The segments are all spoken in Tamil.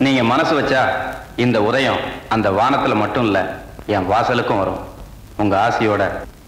நீங்க மனசு வச்சா இந்த உதயம் அந்த வானத்துல மட்டும் இல்ல, என் வாசலுக்கும் வரும். உங்க ஆசையோட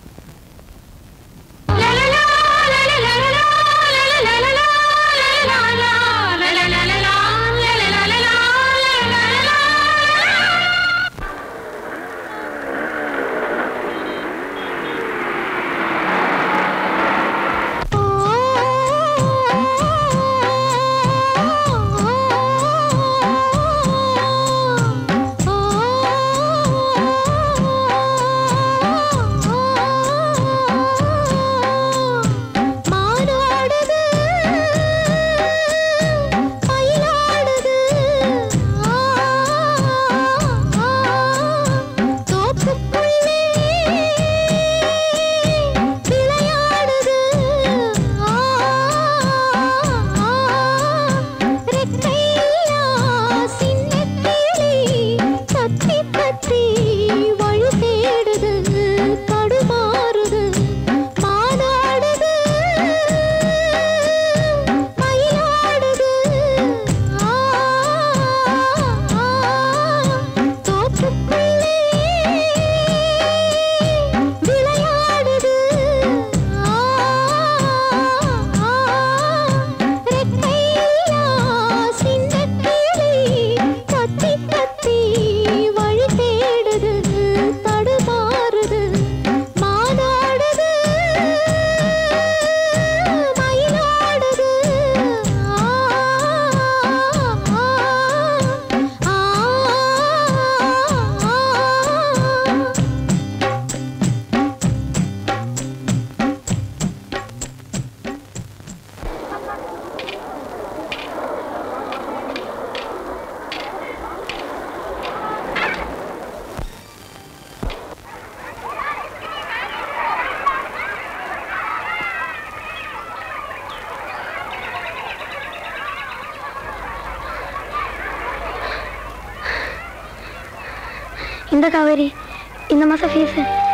இந்த காவேரி இந்த மாசம் ஃபீஸ்.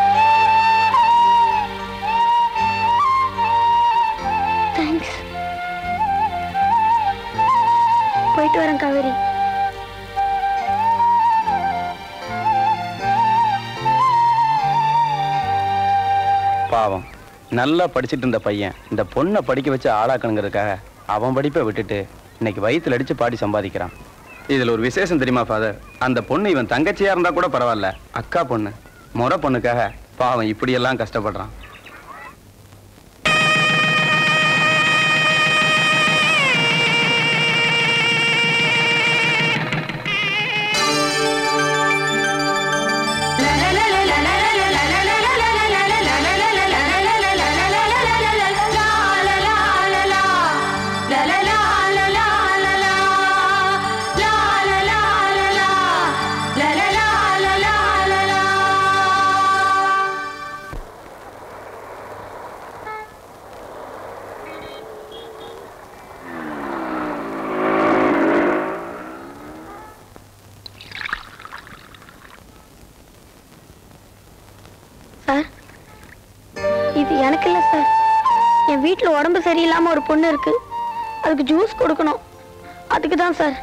தேங்க்ஸ். போயிட்டு வரேன் காவேரி. பாவம், நல்லா படிச்சுட்டு இருந்த பையன் இந்த பொண்ணை படிக்க வச்சு ஆளாக்கணுங்கிறதுக்காக அவன் படிப்பை விட்டுட்டு இன்னைக்கு வயிற்றுல அடிச்சு பாடி சம்பாதிக்கிறான். இதுல ஒரு விசேஷம் தெரியுமா ஃபாதர்? அந்த பொண்ணு இவன் தங்கச்சியா இருந்தா கூட பரவாயில்ல, அக்கா பொண்ணு, முறை பொண்ணுக்காக பாவம் இப்படியெல்லாம் கஷ்டப்படுறான். சார், இது எனக்கு இல்லை சார். என் வீட்டில் உடம்பு சரியில்லாமல் ஒரு பொண்ணு இருக்கு, அதுக்கு ஜூஸ் கொடுக்கணும், அதுக்கு தான் சார்.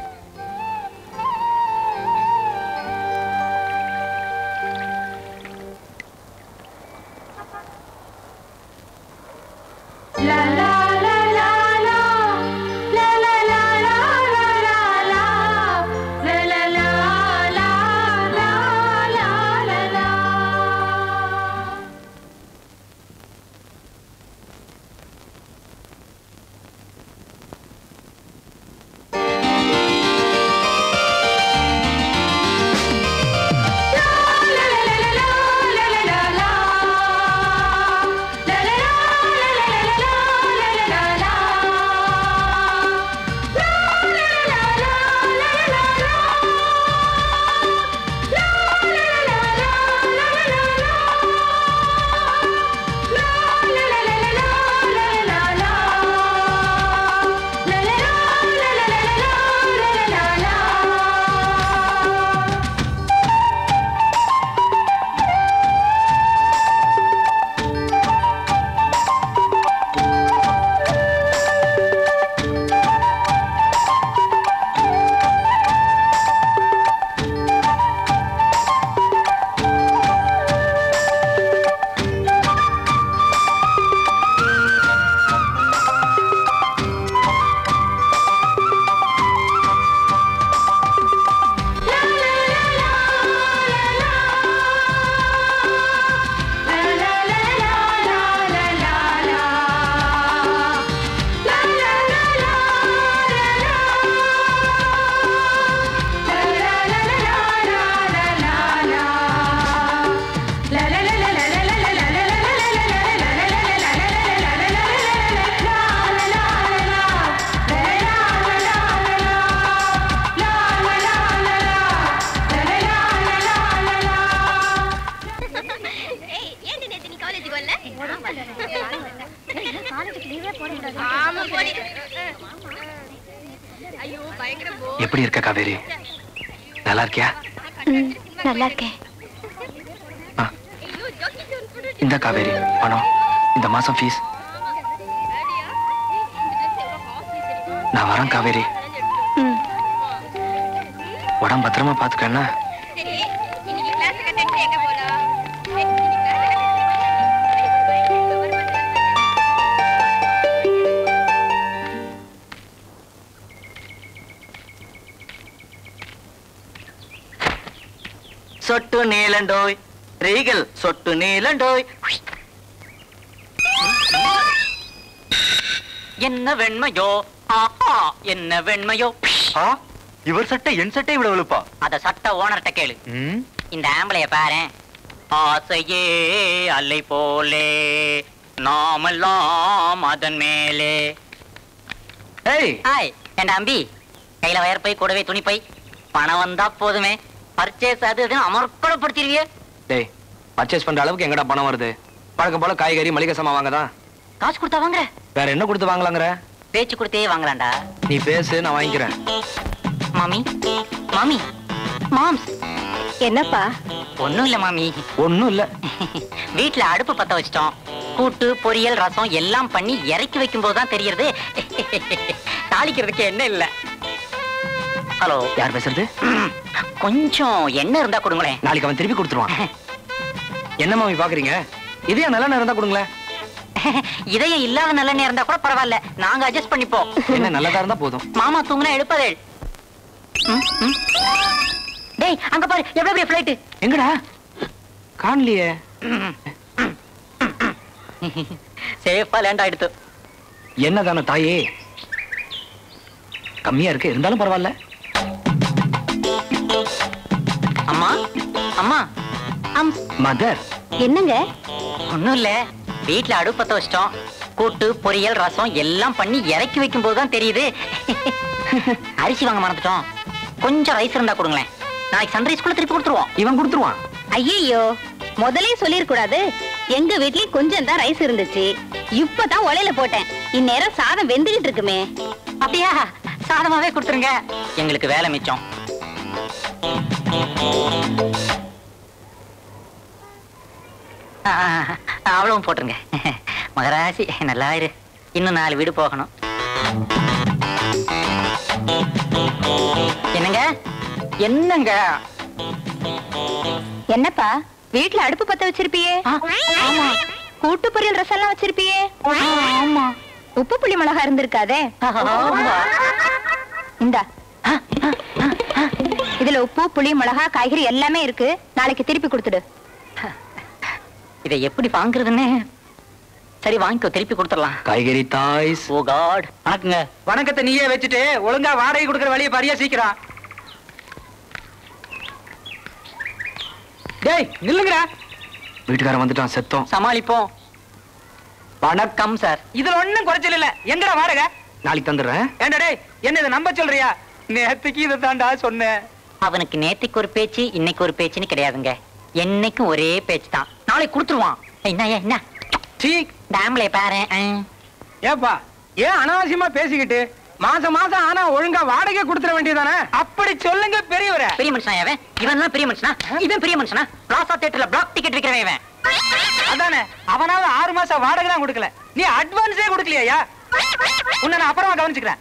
எப்படி இருக்க காவேரி? நல்லா இருக்கியா? நல்லா இருக்கேன். இந்த காவேரி பணம், இந்த மாசம் ஃபீஸ். நான் வரேன் காவேரி. உடம்பு பத்திரமா பாத்துக்கன்னா. சொட்டு நீலண்டோய் ரீகல் சொட்டு நீலண்டோய். என்ன வெண்மையோ, ஆஹா என்ன வெண்மையோ. இவர் சட்டை என் சட்டை விட வெளுப்பா? அத சட்ட ஓனர்ட்ட கேளு. இந்த ஆம்பளைய பாரு. ஆசையே அலை போலே நாமெல்லாம் அதன் மேலே. ஹாய் என் அம்பி, கையில வயற்பை கூடவே துணிப்பை, பணம் வந்தா போதுமே. பர்ச்சேஸ் அது இதுன்னு அமர்க்கலப்படுத்திடுவியே. டேய், பர்ச்சேஸ் பண்ற அளவுக்கு எங்கடா பணம் வருது? பழக்கம் போல காய்கறி மளிகை சாமான் வாங்கதான். காசு கொடுத்தா வாங்குற? வேற என்ன கொடுத்து வாங்கலாங்கிற? பேச்சு கொடுத்தே வாங்கலாம்டா. நீ பேசு, நான் வாங்கிக்கிறேன். மாமி மாமி மாம்ஸ். என்னப்பா? ஒண்ணும் இல்ல மாமி. ஒண்ணும் இல்ல. வீட்டுல அடுப்பு பத்த வச்சிட்டோம். கூட்டு பொரியல் ரசம் எல்லாம் பண்ணி இறக்கி வைக்கும் போதுதான் தெரியுது தாளிக்கிறதுக்கு என்ன இல்ல. ஹலோ, யார் பேசுறது? கொஞ்சம் எண்ணெய் இருந்தா கொடுங்களேன். நாளைக்கு அவன் திருப்பி கொடுத்துருவான். என்ன மாமி பாக்குறீங்க? இதே நல்ல இருந்தா கொடுங்களேன். இதயம் இல்லாத நல்ல நேரம் இருந்தா கூட பரவாயில்ல, நாங்க அட்ஜஸ்ட் பண்ணிப்போம். என்ன நல்லதா இருந்தா போதும். மாமா தூங்குனா எழுப்பதே. டேய் அங்க பாரு, எவ்வளவு பெரிய ஃளைட். எங்கடா? காணலையே. சேஃபா லேண்ட் ஆயிடுத்து. என்னதான தாயே, கம்மியா இருக்கு இருந்தாலும் பரவாயில்ல. அம்மா அம்மா மதர். என்னங்க? ஒண்ணும் இல்ல, வீட்டுல அடுப்பத்த வச்சிட்டோம். கூட்டு பொரியல் ரசம் எல்லாம் பண்ணி இறக்கி வைக்கும் போதுதான் தெரியுது. அரிசி வாங்க மறந்துட்டோம். கொஞ்சம் ரைஸ் இருந்தா கொடுங்களேன். நாளைக்கு சன்ரைஸ்குள்ள திருப்பி கொடுத்துருவோம். இவன் கொடுத்துருவான். ஐயோ, முதலே சொல்லிருக்கூடாது. எங்க வீட்லயும் கொஞ்சம் தான் ரைஸ் இருந்துச்சு, இப்பதான் உலையில போட்டேன். இந்நேரம் சாதம் வெந்துகிட்டு இருக்குமே. அப்படியா? சாதமாவே கொடுத்துருங்க, எங்களுக்கு வேலை மிச்சம். அவ்வளவும் போட்டுருங்க. மகராசி நல்லா இரு, இன்னும் 4 வீடு போகணும். என்னங்க என்னங்க? என்னப்பா, வீட்ல அடுப்பு பத்த வச்சிருப்பியே? ஆமா. கூட்டு பொரியல் ரசம் எல்லாம் வச்சிருப்பியே? ஆமா. உப்பு புளி மிளகா இருந்திருக்காதே? இந்தா, இதுல உப்பு புளி மிளகா காய்கறி எல்லாமே இருக்கு. நாளைக்கு திருப்பி கொடுத்துடு. இதை எப்படி வாங்குறதுன்னு? சரி வாங்கிக்கோ, திருப்பி கொடுத்துடலாம். காய்கறி தாய்ஸ். ஓ காட். வணக்கங்க. வணக்கத்தை நீயே வச்சுட்டு ஒழுங்கா வாடகை கொடுக்கற வழியை பாரியா சீக்கிரம். டேய் நில்லுங்கடா. வீட்டுக்காரன் வந்துட்டான், செத்தோம். சமாளிப்போம். வணக்கம் சார். இதுல ஒண்ணும் குறைச்சல் இல்ல. எங்கடா வாடகை? நாளைக்கு தந்துடுறேன். ஏண்டா டேய், என்ன இதை நம்ப சொல்றியா? நேத்துக்கு இதை தாண்டா சொன்னேன். அவனுக்கு நேத்திக்கு ஒரு பேச்சு, இன்னைக்கு ஒரு பேச்சுன்னு கிடையாதுங்க. என்னைக்கும் ஒரே பேச்சு தான். நாளைக்கு கொடுத்துருவான். என்ன என்ன சீ, டேம்ல பாரு. ஏப்பா ஏன் அனாவசியமா பேசிக்கிட்டு? மாசம் மாசம் ஆனா ஒழுங்கா வாடகை கொடுத்துட வேண்டியதானே? அப்படி சொல்லுங்க பெரியவரே. பெரிய மனுஷனா இவன்? இவன் தான் பெரிய மனுஷனா? இவன் பெரிய மனுஷனா? பிளாசா தியேட்டர்ல பிளாக் டிக்கெட் விக்கிறவன் இவன். அதானே, அவனால 6 மாசம் வாடகை தான் கொடுக்கல, நீ அட்வான்ஸே கொடுக்கலையா? உன்னை நான் அப்புறமா கவனிச்சுக்கிறேன்.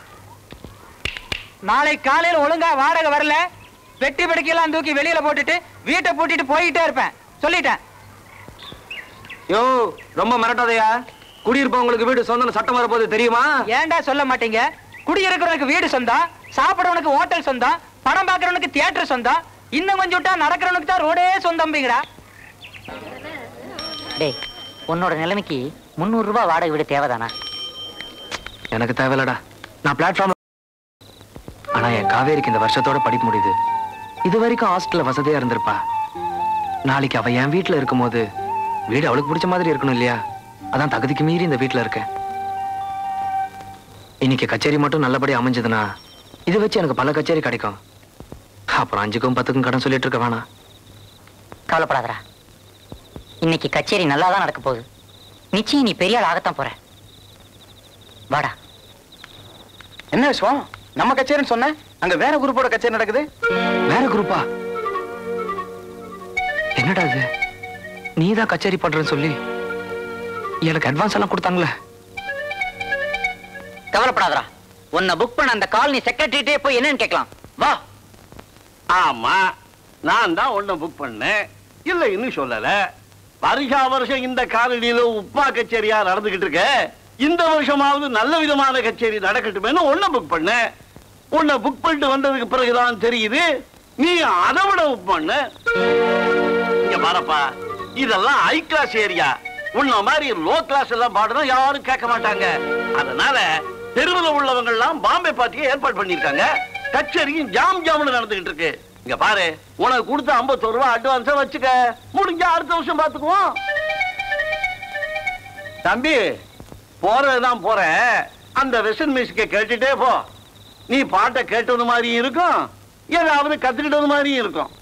நாளை காலையில ஒழுங்கா வாடகை வரல, வெட்டி படுக்கையெல்லாம் தூக்கி வெளியில போட்டுட்டு வீட்டை பூட்டிட்டு போயிட்டே இருப்பேன், சொல்லிட்டேன். யோ, ரொம்ப மிரட்டாதையா. குடியிருப்பவங்களுக்கு வீடு சொந்தம் சட்டம் வரப்போது தெரியுமா? ஏன்டா சொல்ல மாட்டீங்க? குடியிருக்கிறவனுக்கு வீடு சொந்தம், சாப்பிடறவனுக்கு ஹோட்டல் சொந்தம், படம் பார்க்கறவனுக்கு தியேட்டர் சொந்தம், இன்னும் கொஞ்சம் விட்டா நடக்கிறவனுக்கு தான் ரோடே சொந்தம்பிங்கடா. டேய், உன்னோட நிலைமைக்கு 300 ரூபாய் வாடகை வீடு தேவைதானா? எனக்கு தேவையில்லடா. நான் பிளாட்ஃபார்ம். ஆனா என் காவேரிக்கு இந்த வருஷத்தோட படிப்பு முடியுது. இது வரைக்கும் ஹாஸ்டல்ல வசதியா இருந்திருப்பா. நாளைக்கு அவ என் வீட்டுல இருக்கும் போது வீடு அவளுக்கு பிடிச்ச மாதிரி இருக்கணும் இல்லையா? அதான் தகுதிக்கு மீறி இந்த வீட்டுல இருக்கேன். இன்னைக்கு கச்சேரி மட்டும் நல்லபடியா அமைஞ்சதுன்னா இதை வச்சு எனக்கு பல கச்சேரி கிடைக்கும். அப்புறம் 5க்கும் 10க்கும் கடன் சொல்லிட்டு இருக்க வேணாம். கவலைப்படாதடா, இன்னைக்கு கச்சேரி நல்லா தான் நடக்க போகுது. நிச்சயம் நீ பெரிய ஆள் ஆகத்தான் போற. வாடா. என்ன விஸ்வம், நம்ம கச்சேரின்னு சொன்ன, அங்க வேற குரூப்போட கச்சேரி நடக்குது. வேற குரூப்பா? என்னடா இது? நீதான் கச்சேரி பண்றேன்னு சொல்லி எனக்கு அட்வான்ஸ் எல்லாம் கொடுத்தாங்களே. கவலைப்படாதடா, உன்னை புக் பண்ண அந்த காலனி செக்ரட்டரிட்டே போய் என்னன்னு கேட்கலாம். வா. ஆமா, நான் தான் உன்னை புக் பண்ணேன், இல்ல இன்னும் சொல்லல. வருஷம் இந்த காலனியில உப்மா கச்சேரியா நடந்துகிட்டு இருக்க. இந்த வருஷமாவது நல்ல விதமான கச்சேரி நடக்கட்டுமேனு உன்னை புக் பண்ண. உன்னை புக் பண்ணிட்டு வந்ததுக்கு பிறகுதான் தெரியுது நீ அதை விட புக் பண்ண. இங்க பாரப்பா, இதெல்லாம் ஹை கிளாஸ் ஏரியா. உன்ன மாதிரி லோ கிளாஸ் எல்லாம் பாடுனா யாரும் கேட்க மாட்டாங்க. அதனால தெருவில் உள்ளவங்க எல்லாம் பாம்பே பார்ட்டியை ஏற்பாடு பண்ணிருக்காங்க. கச்சேரியும் ஜாம் ஜாம்னு நடந்துகிட்டு இருக்கு. இங்க பாரு, உனக்கு கொடுத்த 51 ரூபாய் அட்வான்ஸா வச்சுக்க. முடிஞ்சா அடுத்த வருஷம் பாத்துக்குவோம். தம்பி, போறதுதான் போற. அந்த வெஸ்டர்ன் மியூசிக்கை கேட்டுட்டே போ. நீ பாட்டை கேட்டது மாதிரியும் இருக்கும், ஏதாவது கத்துக்கிட்டது மாதிரியும் இருக்கும்.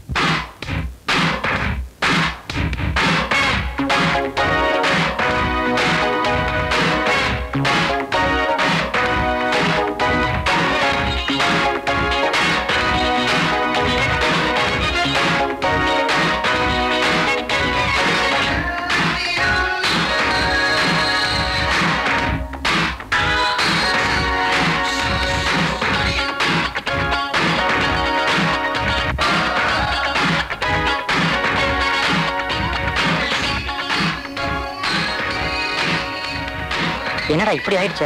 என்னடா இப்படி ஆயிடுச்சு?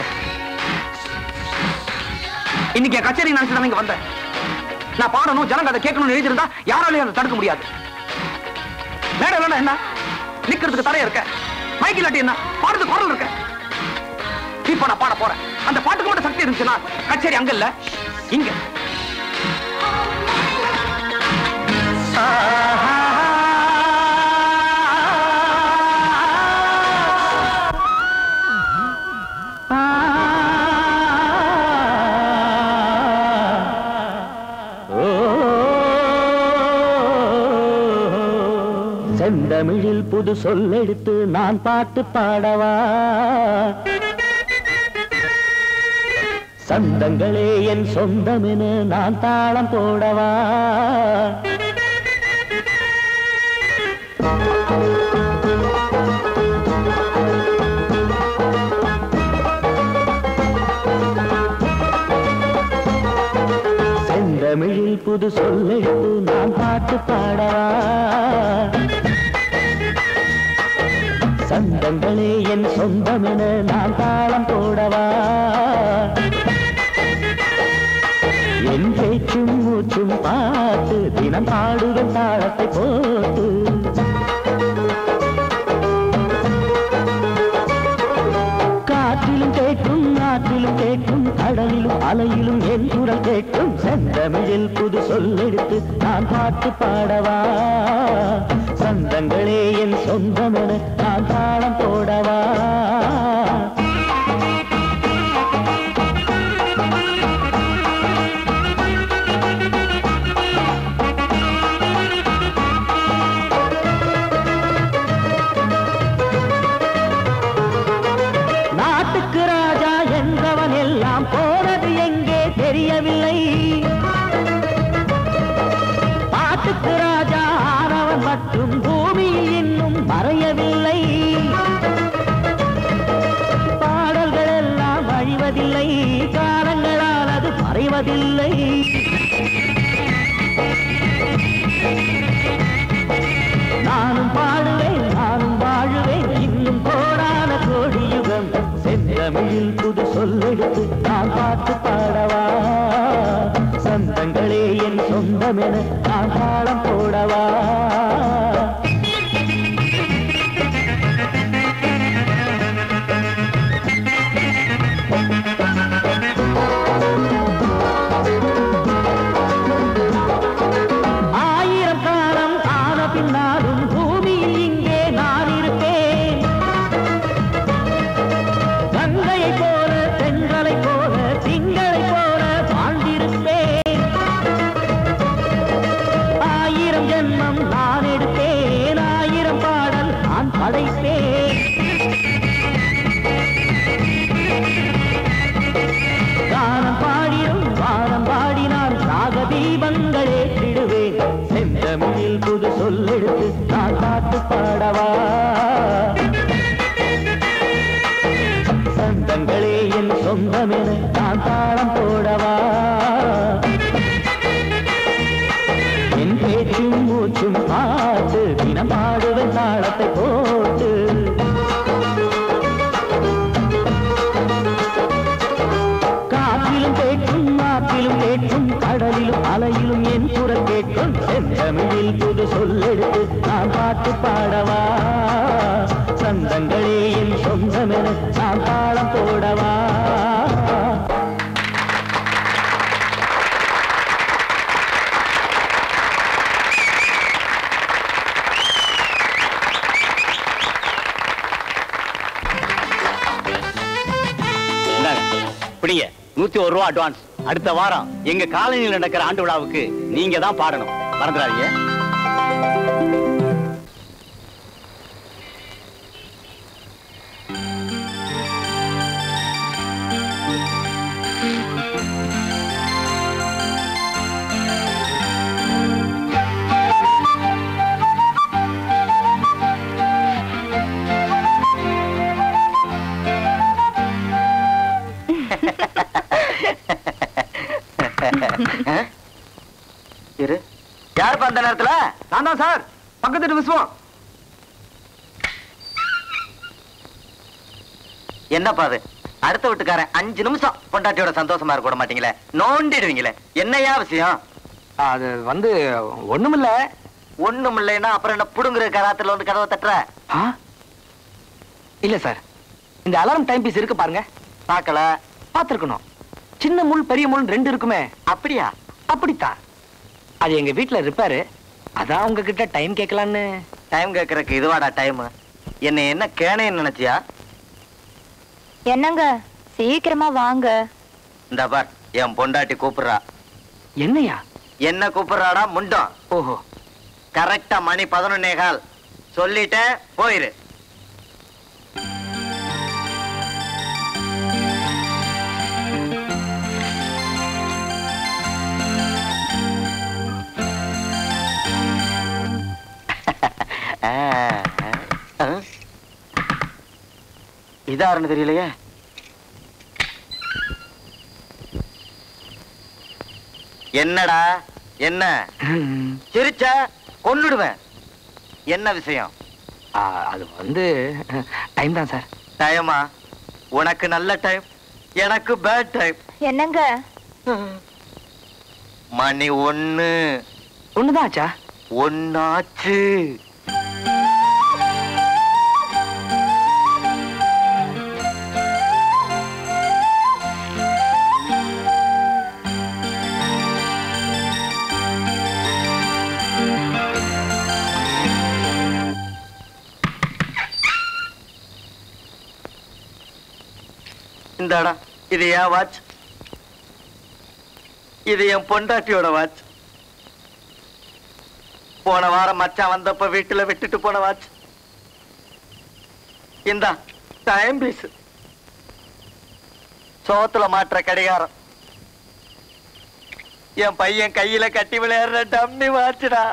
இன்னைக்கு என் கச்சேரி நினைச்சுதான் இங்க வந்தேன். நான் பாடணும், ஜனங்க அதை கேட்கணும்னு எழுதியிருந்தா யாராலையும் அதை தடுக்க முடியாது. மேடம் இல்லைன்னா என்ன, நிக்கிறதுக்கு தரையா இருக்க, மைக் இல்லாட்டி என்ன, பாடுறதுக்கு குரல் இருக்க. இப்ப நான் பாட போறேன். அந்த பாட்டுக்கு மட்டும் சக்தி இருந்துச்சுன்னா கச்சேரி அங்க இல்ல, இங்க. செந்தமிழில் புது சொல்லெடுத்து நான் பாட்டு பாடவா, சந்தங்களே என் சொந்தமென நான் தாளம் போடவா. செந்தமிழில் புது சொல்லெடுத்து நான் பாட்டு பாடவா, சந்தங்களே என் சொந்தமென நான் தாளம் போடவா. என் பேச்சும் மூச்சும் பாட்டு தினம் பாடுவேன் தாளத்தை போட்டு. காற்றிலும் கேட்கும், நாட்டிலும் கேட்கும், கடலிலும் அலையிலும் என் குரல் கேட்கும். செந்தமிழில் புது சொல்லெடுத்து நான் பாட்டு பாடவா, சந்தங்களே என் சொந்தமென நான் தாளம் போடவா. நாட்டுக்கு ராஜா என்றவன் எல்லாம் போனது எங்கே தெரியவில்லை. பாட்டுக்கு ராஜா ஆனவன் மட்டும் பூமியில் இன்னும் மறையவில்லை. பாடல்கள் எல்லாம் அழிவதில்லை, காலங்களால் அது மறைவதில்லை. நானும் பாடுவேன், நானும் வாழுவேன், இன்னும் கோடான கோடி யுகம். செந்தமிழில் புது சொல்லெடுத்து நான் பாட்டு பாடவா, சந்தங்களே என் சொந்தமென நான் தாளம் போடவா. ஆயிரம் காலம் ஆன பின்னாலும் பூமியில் இங்கே நான் இருப்பேன். கங்கையை போல, தென்றலை போல, திங்கள் பாட்டை போட்டு காற்றிலும் கேட்கும் நாட்டிலும் கேட்கும் கடலிலும் அலையிலும் என் குரல் கேட்கும் செந்தமிழில் புது சொல்லெடுத்து நான் பாட்டு பாடவா சந்தங்களே என் சொந்தமென நான் தாளம் போடவா பிடிங்க 101 ரூபா அட்வான்ஸ். அடுத்த வாரம் எங்க காலனியில் நடக்கிற ஆண்டு விழாவுக்கு நீங்க தான் பாடணும், மறந்துடாதீங்க. யாருப்பா அந்த நேரத்துல? நான் தான் சார், பக்கத்து விசுவம். என்னப்பா அது? அடுத்த வீட்டுக்காரன் 5 நிமிஷம் பொண்டாட்டியோட சந்தோஷமா இருக்க விட மாட்டீங்களே, நோண்டிடுவீங்களே. என்னையா விஷயம்? அது வந்து ஒண்ணுமில்ல. ஒண்ணும் இல்லைன்னா அப்புறம் என்ன புடுங்குற கராத்துல வந்து கதவை தட்டுற? இல்ல சார், இந்த அலாரம் டைம் பீஸ் இருக்கு பாருங்க. பார்க்கல. பார்த்திருக்கணும். சின்ன முள் பெரிய முள் 2 இருக்குமே. அப்படியா? அப்படித்தான். அது எங்க வீட்டுல ரிப்பேரு. அதான் உங்ககிட்ட டைம் கேட்கலான்னு. டைம் கேட்கறதுக்கு இதுவாடா டைம்? என்ன கேனேன்னு நினைச்சியா? என்னங்க சீக்கிரமா வாங்க. இந்த பார், என் பொண்டாட்டி கூப்பிடுறா. என்னையா? என்ன கூப்பிடுறாடா முண்டம்? ஓஹோ. கரெக்டா மணி 11:15. சொல்லிட்டேன், போயிரு. இதாருன்னு தெரியலையே. என்னடா என்ன சிரிச்ச கொன்னுடுவேன். என்ன விஷயம்? அது வந்து டைம் தான் சார். டைமா? உனக்கு நல்ல டைம், எனக்கு பேட் டைம். என்னங்க? மணி 1. ஒண்ணுதான் ஆச்சா? ஒன்னாச்சு. இந்தாடா, இது என் வாட்ச். இது என் பொண்டாட்டியோட வாட்ச். போன வாரம் மச்சான் வந்தப்ப வீட்டுல விட்டுட்டு போன வாட்ச். இந்தா டைம் பீஸ். சோத்துல மாற்ற கடிகாரம். என் பையன் கையில கட்டி விளையாடுற டம்மி வாட்சுடா.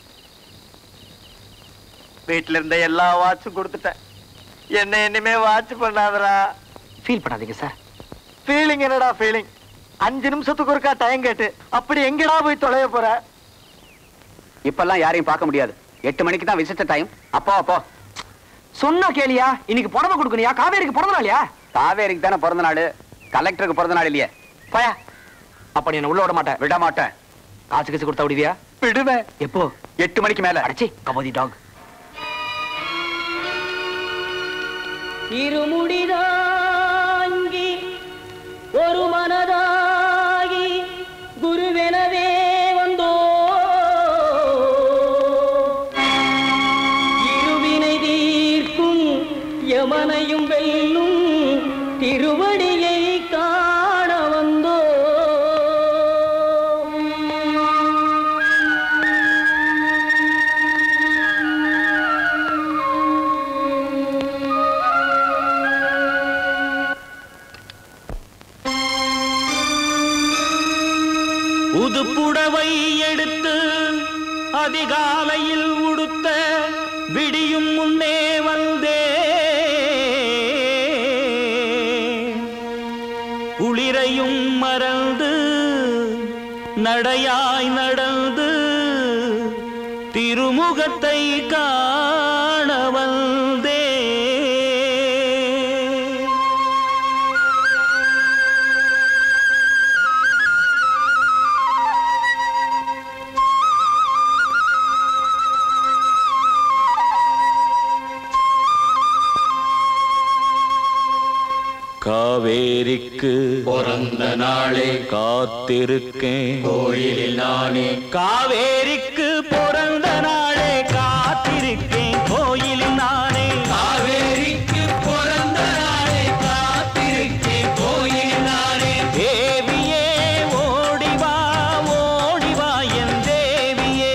வீட்டுல இருந்த எல்லா வாட்சும் கொடுத்துட்டேன். என்ன இனிமே வாட்ச் பண்ணாதடா. ஃபீல் பண்ணாதீங்க சார். ஃபீலிங் என்னடா ஃபீலிங்? 5 நிமிஷத்துக்கு ஒருக்கா டைம் கேட்டு அப்படி எங்கடா போய் தொலைய போற? இப்பெல்லாம் யாரையும் பார்க்க முடியாது. 8 மணிக்கு தான் விசிட்ட டைம். அப்போ சொன்னா கேளியா? இன்னைக்கு புடவை கொடுக்கணியா? காவேரிக்கு பிறந்த நாளியா? காவேரிக்கு தானே பிறந்த நாள், கலெக்டருக்கு பிறந்த நாள் இல்லையே. போயா. அப்ப நீ என்ன உள்ள விட மாட்டேன்? விட மாட்டேன். காசு கீசு கொடுத்தா விடுவியா? விடுவேன். எப்போ? 8 மணிக்கு மேல. அடச்சி கபோதி டாக். இருமுடிதாங்கி ஒரு மனதாகி குருவெனவே வந்தோ, இருவினை தீர்க்கும் யமனையும் வெல்லும் திருவடியை காண வந்தோ. புதுப்புடவை எடுத்து அதிகாலையில் உடுத்த விடியும் முன்னே வந்தே, குளிரையும் மறந்து நடையாய் நடந்து திருமுகத்தை காண வந்தே. காவேரிக்கு பிறந்த நாளே காத்திருக்கேன் கோயிலில் நானே. காவேரிக்கு பிறந்த நாளே காத்திருக்கேன் கோயிலில் நானே. காவேரிக்கு பிறந்த நாளே காத்திருக்கேன் கோயிலில் நானே. தேவியே ஓடிவா ஓடிவா என் தேவியே.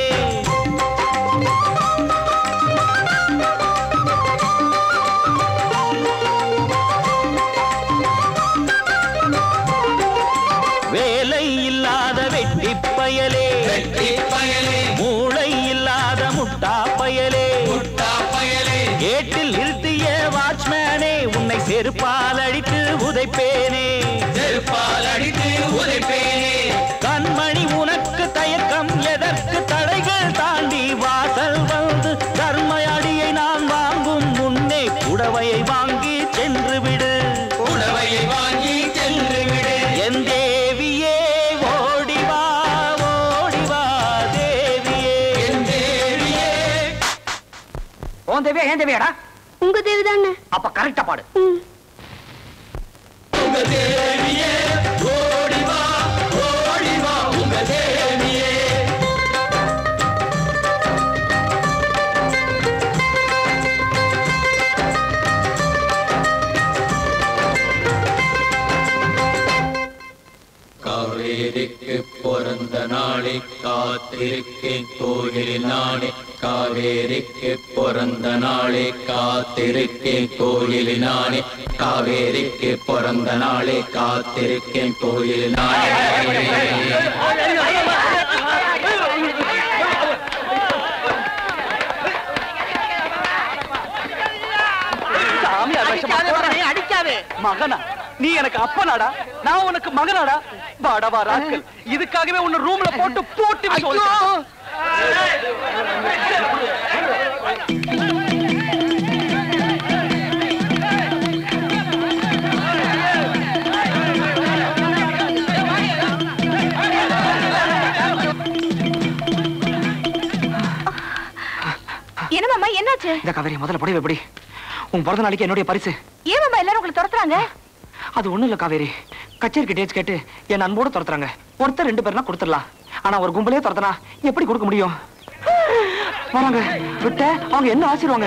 வேலை இல்லாத வெட்டி பயலே வெட்டி பயலே. மூளை இல்லாத முட்டா பயலே முட்டா பயலே. ஏட்டில் நிறுத்திய வாட்ச்மேனே உன்னை செருப்பால் அடித்து உதைப்பேனே செருப்பால் அடித்து உதைப்பேனே. கண்மணி உனக்கு தயக்கம் எதற்கு? தடைகள் தாண்டி வாசல் வந்து கர்மயடியை நான் வாங்கும் முன்னே புடவையை வாங்கி சென்று விடு. புடவையை வாங்கி சென்று விடு. என் தேவியே ஓடிவா ஓடிவா தேவியே. என் தேவியே. உன் தேவியா ஏன் தேவியாடா? உங்க தேவி தானே. அப்ப கரெக்டா பாடு. உங்க தேவியே ஓடிவா ஓடிவா உங்க தேவியே. காவேரிக்கு பிறந்த நாளை காத்திருக்கேன் கோயிலில் நானே. காவேரிக்கு பிறந்த நாளை காத்திருக்கேன் கோயிலில் நானே. காவேரிக்கு பிறந்த நாளை காத்திருக்கேன் கோயிலில் நானே. அடிக்காதே. மகனா நீ எனக்கு அப்பனாடா, நான் உனக்கு மகனாடா. வாடவா ராஸ்கல், இதுக்காகவே உன்னை ரூம்ல போட்டு போட்டு என்ன மாமா என்னாச்சு? இந்த காவேரி முதல்ல புடவை எப்படி? உன் பிறந்த நாளைக்கு என்னுடைய பரிசு. ஏன் மாமா எல்லாரும் உங்களை துரத்துறாங்க? அது ஒண்ணும் இல்ல காவேரி, கச்சேரிக்கு டேட்ஸ் கேட்டு என் அன்போடு துரத்துறாங்க. ஒருத்தர் 2 பேர்னா கொடுத்துடலாம், ஆனா ஒரு கும்பலே துரத்தனா எப்படி கொடுக்க முடியும்? வராங்க விட்ட அவங்க என்ன ஆசிருவாங்க.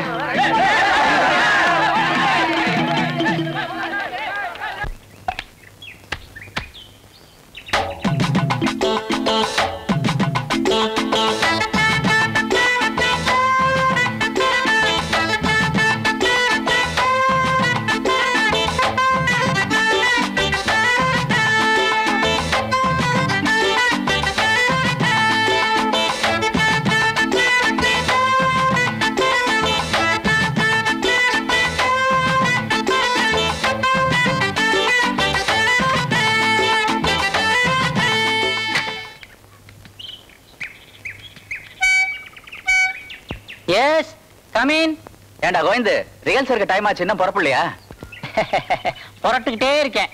Yes come in. ஏண்டா கோவிந்து, ரிஹர்சலுக்கு டைம் ஆச்சு, என்ன புறப்படலையா? புரட்டுக்கிட்டே இருக்கேன்.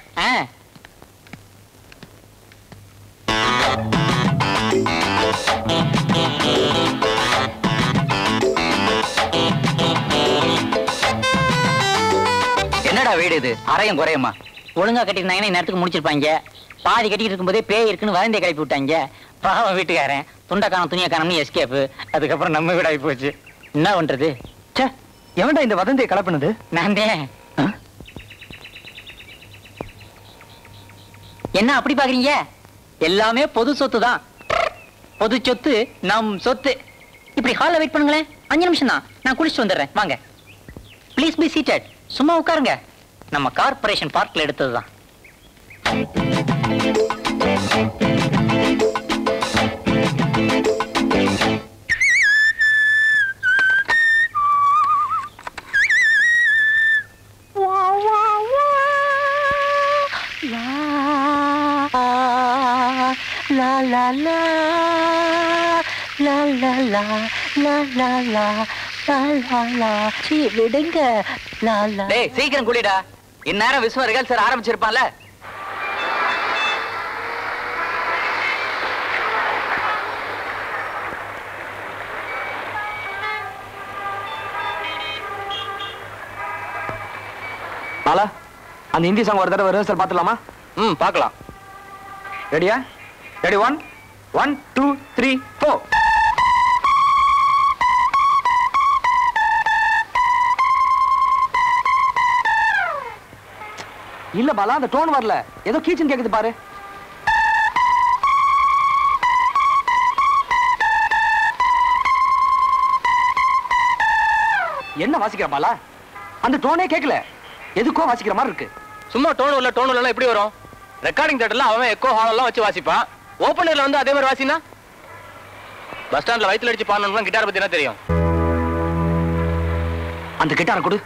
என்னடா வீடு இது, அறையும் குறையுமா? ஒழுங்கா கட்டிருந்தாங்கன்னா நேரத்துக்கு முடிச்சிருப்பாங்க. பாதி கட்டிட்டு இருக்கும்போதே பேய் இருக்குன்னு வதந்தியை கிளப்பி விட்டாங்க. பாவம் வீட்டுக்காரன் துண்டக்கானம் துணியக்கானம்னு எஸ்கேப்பு. அதுக்கப்புறம் நம்ம வீடு ஆகி போச்சு. என்ன பண்றது? எவன்டா இந்த வதந்தியை கலப்பினது? நான் என்ன அப்படி பாக்குறீங்க? எல்லாமே பொது சொத்து தான். பொது சொத்து நம் சொத்து. இப்படி ஹால்ல வெயிட் பண்ணுங்களேன், 5 நிமிஷம் தான், நான் குளிச்சுட்டு வந்துடுறேன். வாங்க ப்ளீஸ் பி சீட்டட். சும்மா உட்காருங்க. நம்ம கார்பரேஷன் பார்க்ல எடுத்ததுதான். La la la la la la la la la la la la. சீ விடுங்க. la la. டேய் சீக்கிரம் குளிடா, இந்நேரம் விஸ்வ ரிஹர்சல் ஆரம்பிச்சிருப்பான்ல. பாலா அந்த ஹிந்தி சாங் ஒரு தடவை ரிஹர்சல் பார்த்துலாமா? பார்க்கலாம். ரெடியா? ரெடி 1 1 2 3 4. இல்ல பாலா, அந்த டோன் வரல. ஏதோ கீச்சன் கேக்குது பாரு. என்ன வாசிக்கிற பாலா? அந்த டோனே கேட்கல. எதுக்கோ வாசிக்கிற மாதிரி இருக்கு. சும்மா டோன் இல்ல எப்படி வரும்? ரெக்கார்டிங் தியேட்டர்ல அவன் எக்கோ ஹால் எல்லாம் வச்சு வாசிப்பான். ஓபனர்ல வந்து அதே மாதிரி வாசினா? பஸ் ஸ்டாண்ட்ல வயித்துல அடிச்சு பாடணும்னா கிட்டார் பத்தி என்ன தெரியும்? அந்த கிட்டாரை கொடு.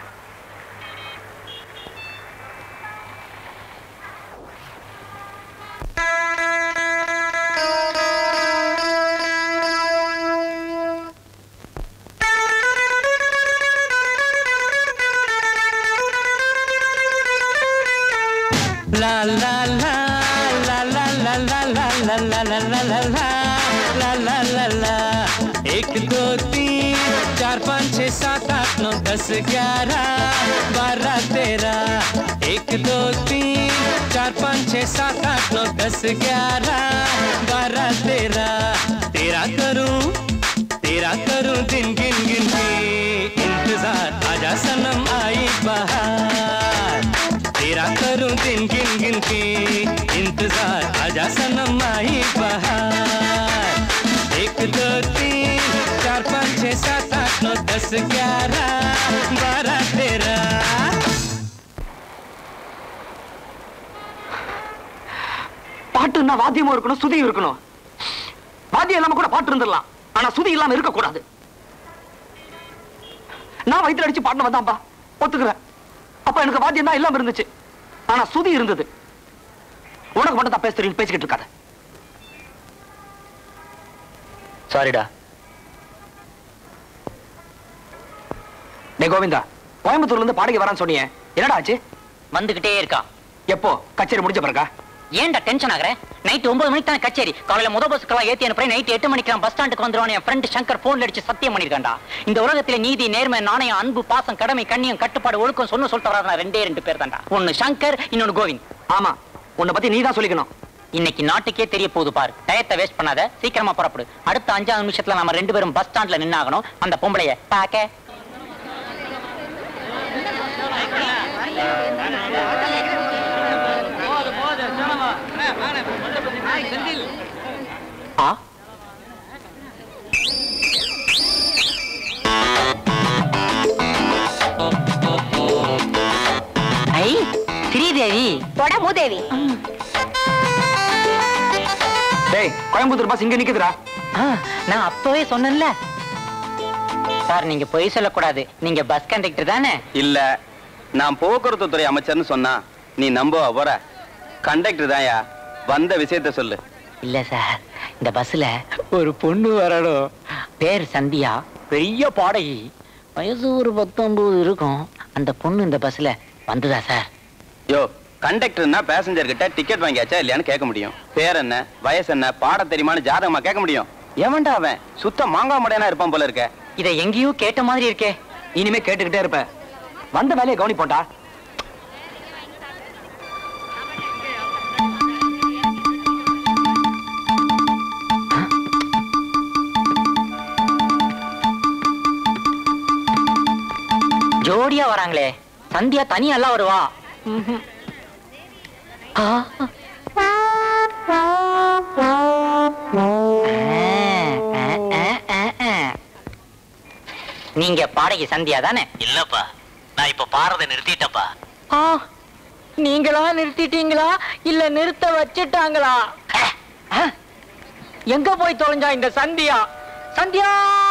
La la la la la la la la la la la la la la la la la 1 2 3 4 5 6 7 8 9 10 11 12 13 1 2 3 4 5 6 7 8 9 10 11 12 13 तेरा करूं दिन गिन गिन के इंतजार आजा सनम आई बहार तेरा करूं दिन गिन गिन के इंतजार आजा सनम आई बहार 1 2 3 4 5 6 7 8 9 10 11 12 13 பாட்டுன்னா வாத்தியமும் இருக்கணும், சுதியும் இருக்கணும். வாத்தியம் இல்லாம கூட பாட்டு இருந்துடலாம், ஆனா சுதி இல்லாம இருக்க கூடாது. நான் வயிற்று அடிச்சு பாட்டு வந்தான்பா, ஒத்துக்கிறேன். அப்ப எனக்கு வாத்தியம் தான் இல்லாம இருந்துச்சு, ஆனா சுதி இருந்தது. உனக்கு மட்டும் தான் பேசுறீங்க, பேசிக்கிட்டு இருக்காத. சாரிடா. டே கோவிந்தா, கோயம்புத்தூர்ல இருந்து பாடகி வரான்னு சொன்னீங்க, என்னடா ஆச்சு? வந்துகிட்டே இருக்கா. எப்போ? கச்சேரி முடிஞ்ச பிறகா? ஏன்டா டென்ஷன் ஆகுற? நைட் 9 மணிக்கு தானே கச்சேரி. காலையில முத பஸ்க்குலாம் ஏத்தி அனுப்புறேன். நைட் 8 மணிக்கு பஸ் ஸ்டாண்டுக்கு வந்துருவான். என் ஃப்ரெண்ட் சங்கர் போன்ல அடிச்சு சத்தியம் பண்ணிருக்கான்டா. இந்த உலகத்துல நீதி, நேர்மை, நாணயம், அன்பு, பாசம், கடமை, கண்ணியம், கட்டுப்பாடு, ஒழுக்கம் சொல்லிட்டு வராத ரெண்டு பேர் தான்டா. ஒன்னு சங்கர், இன்னொன்னு கோவிந்த். ஆமா, உன்னை பத்தி நீதான் சொல்லிக்கணும். இன்னைக்கு நாட்டுக்கே தெரிய போகுது பாரு. டயத்தை வேஸ்ட் பண்ணாத, சீக்கிரமா புறப்படு. அடுத்த 5 நிமிஷத்துல நம்ம 2 பேரும் பஸ் ஸ்டாண்ட்ல நின்னாகணும். அந்த பொம்பளைய பாக்க. ஸ்ரீதேவி போடா மூதேவி. டேய், கோயம்புத்தூர் பஸ் இங்க நிக்குதுடா. நான் அப்பவே சொன்னேன்ல சார், நீங்க பொய் சொல்லக்கூடாது. நீங்க பஸ் கண்டக்டர் தானே? இல்ல, நான் போக்குவரத்து துறை அமைச்சர்னு சொன்னா நீ நம்ப போற? கண்டக்டர் தான்யா. வந்த விஷயத்த சொல்லு. இல்ல சார், இந்த பஸ்ல ஒரு பொண்ணு வரணும். பேர் சந்தியா, பெரிய பாடகி, வயசு ஒரு 19 இருக்கும். அந்த பொண்ணு இந்த பஸ்ல வந்துதா சார்? யோ, கண்டக்டர்னா பேசஞ்சர் கிட்ட டிக்கெட் வாங்கியாச்சா இல்லையான்னு கேட்க முடியும். பேர் என்ன, வயசு என்ன, பாட தெரியுமான்னு ஜாதகமா கேட்க முடியும். எவன்டா அவன்? சுத்த மாங்காய் மடையனா இருப்பான் போல இருக்க. இதை எங்கேயோ கேட்ட மாதிரி இருக்கே. இனிமே கேட்டுக்கிட்டே இருப்ப. வந்த வேலையை கவனிப்போண்டா. ஜோடியா வராங்களே. சந்தியா தனியா எல்லாம் வருவா. நீங்க பாடகி சந்தியா தானே? இல்லப்பா, நான் இப்ப பாடுறதை நிறுத்திட்டப்பா. நீங்களா நிறுத்திட்டீங்களா இல்ல நிறுத்த வச்சுட்டாங்களா? எங்க போய் தொலைஞ்சா இந்த சந்தியா? சந்தியா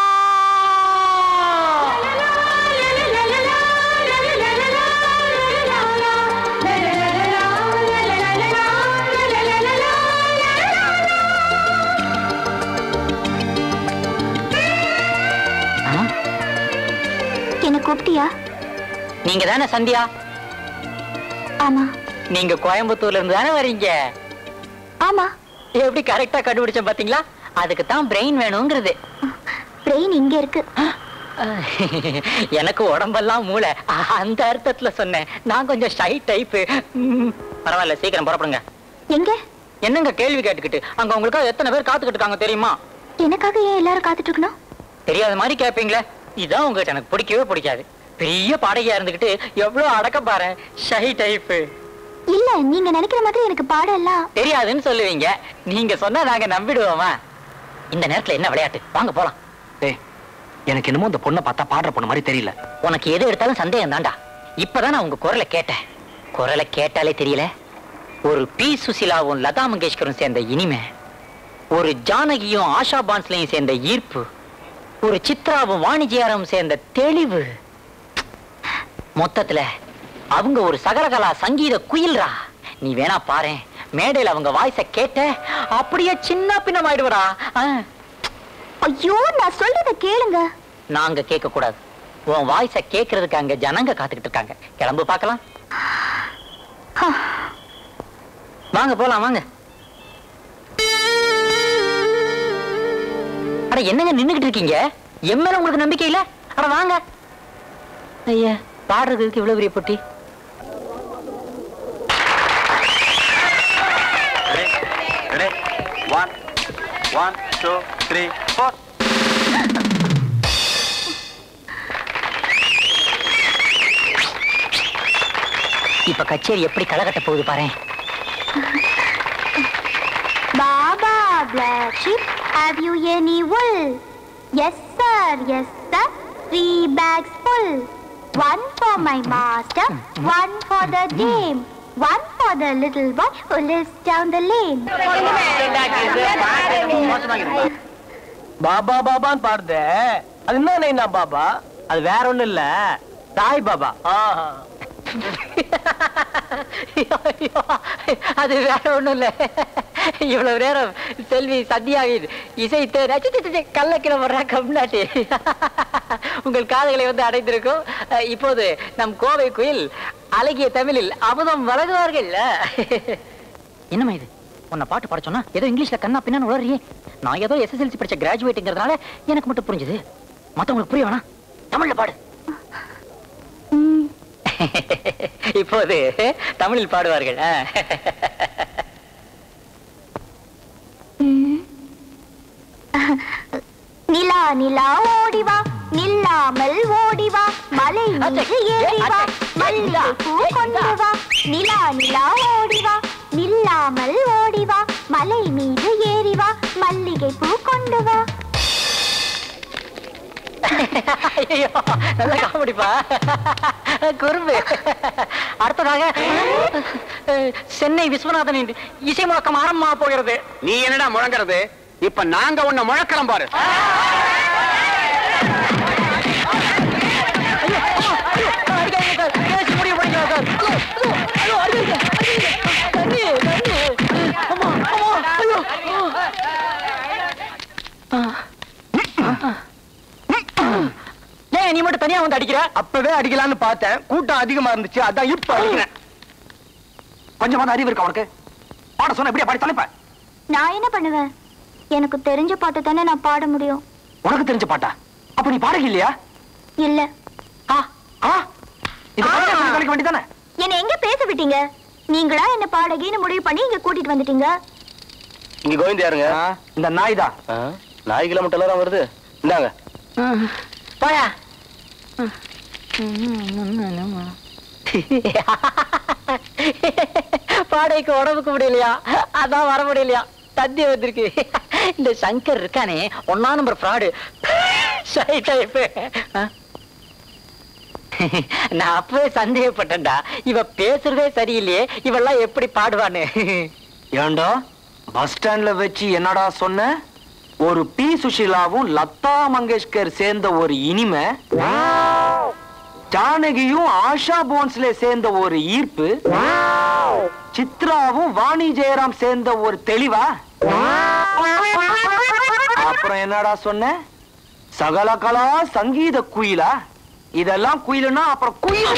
என்ன கூப்பிட்டியா? நீங்க தானே சந்தியா? ஆமா. நீங்க கோயம்புத்தூர்ல இருந்து தானே வரீங்க? ஆமா. எப்படி கரெக்டா கண்டுபிடிச்ச பாத்தீங்களா? அதுக்கு தான் பிரெயின் வேணுங்கிறது. பிரெயின் இங்க இருக்கு. எனக்கு உடம்பெல்லாம் மூளை, அந்த அர்த்தத்துல சொன்னேன். நான் கொஞ்சம் ஷை டைப். பரவாயில்ல, சீக்கிரம் புறப்படுங்க. எங்க? என்னங்க கேள்வி கேட்டுக்கிட்டு? அங்க உங்களுக்காக எத்தனை பேர் காத்துக்கிட்டு இருக்காங்க தெரியுமா? எனக்காக ஏன் எல்லாரும் காத்துட்டு இருக்கணும்? தெரியாத மாதிரி கேட்பீங்களே, இதான் உங்ககிட்ட எனக்கு பிடிக்கவே பிடிக்காது. பெரிய பாடகையா இருந்துகிட்டு எவ்வளவு அடக்க பாரு, ஷை டைப். இல்ல, நீங்க நினைக்கிற மாதிரி எனக்கு பாடம் எல்லாம் தெரியாதுன்னு சொல்லுவீங்க. நீங்க சொன்னா நாங்க நம்பிடுவோமா? இந்த நேரத்துல என்ன விளையாட்டு? வாங்க போலாம். எனக்கு என்னமோ இந்த பொண்ணை பார்த்தா பாடுற பொண்ணு மாதிரி தெரியல. உனக்கு எது எடுத்தாலும் சந்தேகம் தான்டா. இப்பதான் நான் உங்க குரலை கேட்டேன். குரலை கேட்டாலே தெரியல. ஒரு பி சுசிலாவும் லதா மங்கேஷ்கரும் சேர்ந்த இனிமை, ஒரு ஜானகியும் ஆஷா பான்ஸ்லையும் சேர்ந்த ஈர்ப்பு, ஒரு சித்ராவும் வாணிஜியாரும் சேர்ந்த தெளிவு. மொத்தத்துல அவங்க ஒரு சகலகலா சங்கீத குயில்ரா. நீ வேணா பாரு, மேடையில் அவங்க வாய்ஸ கேட்ட அப்படியே சின்ன பின்னமாயிடுவடா. ஐயோ, நான் சொல்றத கேளுங்க. நாங்க கேட்க கூடாது. உன் வாய்ஸ கேட்கறதுக்கு அங்க ஜனங்க காத்துக்கிட்டு இருக்காங்க. கிளம்பு பார்க்கலாம். வாங்க போலாம், வாங்க. அட என்னங்க நின்னுகிட்டு இருக்கீங்க? என் மேல உங்களுக்கு நம்பிக்கை இல்ல? அட வாங்க. ஐயா, பாடுறதுக்கு இவ்வளவு பெரிய போட்டி. One, two, three, four. இப்ப கச்சேரி எப்படி களகட்ட போகுது பாரு. Baba, black sheep, have you any wool? Yes sir, yes sir, 3 bags full. One for my master, one for the dame, one for the little boy who lives down the lane. Baba பாபான்னு பாடுத, அது என்ன பாபா? அது வேற ஒண்ணும் இல்ல, தாய் பாபா. அது வேற ஒண்ணும் இல்ல. இவ்வளவு நேரம் செல்வி சத்யாவின் இசைத்து கள்ளக்கிழ வர்ற கம்நாட்டி உங்கள் காதுகளை வந்து அடைந்திருக்கும். இப்போது நம் கோவை குயில் அழகிய தமிழில் அமுதம் வழங்குவார்கள். என்னமா இது? உன்னை பாட்டு பாட சொன்னா ஏதோ இங்கிலீஷ்ல கண்ணா பின்னான்னு உளறியே. நான் ஏதோ SSLC படிச்ச கிராஜுவேட்டுங்கிறதுனால எனக்கு மட்டும் புரிஞ்சுது. மத்தவங்களுக்கு புரிய வேணா, தமிழ்ல பாடு. இப்போது தமிழில் பாடுவார்கள். நிலா நிலா ஓடிவா, நில்லாமல் ஓடிவா, மலை மீது ஏறிவா, மல்லிகை பூ கொண்டு வா. நிலா நிலா ஓடிவா, நில்லாமல் ஓடிவா, மலை மீது ஏறிவா, மல்லிகை பூ கொண்டு வா. நல்ல காமெடிப்பா, குறும்பு. அடுத்ததாக சென்னை விஸ்வநாதனின் இசை முழக்கம் ஆரம்பமாக போகிறது. நீ என்னடா முழங்குறது? இப்ப நாங்க உன்னை முழக்கலாம் பாரு. நீ மட்டும் தனியா வந்து அடிக்கிற? அப்பவே அடிக்கலான்னு பார்த்தேன், கூட்டம் அதிகமா இருந்துச்சு, அதான் இப்ப அடிக்கிறேன். கொஞ்சமான அறிவு இருக்கா உனக்கு? பாட சொன்ன எப்படியா பாடி தலைப்ப? நான் என்ன பண்ணுவேன்? எனக்கு தெரிஞ்ச பாட்டு தானே நான் பாட முடியும். உனக்கு தெரிஞ்ச பாட்டா? அப்ப நீ பாடக இல்லையா? இல்ல. வேண்டிதானே? என்ன எங்க பேச விட்டீங்க? நீங்களா என்ன பாடகின்னு முடிவு பண்ணி இங்க கூட்டிட்டு வந்துட்டீங்க. இங்க கோவிந்த் யாருங்க? இந்த நாய் தான். நாய்களை மட்டும் எல்லாம் வருது. இந்தாங்க போயா. பாடைக்கு உடம்புக்கு முடியலையா, அதான் வர முடியலையா, தந்தி வந்திருக்கு. இந்த சங்கர் இருக்கானே, 1 நம்பர் ஃப்ராடு. நான் அப்பவே சந்தேகப்பட்டேன்டா, இவ பேசுறதே சரியில்லையே, இவெல்லாம் எப்படி பாடுவான்னு. ஏண்டா பஸ் ஸ்டாண்ட்ல வச்சு என்னடா சொன்ன? ஒரு பி சுஷிலாவும் லதா மங்கேஷ்கர் சேர்ந்த ஒரு இனிமை, ஜானகியும் ஆஷா போன்ஸ்ல சேர்ந்த ஒரு ஈர்ப்பு, சித்ராவும் வாணி ஜெயராம் சேர்ந்த ஒரு தெளிவா? அப்புறம் என்னடா சொன்ன? சகலகலா சங்கீத குயிலா? இதெல்லாம் குயிலுன்னா அப்புறம் குயில்.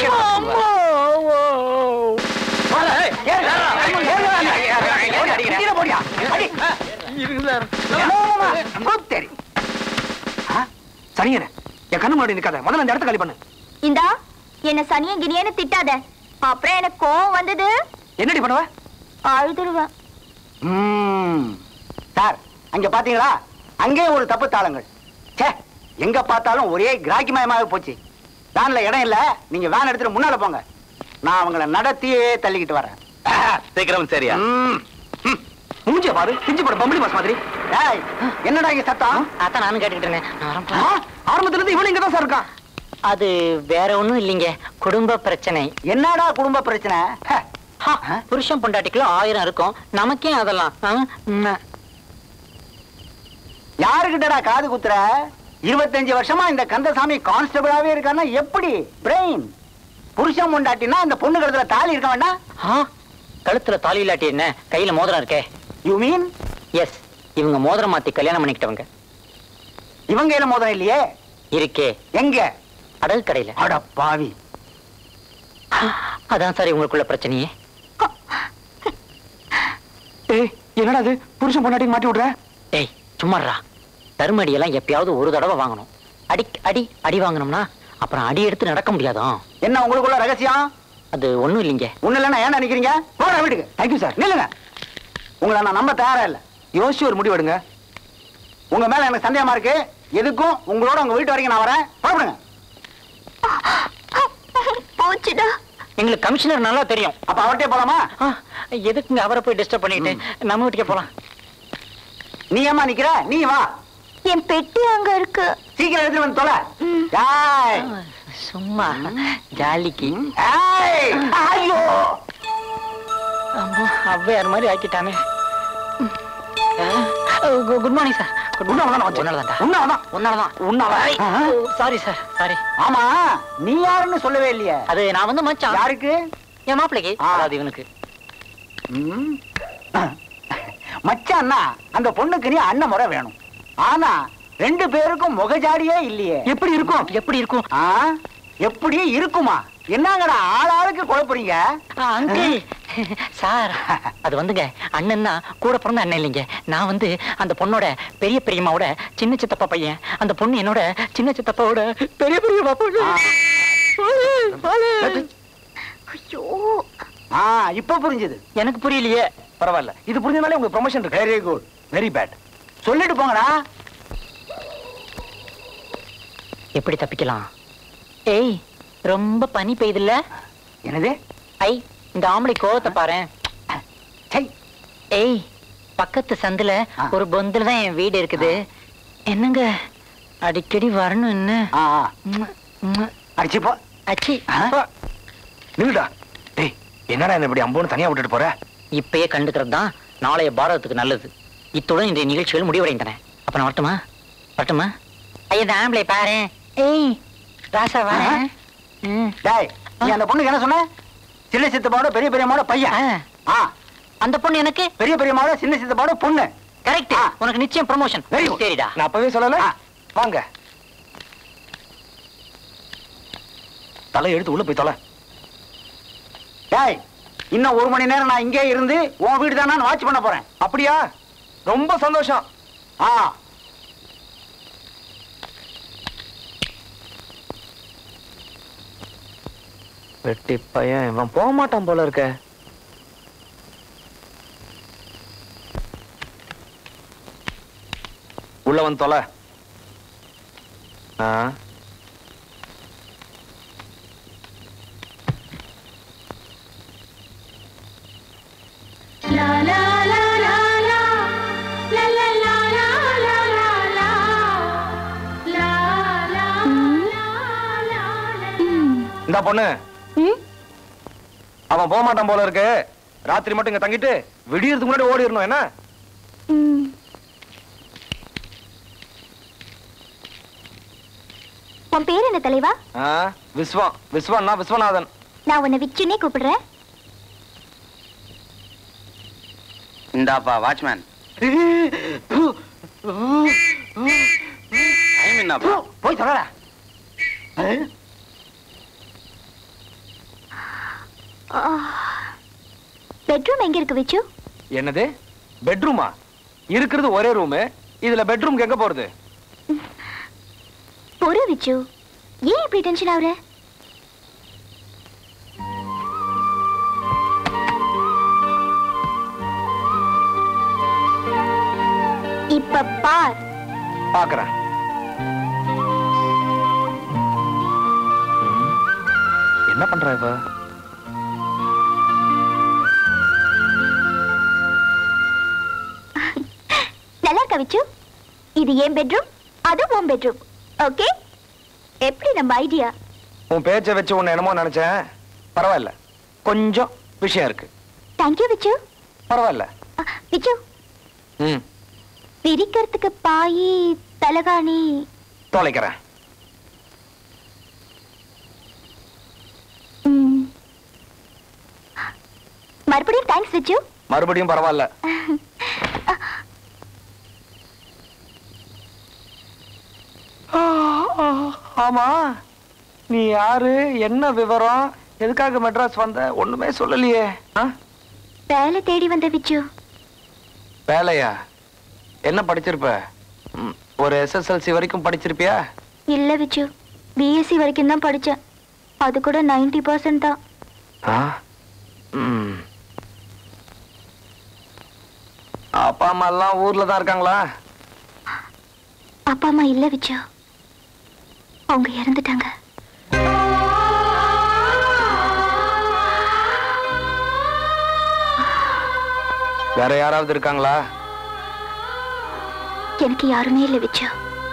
சரிங்க, என் கண்ணு முன்னாடி நிக்காத. முதல்ல அந்த இடத்த காலி பண்ணு. இந்தா என்ன சனிய கினியன்னு திட்டாத. அப்புறம் எனக்கு கோவம் வந்தது. என்னடி பண்ணுவ? அழுதுருவேன். சார் அங்க பாத்தீங்களா? அங்கே ஒரு தப்பு தாளங்கள். சே, எங்க பார்த்தாலும் ஒரே கிராக்கிமயமாக போச்சு. வேன்ல இடம் இல்ல. நீங்க வேன் எடுத்துட்டு முன்னால போங்க. நான் அவங்கள நடத்தியே தள்ளிக்கிட்டு வரேன். சீக்கிரம் சரியா? மூஞ்சிய பாரு, பிஞ்சு போட பம்பளி பாஸ் மாதிரி. ஏய், என்னடா இங்க சத்தம்? அதான் நானும் கேட்டுக்கிட்டு இருந்தேன். ஆரம்பத்துல இருந்து இவனும் இங்கதான் சார் இருக்கான். அது வேற ஒண்ணும் இல்லைங்க, குடும்ப பிரச்சனை. என்னடா குடும்ப பிரச்சனை? புருஷன் பொண்டாட்டிக்குள்ள 1000 இருக்கும், நமக்கே அதெல்லாம். யாருக்கிட்டடா காது குத்துற? 25 வருஷமா இந்த கந்தசாமி கான்ஸ்டபிளாவே இருக்கான்னா எப்படி? பிரெயின். புருஷன் பொண்டாட்டினா இந்த பொண்ணு கழுத்துல தாலி இருக்க வேண்டாம்? கழுத்துல தாலி இல்லாட்டி என்ன, கையில மோதிரம் இருக்கே. You mean? எஸ், இவங்க மோதிரம் மாத்தி கல்யாணம் பண்ணிக்கிட்டவங்க. இவங்க கையில மோதிரம் இல்லையே. இருக்கே. எங்க? அடகு கடையில. அட பாவி. அதான் சார் இவங்களுக்குள்ள பிரச்சனையே. ஏய், என்னடா இது? புருஷன் பொண்டாட்டி மாட்டி விடுற? ஏய் சும்மாறா. தருமடி எல்லாம் எப்பயாவது ஒரு தடவை வாங்கணும். அடி வாங்கணும்னா அப்புறம் அடி எடுத்து நடக்க முடியாதான். என்ன உங்களுக்குள்ள ரகசியம்? அது ஒண்ணும் இல்லைங்க. ஒண்ணு இல்லைன்னா ஏன் நினைக்கிறீங்க? போற வீட்டுக்கு. Thank you sir. நில்லுங்க. உங்களை நான் நம்ப தயாரா இல்ல. யோசிச்சு ஒரு முடிவு எடுங்க. உங்க மேல எனக்கு சந்தேகமா இருக்கு. எதுக்கும் உங்களோட உங்க வீட்டு வரைக்கும் நான் வரேன். புறப்படுங்க. போச்சுடா. எங்களுக்கு கமிஷனர் நல்லா தெரியும். அப்ப அவர்கிட்டே போலாமா? எதுக்குங்க அவரை போய் டிஸ்டர்ப் பண்ணிட்டு நம்ம வீட்டுக்கே போலாம். நீ ஏமா நிக்கிற? நீ வா. என் பெட்டி அங்க இருக்கு. சீக்கிரம் எடுத்துட்டு வந்து தொலை. டேய், சும்மா ஜாலிக்கு. ஏய், ஐயோ, அம்மா அவ்வையார் மாதிரி ஆக்கிட்டானே. Good morning sir. Sorry sir, sorry. ஆமா, நீ யாருன்னு சொல்லவே இல்லையே. அது நான் வந்து மச்சான். யாருக்கு? என் மாப்பிளைக்கு. அதாவது இவனுக்கு. மச்சான்னா அந்த பொண்ணுக்கு நீ அண்ணன் முறை வேணும். ஆனா 2 பேருக்கும் முகஜாடியே இல்லையே. எப்படி இருக்கும்? எப்படி இருக்கும்? எப்படி இருக்குமா? என்னங்கடா ஆளாளுக்கு குழப்பறீங்க? அங்கிள் சார், அது வந்துங்க அண்ணன்னா கூட பிறந்த அண்ணன் இல்லைங்க. நான் வந்து அந்த பொண்ணோட பெரிய பெரியம்மாவோட சின்ன சித்தப்பா பையன். அந்த பொண்ணு என்னோட சின்ன சித்தப்பாவோட பெரிய பெரியம்மா பொண்ணு. ஐயோ, இப்ப புரிஞ்சது. எனக்கு புரியலையே. பரவாயில்ல, இது புரிஞ்சனாலே உங்களுக்கு ப்ரமோஷன் இருக்கு. Very good, very bad. சொல்லிட்டு போங்கடா. எப்படி தப்பிக்கலாம்? ஏய், ரொம்ப பனி பெய்யுதுல்ல? என்னது? ஐ, இந்த ஆம்பளை கோவத்தை பாரு. ஏய், பக்கத்து சந்துல ஒரு பொந்துல தான் என் வீடு இருக்குது. என்னங்க அடிக்கடி வரணும். என்ன அடிச்சுப்போ. அச்சி நில்லுடா. டேய், என்னடா என்ன இப்படி அம்போன்னு தனியா விட்டுட்டு போற? இப்பயே கண்டுக்கிறது தான் நாளைய பாரதத்துக்கு நல்லது. இத்துடன் இன்றைய நிகழ்ச்சிகள் முடிவடைந்தன. அப்ப நான் வரட்டுமா? வரட்டுமா? ஐயா, இந்த ஆம்பளை பாரு. ஏய் ராசா வா. டேய், நீ அந்த பொண்ணுக்கு என்ன சொன்ன? சின்ன சித்தப்பாவோட பெரிய பெரியம்மாவோட பையன். அந்த பொண்ணு எனக்கு பெரிய பெரியம்மாவோட சின்ன சித்தப்பாவோட பொண்ணு. கரெக்ட். உனக்கு நிச்சயம் ப்ரமோஷன். சரிடா, நான் அப்பவே சொல்லல. வாங்க, தலை எடுத்து உள்ள போய் தொலை. டேய், இன்னும் 1 மணி நேரம் நான் இங்கே இருந்து உன் வீடு தான் நான் வாட்ச் பண்ண போறேன். அப்படியா? ரொம்ப சந்தோஷம். வெட்டி பையன், இவன் போக மாட்டான் போல இருக்க. உள்ள வந்து தொலை. இந்த பொண்ணு அவன் போக மாட்டான் போல இருக்கு. ராத்திரி மட்டும் இங்க தங்கிட்டு விடியறதுக்கு முன்னாடி ஓடிடணும். என்ன? உன் பேர் என்ன தலைவா? விஸ்வன்னா விஸ்வநாதன். நான் உன்னை விச்சுனே கூப்பிடுறேன். இந்தாப்பா வாட்ச்மேன். போய் சொல்லடா. பெட்ரூம் எங்க இருக்கு விச்சு? என்னது பெட்ரூமா? இருக்கிறது ஒரே ரூம். இதுல பெட்ரூம் எங்க போறது? பொறு விச்சு. விச்சு, ஏன் இப்படி டென்ஷன் ஆகுற? இப்ப பார். பாக்குறேன். என்ன பண்ற இவ? நல்லா இருக்கா விச்சு? இது என் பெட்ரூம், அது உன் பெட்ரூம். ஓகே? எப்படி நம்ம ஐடியா? உன் பேச்சை வச்சு உன்னை என்னமோ நினைச்சேன். பரவாயில்ல, கொஞ்சம் விஷயம் இருக்கு. தேங்க்யூ விச்சு. பரவாயில்ல. விச்சு, விரிக்கிறதுக்கு பாயி தலகாணி தொலைக்கிறேன். மறுபடியும் தேங்க்ஸ் விச்சு. மறுபடியும் பரவாயில்ல. ஆமா, நீ யாரு, என்ன விவரம், எதுக்காக மெட்ராஸ் வந்த, ஒண்ணுமே சொல்லலையே. வேலை தேடி வந்த விச்சு. வேலையா? என்ன படிச்சிருப்ப? ஒரு SSLC வரைக்கும் படிச்சிருப்பியா? இல்ல விச்சு, BSc வரைக்கும் தான் படிச்சேன். அது கூட 90% தான். அப்பா அம்மா எல்லாம் ஊர்ல தான் இருக்காங்களா? அப்பா அம்மா இல்ல விச்சு, அவங்க இறந்துட்டாங்க. வேற யாராவது இருக்காங்களா? எனக்கு யாருமே இல்ல விச்சு.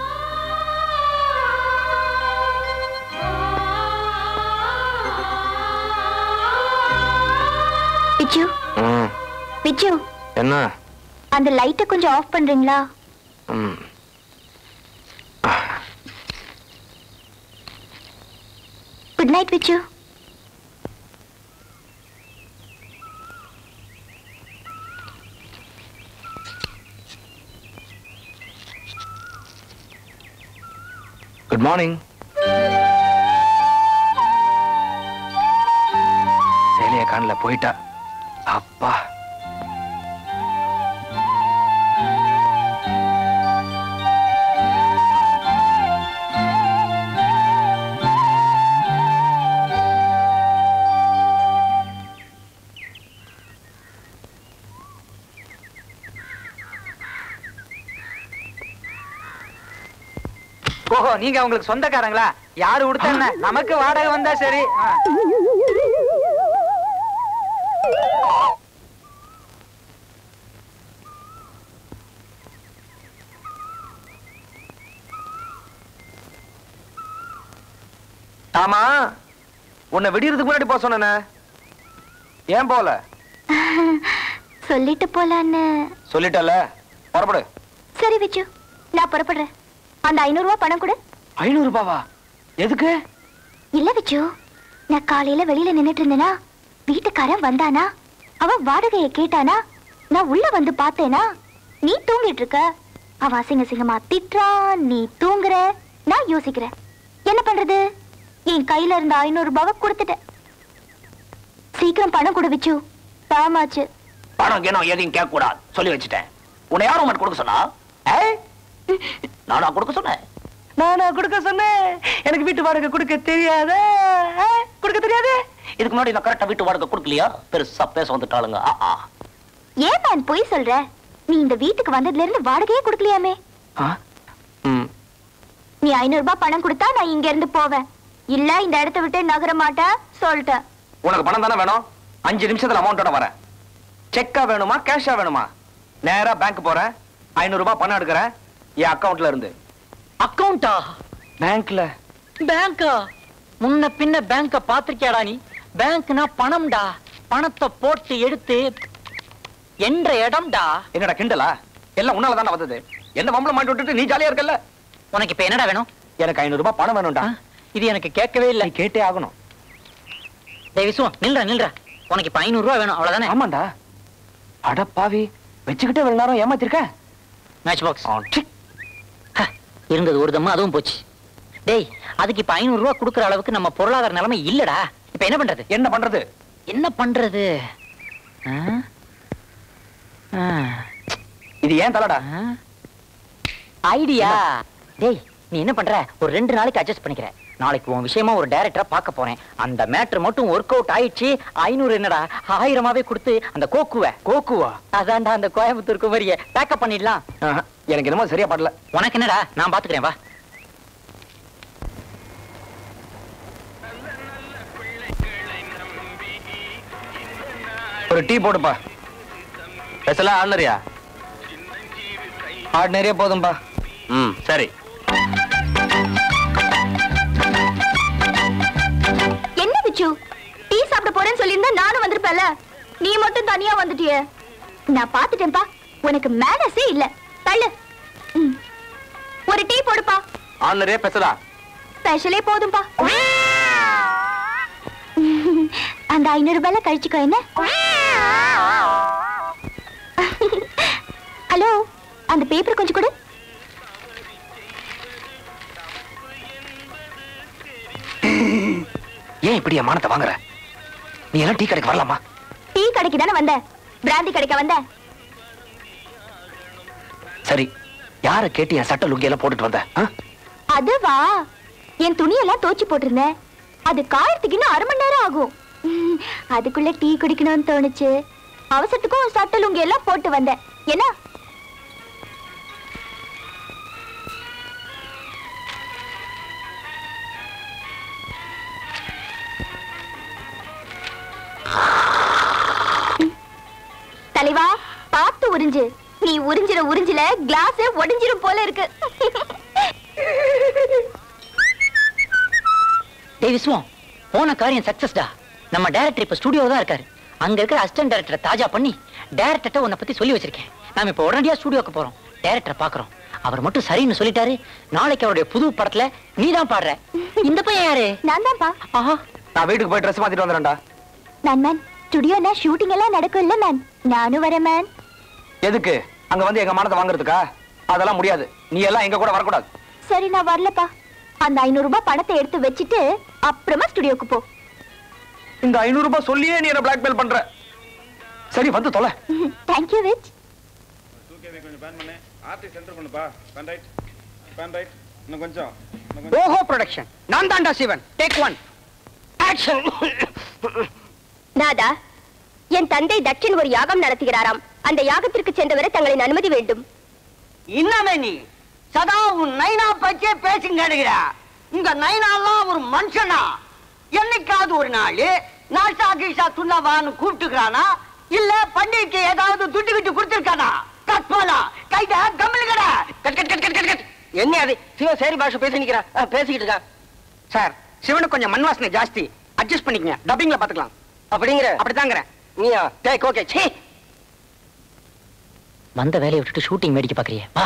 விச்சு, விச்சு, என்ன? அந்த லைட்டை கொஞ்சம் ஆஃப் பண்றீங்களா? Good night Vichu. Good morning. சேலிய காணல, போயிட்டா. அப்பா, ஓஹோ, நீங்க அவங்களுக்கு சொந்தக்காரங்களா? யாரு கொடுத்தா நமக்கு வாடகை வந்தா சரி. ஆமா, உன்னை விடியறதுக்கு முன்னாடி போக சொன்ன, ஏன் போல? சொல்லிட்டு போலான்னு. சொல்லிட்டல, புறப்படு. சரி விச்சு, நான் புறப்படுறேன். அந்த 500 ரூபாய் பணம் கொடு. 500 ரூபாவா? எதுக்கு? இல்ல விச்சு, நான் காலையில வெளியில நின்னுட்டு இருந்தேனா, வீட்டுக்காரன் வந்தானா, அவன் வாடகையை கேட்டானா, நான் உள்ள வந்து பார்த்தேனா, நீ தூங்கிட்டு இருக்க. அவன் அசிங்க சிங்கமா திட்டுறான், நீ தூங்குற. நான் யோசிக்கிறேன், என்ன பண்றது? என் கையில இருந்த 500 ரூபாவை கொடுத்துட்டேன். சீக்கிரம் பணம் கொடு விச்சு, தாமாச்சு. பணம் எதையும் கேட்க கூடாது சொல்லி வச்சுட்டேன். உன்னை யாரும் மட்டும் கொடுக்க சொன்னா? நானா கொடுக்க சொன்னேன்? நானா கொடுக்க சொன்னேன்? எனக்கு வீட்டு வாடகை கொடுக்க தெரியாத? கொடுக்க தெரியாது? இதுக்கு முன்னாடி நான் கரெக்டா வீட்டு வாடகை கொடுக்கலையா? பெருசா பேச வந்துட்டாளுங்க. ஏன் நான் பொய் சொல்ற? நீ இந்த வீட்டுக்கு வந்ததுல இருந்து வாடகையே கொடுக்கலையாமே. நீ 500 ரூபாய் பணம் கொடுத்தா நான் இங்க இருந்து போவேன். இல்ல இந்த இடத்தை விட்டு நகர மாட்டேன் சொல்லிட்டேன். உனக்கு பணம் தானே வேணும்? 5 நிமிஷத்துல அமௌண்டோட வரேன். செக்கா வேணுமா கேஷா வேணுமா? நேரா பேங்க் போறேன், 500 ரூபாய் பணம் எடுக்கிறேன் என் அக்கவுண்ட்ல இருந்து. அக்கவுண்டா? பேங்க்ல. பேங்கா? முன்ன பின்ன பேங்க பாத்திருக்கியாடா நீ? பேங்க்னா பணம்டா. பணத்தை போட்டு எடுத்து என்ற இடம்டா. என்னடா கிண்டலா? எல்லாம் உன்னால தானே வந்தது. என்ன மம்பளம் மாட்டி விட்டுட்டு நீ ஜாலியா இருக்கல்ல? உனக்கு இப்ப என்னடா வேணும்? எனக்கு 500 ரூபாய் பணம் வேணும்டா. இது எனக்கு கேட்கவே இல்லை. கேட்டே ஆகணும். விசு, நில்ற. உனக்கு இப்ப 500 ரூபாய் வேணும், அவ்வளவுதானே? ஆமாண்டா. அட பாவி, வச்சுக்கிட்டே வெள்ள நேரம் ஏமாத்திருக்க. மேட்ச் பாக்ஸ் இருந்தது ஒரு தம்மா, அதுவும் போச்சு. டேய், அதுக்கு இப்ப 500 ரூபாய் கொடுக்கற அளவுக்கு நம்ம பொருளாதார நிலைமை இல்லடா. இப்ப என்ன பண்றது? என்ன பண்றது? இது ஏன் தலடா? ஐடியா. டேய், நீ என்ன பண்ற, ஒரு 2 நாளைக்கு அட்ஜஸ்ட் பண்ணிக்கிற. நாளைக்கு உன் விஷயமா ஒரு டைரக்டரை பார்க்க போறேன். அந்த மேட்டர் மட்டும் ஒர்க் அவுட் ஆயிடுச்சு. 500 என்னடா 1000மாவே கொடுத்து அந்த கோக்குவா அதான்டா அந்த கோயம்புத்தூர் குமரிய பேக்கப் பண்ணிடலாம். எனக்கு என்னமோ சரியா படல. உனக்கு என்னடா, நான் பாத்துக்கிறேன் வா. ஒரு டீ போடுப்பா. ஸ்பெஷலா ஆர்டினரியா? ஆர்டினரியா போதும்பா. சரி. என்ன பிச்சு, டீ சாப்பிட போறேன்னு சொல்லியிருந்தா நானும் வந்திருப்பேன்ல. நீ மட்டும் தனியா வந்துட்டியே. நான் பாத்துட்டேன்பா, உனக்கு மேனஸே இல்ல. தள்ளு. ஒரு டீ போடுப்பா. ஆர்டினரியா ஸ்பெஷலா? ஸ்பெஷலே போதும்பா. அந்த 500 ரூபாயில கழிச்சுக்கோ. என்ன? ஹலோ, அந்த பேப்பர் கொஞ்சம் கொடு. ஏன் இப்படி என் மானத்தை வாங்குற? நீ எல்லாம் டீ கடைக்கு வரலாமா? டீ கடைக்கு தானே வந்த, பிராந்தி கடைக்க வந்த? சரி, யார கேட்டு என் சட்ட லுங்கி எல்லாம் போட்டுட்டு வந்த? அதுவா, என் துணியெல்லாம் தோச்சி போட்டிருந்தேன். அது காயத்துக்கு இன்னும் 1/2 மணி நேரம் ஆகும். அதுக்குள்ள டீ குடிக்கணும்னு தோணுச்சு. அவசரத்துக்கும் சட்ட லுங்கி எல்லாம் போட்டு வந்தேன். என்ன? தலைவா, பார்த்து உறிஞ்சு. நீ உறிஞ்சில கிளாஸ் உடைஞ்சிரும் போல இருக்கு. டேய் விஸ்வம், போன காரியம் சக்சஸ்டா. நம்ம டைரக்டர் இப்ப ஸ்டுடியோல தான் இருக்காரு. அங்க இருக்கிற அசிஸ்டன்ட் டைரக்டரை தாஜா பண்ணி டைரக்டர்ட்ட உன்னை பத்தி சொல்லி வச்சிருக்கேன். நாம இப்ப உடனடியா ஸ்டுடியோக்கு போறோம். டைரக்டரை பாக்குறோம். அவர் மட்டும் சரின்னு சொல்லிட்டாரு. நாளைக்கு அவருடைய புது படத்துல நீதான் பாடுற. இந்த பையன் யாரு? நான் தான்ப்பா. ஆஹா, நான் வீட்டுக்கு போய் ட்ரெஸ் மாத்திட்டு வந்துடுறேன்டா. மேன், ஸ்டுடியோல ஷூட்டிங் எல்லாம் நடக்கும் இல்ல மேன்? நானும் வரேன் மேன். எதுக்கு? அங்க வந்து எங்க மானத்தை வாங்குறதுக்கா? அதெல்லாம் முடியாது. நீ எல்லாம் எங்க கூட வரக்கூடாது. சரி, நான் வரலப்பா. அந்த 500 ரூபாய் பணத்தை எடுத்து வச்சிட்டு அப்புறமா ஸ்டுடியோக்கு போ. இந்த 500 ரூபாய் சொல்லியே நீ என்ன பிளாக்மெயில் பண்ற. சரி, வந்து தொலை. Thank you விச். கொஞ்சம் பேன் பண்ணு. ஆர்டிஸ்ட் சென்டர் பண்ணுப்பா. Fan right. இன்னும் கொஞ்சம். ஓஹோ ப்ரொடக்ஷன். நான் தான்டா சிவன். டேக் 1. ஆக்ஷன். நாதா, என் தந்தை தட்சன் ஒரு யாகம் நடத்துகிறாராம். அந்த யாகத்திற்கு சென்றவரை தங்களின் அனுமதி வேண்டும். இன்னமே நீ சதா உன் நைனா பச்சே பேசுங்க. உங்க நைனாலாம் ஒரு மனுஷனா? என்னைக்காவது ஒரு நாள் நாசா கீஷா துண்ணவான்னு கூப்பிட்டுக்கிறானா? இல்ல பண்டிகைக்கு ஏதாவது துட்டு கிட்டு கொடுத்திருக்கானா? கட்மாலா கைத கம்பளுக்கடா. Cut cut cut cut cut. என்ன அது சிவ சேரி பாஷை பேசிக்கிட்டு இருக்கா? சார், சிவனுக்கு கொஞ்சம் மண் வாசனை ஜாஸ்தி. அட்ஜஸ்ட் பண்ணிக்கங்க. டப்பிங்ல பாத்துக்கலாம். அப்படிதாங்கற. நீயா டேக் ஓகே. சீ, வந்த வேலையை விட்டுட்டு ஷூட்டிங் வேடிக்கை பாக்குறியே, வா.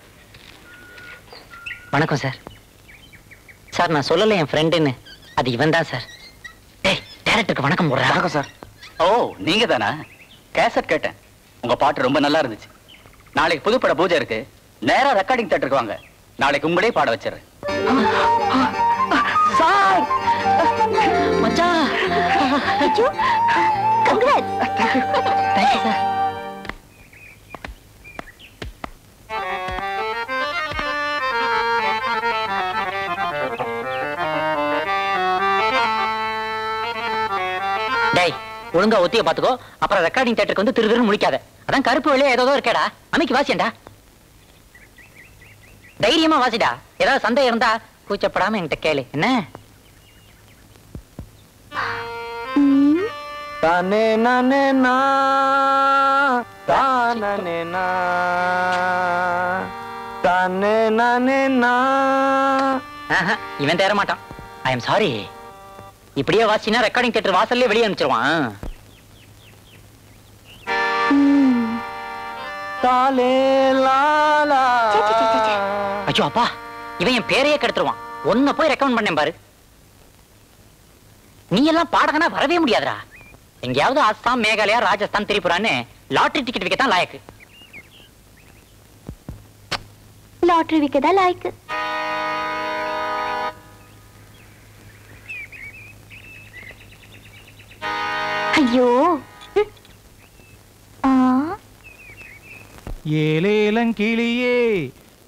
வணக்கம் சார். சார், நான் சொல்லல என் ஃப்ரெண்டுன்னு. அது இவன் தான் சார். டேய், டைரக்டருக்கு வணக்கம் போடுறேன். வணக்கம் சார். ஓ, நீங்க தானா? கேசட் கேட்டேன். உங்க பாட்டு ரொம்ப நல்லா இருந்துச்சு. நாளைக்கு புதுப்பட பூஜை இருக்கு. நேரா ரெக்கார்டிங் தியேட்டருக்கு வாங்க. நாளைக்கு உங்களே பாட வச்சிடுறேன். சார், மச்சான். கங்க்ராட்ஸ். Thank you sir. டேய், ஒழுங்கா ஒத்திய பாத்துக்கோ. அப்புறம் ரெக்கார்டிங் தியேட்டருக்கு வந்து திருன்னு முடிக்காத. அதான் கருப்பு வெளியே ஏதோ இருக்கேடா. அமைக்கு வாசியண்டா. தைரியமா வாசிடா. ஏதாவது சந்தேகம் இருந்தா கூச்சப்படாம என்கிட்ட கேளு. என்ன? தானே நானே நா தானே நா தானே நானே நா. இவன் தேர மாட்டான். I am sorry. இப்படியே வாசினா ரெக்கார்டிங் தியேட்டர் வாசல்லே வெளியே அனுப்பிச்சிருவான். தாலே லாலா. ஐயோ அப்பா, இவன் என் பேரையே கெடுத்துருவான். ஒன்ன போய் ரெக்கமெண்ட் பண்ணேன் பாரு. நீ எல்லாம் பாடகனா வரவே முடியாதுடா. எங்கேயாவது அஸ்ஸாம், மேகாலயா, ராஜஸ்தான், திரிபுரான்னு லாட்டரி டிக்கெட் விற்கத்தான் லாயக்கு. லாட்டரி விற்கதா லாய்க்கு. ஐயோ, ஏலேலங்கிளியே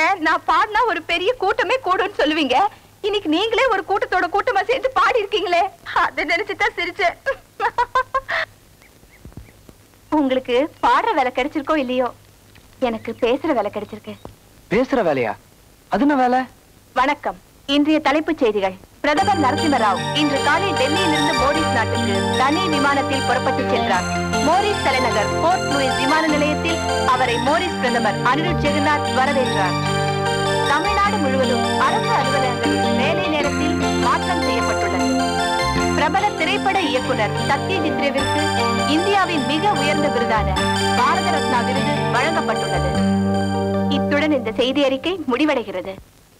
நான் பாடினா ஒரு பெரிய கூட்டமே கூடுன்னு சொல்லுவீங்க. இன்னைக்கு நீங்களே ஒரு கூட்டத்தோட கூட்டமா சேர்த்து பாடி இருக்கீங்களே, அதை நினைச்சுதான் சிரிச்சேன். உங்களுக்கு பாடுற வேலை கிடைச்சிருக்கோ இல்லையோ, எனக்கு பேசுற வேலை கிடைச்சிருக்கு. பேசுற வேலையா? அது என்ன வேலை? வணக்கம். இன்றைய தலைப்புச் செய்திகள். பிரதமர் நரசிம்ம ராவ் இன்று காலை டெல்லியிலிருந்து மோரிஸ் நாட்டுக்கு தனி விமானத்தில் புறப்பட்டு சென்றார். மோரிஸ் தலைநகர் போர்ட் லூயிஸ் விமான நிலையத்தில் அவரை மோரிஸ் பிரதமர் அனிருத் ஜெகநாத் வரவேற்றார். தமிழ்நாடு முழுவதும் அரசு அலுவலகங்களில் வேலை நேரத்தில் மாற்றம் செய்யப்பட்டுள்ளது. பிரபல திரைப்பட இயக்குனர் சத்யஜித் ரேவிற்கு இந்தியாவின் மிக உயர்ந்த விருதான பாரத ரத்னா விருது வழங்கப்பட்டுள்ளது. இத்துடன் இந்த செய்தி அறிக்கை முடிவடைகிறது.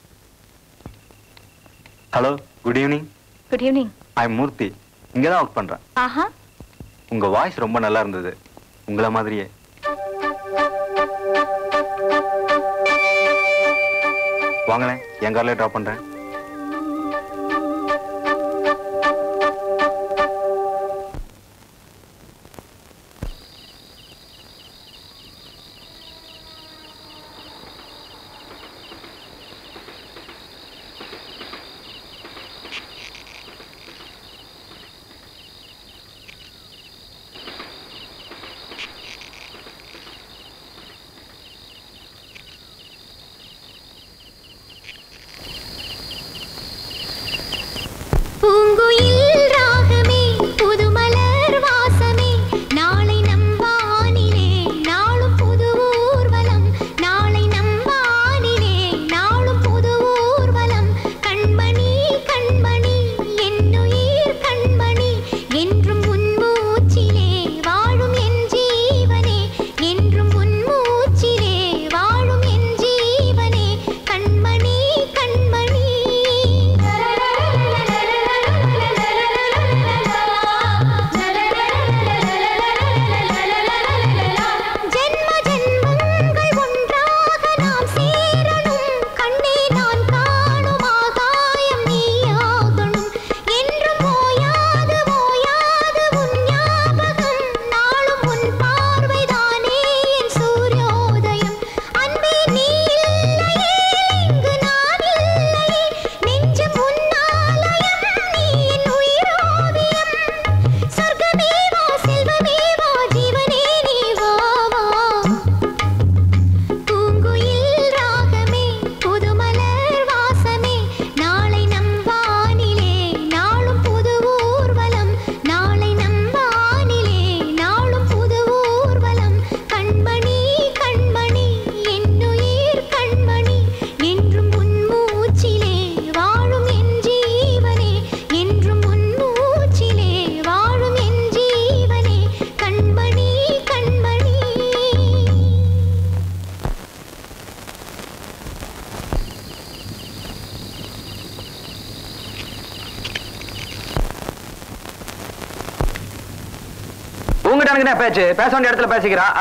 Hello, good evening. Good evening. I Murthy, இங்க தான் ஒர்க் பண்றேன். ஆஹா, உங்க வாய்ஸ் ரொம்ப நல்லா இருந்தது, உங்கள மாதிரியே. வாங்களேன், என் கார்ல டிராப் பண்றேன். பேச்சு பேச வேண்டிய இடத்துல பேசிக்கிறான்.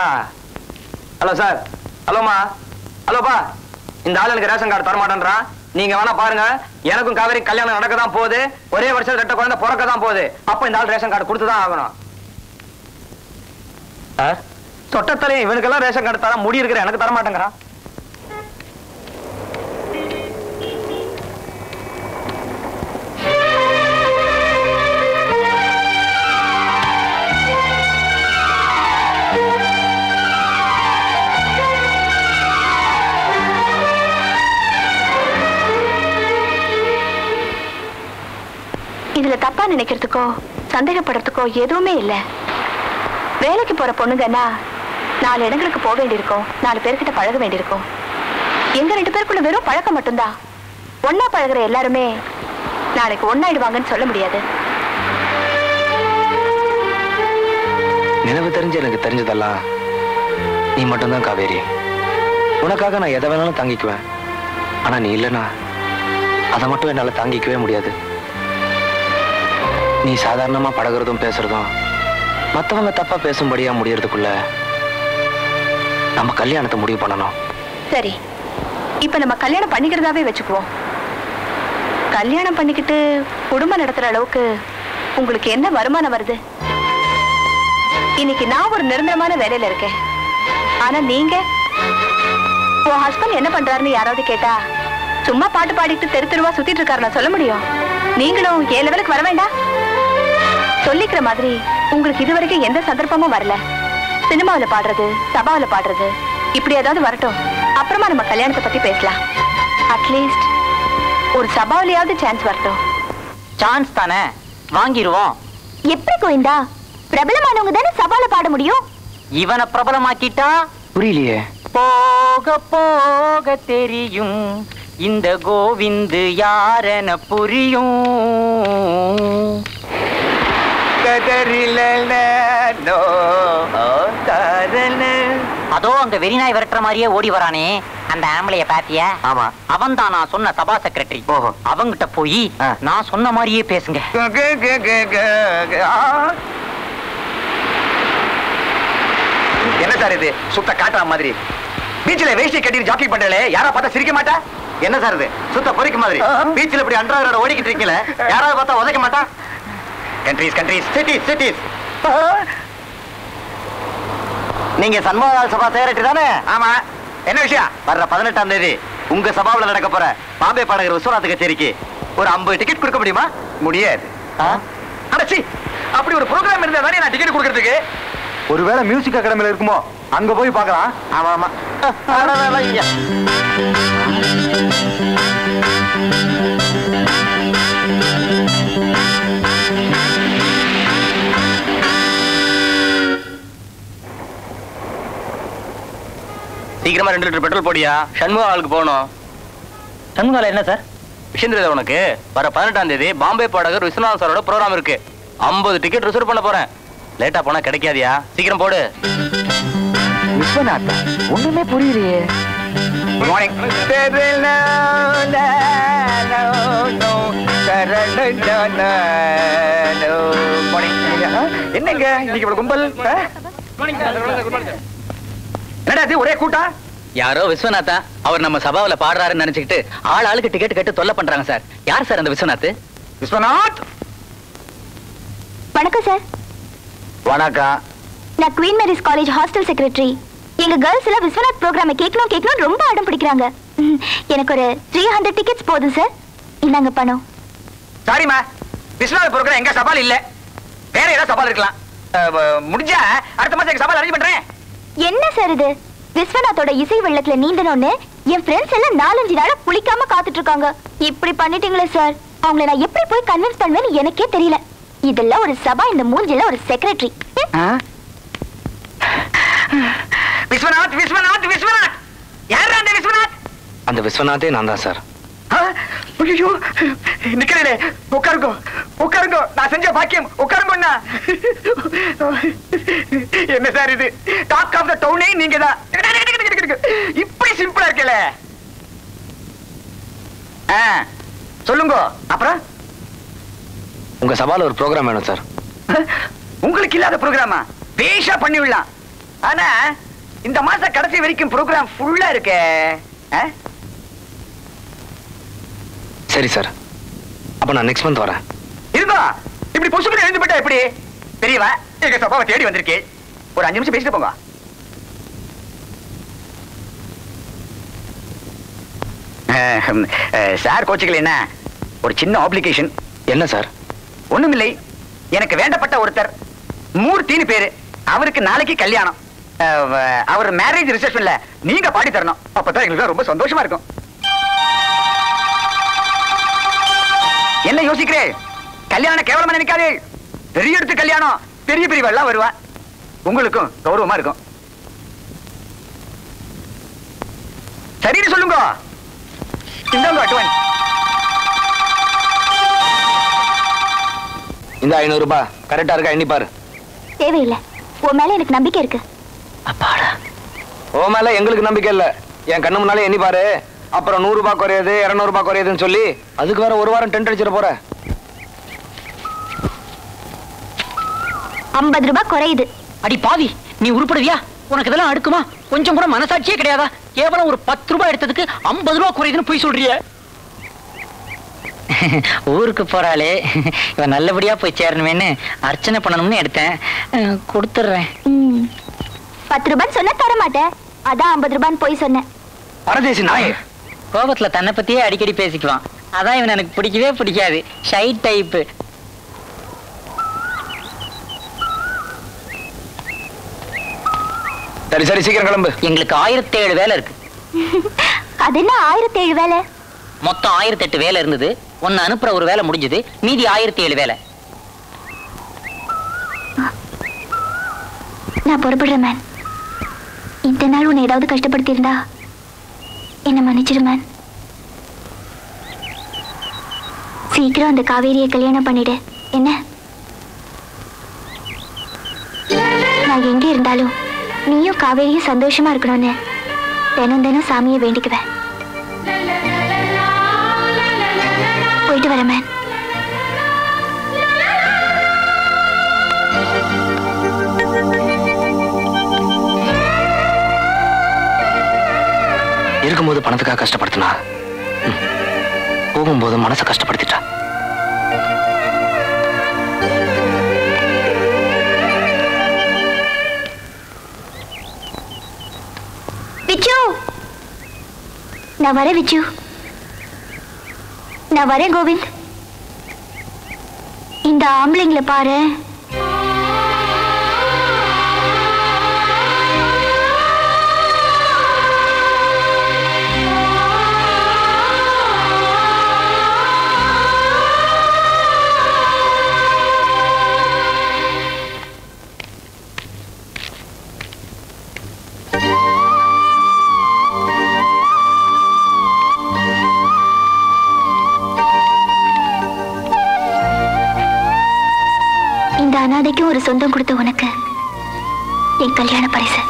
ஹலோ சார், ஹலோமா, ஹலோப்பா, இந்த ஆள் எனக்கு ரேஷன் கார்டு தரமாட்டேன்றான். நீங்க வேணா பாருங்க, எனக்கும் காவேரி கல்யாணம் நடக்க தான் போகுது, ஒரே வருஷம் 2 குழந்தை பிறக்க தான் போகுது. அப்ப இந்த ஆள் ரேஷன் கார்டு கொடுத்துதான் ஆகணும். சொட்டத்தலையும் இவனுக்கெல்லாம் ரேஷன் கார்டு தர முடி இருக்கிற எனக்கு தர மாட்டேங்கிறான். இதுல தப்பா நினைக்கிறதுக்கோ சந்தேகப்படுறதுக்கோ எதுவுமே இல்ல. வேலைக்கு போற பொண்ணுங்கன்னா 4 இடங்களுக்கு போக வேண்டியிருக்கும், 4 பேர்கிட்ட பழக வேண்டியிருக்கும். எங்க 2 பேருக்குள்ள வெறும் பழக்கம் மட்டும்தான். ஒன்னா பழகுற எல்லாருமே நாளைக்கு ஒன்னாயிடுவாங்கன்னு சொல்ல முடியாது. நினைவு தெரிஞ்சு எனக்கு தெரிஞ்சதெல்லாம் நீ மட்டும்தான் காவேரி. உனக்காக நான் எதை வேணாலும் தாங்கிக்குவேன். ஆனா நீ இல்லைன்னா அதை மட்டும் என்னால தாங்கிக்கவே முடியாது. நீ சாதாரணமா பழகுறதும் பேசுறதும் மத்தவங்க தப்பா பேசும்படியா முடியறதுக்குள்ள நம்ம கல்யாணத்தை முடிவு பண்ணணும். சரி, இப்ப நம்ம கல்யாணம் பண்ணிக்கிறதாவே வச்சுக்குவோம். கல்யாணம் பண்ணிக்கிட்டு குடும்பம் நடத்துற அளவுக்கு உங்களுக்கு என்ன வருமானம் வருது? இன்னைக்கு நான் ஒரு நிரந்தரமான வேலையில இருக்கேன். ஆனா நீங்க உன் ஹஸ்பண்ட் என்ன பண்றாருன்னு யாராவது கேட்டா சும்மா பாட்டு பாடிட்டு தெரு தெருவா சுத்திட்டு இருக்காரு நான் சொல்ல முடியும். நீங்களும் ஏ லெவலுக்கு வர வேண்டாம். சொல்லிக்கிற மாதிரி உங்களுக்கு இதுவரைக்கும் எந்த சந்தர்ப்பமும் வரல. சினிமாவில பாடுறது, சபாவில பாடுறது, இப்படி ஏதாவது வரட்டும். அப்புறமா நம்ம கல்யாணத்தை பத்தி பேசலாம். அட்லீஸ்ட் ஒரு சபாவிலையாவது சான்ஸ் வரட்டும். சான்ஸ் தானே, வாங்கிடுவோம். எப்படி கோவிந்தா? பிரபலமானவங்க தானே சபால பாட முடியும். இவனை பிரபலமாக்கிட்டா புரியலையே. போக போக தெரியும் இந்த கோவிந்து யாரென புரியும். அதோ அங்க வெறிநாய் விரட்டுற மாதிரியே ஓடி வரானே, அந்த ஆம்பளைய பாத்தியா? ஆமா. அவன் தான் நான் சொன்ன சபா செக்ரட்டரி. அவங்கிட்ட போய் நான் சொன்ன மாதிரியே பேசுங்க. என்ன சார் இது சுத்த காட்டுற மாதிரி? பீச்சில் வேஷ்டி கட்டி ஜாக்கிங் பண்றே, யாரா பார்த்தா சிரிக்க மாட்டா? என்ன சார் இது சுத்த பொறிக்க மாதிரி? பீச்சில் இப்படி அன்றாட ஓடிக்கிட்டு இருக்கீங்களே, யாராவது பார்த்தா உதைக்க மாட்டா? Countries countries cities cities. நீங்க சண்முகலால் சபா செக்ரட்டரி தானே? ஆமா. என்ன விஷயம்? வர்ற 18ஆம் தேதி உங்க சபாவில் நடக்க போற பாம்பே பாடகர் விஸ்வநாத் கச்சேரிக்கு ஒரு 50 டிக்கெட் கொடுக்க முடியுமா? முடியாது. அடச்சி, அப்படி ஒரு ப்ரோக்ராம் இருந்தா தானே நான் டிக்கெட் கொடுக்கறதுக்கு. ஒருவேளை மியூசிக் அகாடமில இருக்குமோ, அங்க போய் பார்க்கலாம். ஆமா ஆமா. சீக்கிரமா 2 லிட்டர் பெட்ரோல் போடியா, சண்முகாலுக்கு போகணும். சண்முகால என்ன சார் விஷயம் தெரியுது உனக்கு? வர 18ஆம் தேதி பாம்பே பாடகர் விஸ்வநாத் சாரோட ப்ரோக்ராம் இருக்கு. 50 டிக்கெட் ரிசர்வ் பண்ண போறேன். லேட்டா போனா கிடைக்காதியா, சீக்கிரம் போடு. விஸ்வநாத் ஒண்ணுமே புரியலையே. Good morning. என்னங்க இன்னைக்கு இவ்வளவு கும்பல்? என்னடா இது ஒரே கூட்டா? யாரோ விஸ்வநாத்தா, அவர் நம்ம சபாவில பாடுறாருன்னு நினைச்சுக்கிட்டு ஆள் ஆளுக்கு டிக்கெட் கேட்டு தொல்லை பண்றாங்க சார். யார் சார் அந்த விஸ்வநாத்? விஸ்வநாத். வணக்கம் சார். வணக்கம். நான் Queen Mary's college hostel secretary. எங்க கேர்ள்ஸ் எல்லாம் விஸ்வநாத் ப்ரோக்ராமை கேட்கணும் ரொம்ப அடம் பிடிக்கிறாங்க. எனக்கு ஒரு 300 டிக்கெட்ஸ் போதும் சார். இந்தாங்க பணம். சாரிமா, விஸ்வநாத் ப்ரோக்ராம் எங்க சபால் இல்ல. வேற ஏதாவது சபால் இருக்கலாம். முடிஞ்சா அடுத்த மாசம் எங்க சபால் அரேஞ்ச் பண்றேன். என்ன சார் இது? விஸ்வநாத்தோட இசை வெள்ளத்துல நீந்தணும்னு என் ஃப்ரெண்ட்ஸ் எல்லாம் 4-5 நாளா குளிக்காம காத்துட்டு இருக்காங்க. இப்படி பண்ணிட்டீங்களே சார். அவங்கள நான் எப்படி போய் கன்வின்ஸ் பண்ணுவேன்னு எனக்கே தெரியல. இதெல்லாம் ஒரு சபா, இந்த மூஞ்சில ஒரு செக்ரட்டரி. விஸ்வநாத் விஸ்வநாத் விஸ்வநாத். யார் அந்த விஸ்வநாத்? அந்த விஸ்வநாத்தே நான் தான் சார். ஐயோ, நிக்கிறே. உட்காருங்க உட்காருங்க. நான் செஞ்ச பாக்கியம். உட்காருங்கண்ணா. என்ன சார் இது? டாக் ஆஃப் த டவுனே நீங்க தான். இப்படி சிம்பிளா இருக்கல. சொல்லுங்க. அப்புறம் உங்க சபால ஒரு ப்ரோக்ராம் வேணும் சார். உங்களுக்கு இல்லாத ப்ரோக்ராமா? பேஷா பண்ணி விடலாம். ஆனா இந்த மாசம் கடைசி வரைக்கும் ப்ரோக்ராம் ஃபுல்லா இருக்கே. சரி சார், அப்ப நான் நெக்ஸ்ட் மந்த் வரேன். இருங்க. இப்படி பொசுக்கு எழுந்து போட்டா எப்படி? பெரியவா எங்க சபாவை தேடி வந்திருக்கேன். ஒரு 5 நிமிஷம் பேசிட்டு போங்க. சார் கோச்சுக்கல. என்ன ஒரு சின்ன ஆப்ளிகேஷன். என்ன சார்? ஒண்ணுமில்லை. எனக்கு வேண்டப்பட்ட ஒருத்தர் மூர்த்தின்னு பேரு. அவருக்கு நாளைக்கு கல்யாணம். அவர் மேரேஜ் ரிசப்ஷன்ல நீங்க பாடி தரணும். அப்பதான் எங்களுக்கு ரொம்ப சந்தோஷமா இருக்கும். என்ன யோசிக்கிறேன்? கல்யாணம் கேவலமா நினைக்காதே. பெரிய இடத்து கல்யாணம். பெரிய பெரிய எல்லாம் வருவா. உங்களுக்கும் கௌரவமா இருக்கும். சரின்னு சொல்லுங்க. இந்தாங்க அட்வான்ஸ். இந்த 500 ரூபாய் கரெக்டா இருக்கா எண்ணி பாரு. தேவையில்லை. உன் மேல எனக்கு நம்பிக்கை இருக்கு. ஓ மேல எங்களுக்கு நம்பிக்கை இல்ல. என் கண்ணு முன்னாலே எண்ணி பாரு. அப்புறம் 100 ரூபாய் குறையுது, 200 ரூபாய் குறையுதுன்னு சொல்லி அதுக்கு வேற ஒரு வாரம் டென்ட் அடிச்சிட போற. 50 ரூபாய் குறையுது. அடி பாவி, நீ உருப்படுவியா? உனக்கு இதெல்லாம் அடுக்குமா? கொஞ்சம் கூட மனசாட்சியே கிடையாதா? கேவலம் ஒரு 10 ரூபாய் எடுத்ததுக்கு 50 ரூபாய் குறையுதுன்னு போய் சொல்றிய. ஊருக்கு போறாளே, இவன் நல்லபடியா போய் சேரணுமேன்னு அர்ச்சனை பண்ணணும்னு எடுத்தேன். கொடுத்துடுறேன். 10 ரூபாய் சொன்ன தர மாட்டேன். அதான் 50 ரூபான்னு போய் சொன்னேன். பரதேசி நாயே. கோபத்துல தன்னை பத்தியே அடிக்கடி பேசிக்குவான். அதான் இவன் எனக்கு பிடிக்கவே பிடிக்காது. Shy type. சரி சரி சீக்கிரம் கிளம்பு. எங்களுக்கு 1007 வேலை இருக்கு. அது என்ன 1007 வேலை? மொத்தம் 1008 வேலை இருந்தது. ஒன்னு அனுப்புற ஒரு வேலை முடிஞ்சது. மீதி 1007 வேலை. நான் புறப்படுறேன் மேன். இத்தனை நாள் உன்னை ஏதாவது கஷ்டப்படுத்தி இருந்தா என்ன மன்னிச்சிடு மேன். சீக்கிரம் அந்த காவேரியை கல்யாணம் பண்ணிடு என்ன. நான் எங்க இருந்தாலும் நீயும் காவேரியும் சந்தோஷமா இருக்கணும்னு தினம் தினம் சாமியை வேண்டிக்குவேன். போயிட்டு வரேன் மேன். இருக்கும்போது பணத்துக்காக கஷ்டப்படுத்தினா, போகும்போது மனசை கஷ்டப்படுத்திட்டா. விச்சு, நான் வரேன் விச்சு. நான் வரேன் கோவிந்த். இந்த ஆம்பளைங்களை பாரு. அனாதைக்கும் ஒரு சொந்தம் கொடுத்த உனக்கு என் கல்யாண பரிசு.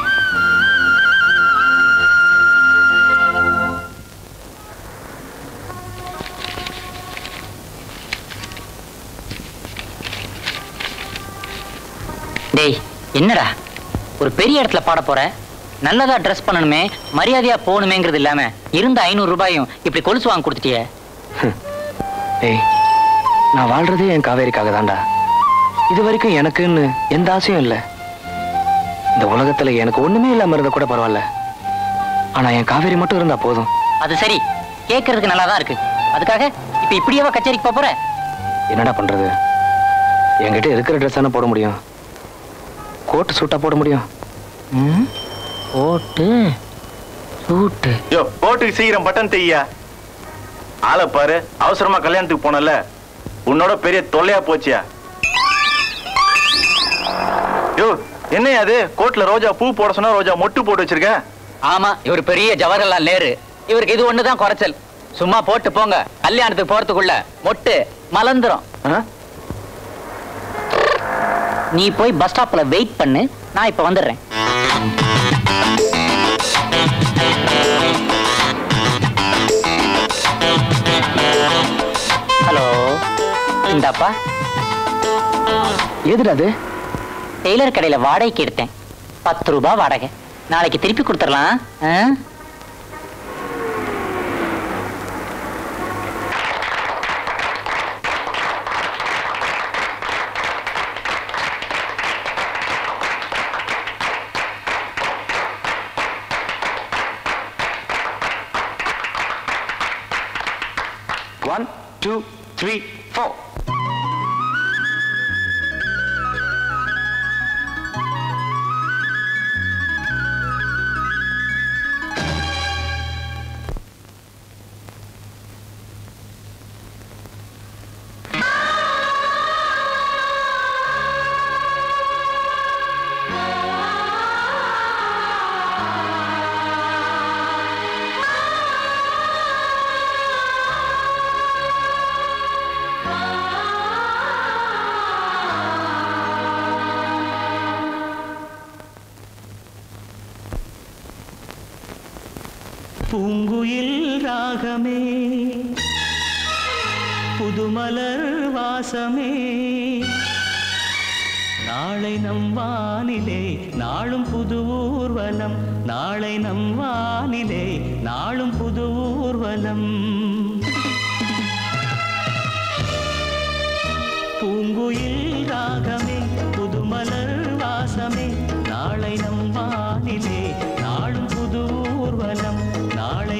டேய், என்னடா ஒரு பெரிய இடத்துல பாட போற, நல்லதா ட்ரெஸ் பண்ணணுமே, மரியாதையா போகணுமேங்கிறது இல்லாம இருந்த 500 ரூபாயும் இப்படி கொலுசு வாங்க கொடுத்துட்டியே. ஏய், நான் வாழ்றதே என் காவேரிக்காக தான்டா. இது வரைக்கும் எனக்குன்னு எந்த ஆசையும் இல்லை. இந்த உலகத்துல எனக்கு ஒண்ணுமே இல்லாம இருந்தா கூட பரவாயில்ல. ஆனா என் காவேரி மட்டும் இருந்தா போதும். அது சரி, கேட்கறதுக்கு நல்லாதான் இருக்கு. அதுக்காக இப்ப இப்படியேவா கச்சேரிக்கு போற? என்னடா பண்றது? என்கிட்ட இருக்கிற ட்ரெஸ் தானே போட முடியும். கோட்டு சூட்டா போட முடியும். கோட்டு சூட்டு. யோ, கோட்டுக்கு சீக்கிரம் பட்டன் தையா. ஆளை பாரு, அவசரமா கல்யாணத்துக்கு போனல, உன்னோட பெரிய தொல்லையா போச்சியா. யோ, என்ன அது கோட்ல ரோஜா பூ போட சொன்னா ரோஜா மொட்டு போட்டு வச்சிருக்க? ஆமா, இவர் பெரிய ஜவஹர்லால் நேரு. இவருக்கு இது ஒண்ணுதான் குறைச்சல். சும்மா போட்டு போங்க, கல்யாணத்துக்கு போறதுக்குள்ள மொட்டு மலந்துரும். நீ போய் பஸ் ஸ்டாப்ல வெயிட் பண்ணு, நான் இப்ப வந்துடுறேன். ஹலோ, இந்தாப்பா. எதுடா அது? டெய்லர் கடையில வாடகைக்கு எடுத்தேன். 10 ரூபாய் வாடகை. நாளைக்கு திருப்பி கொடுத்துடலாம். One, two, three, four. பூங்குயில் ராகமே, புதுமலர் வாசமே, நாளை நம் வானிலே நாளும் புது ஊர்வலம், நாளை நம் வானிலே நாளும் புது ஊர்வலம். பூங்குயில் ராகமே, புதுமலர் வாசமே, நாளை நம் வானிலே நாளும் புது ஊர்வலம், நாளை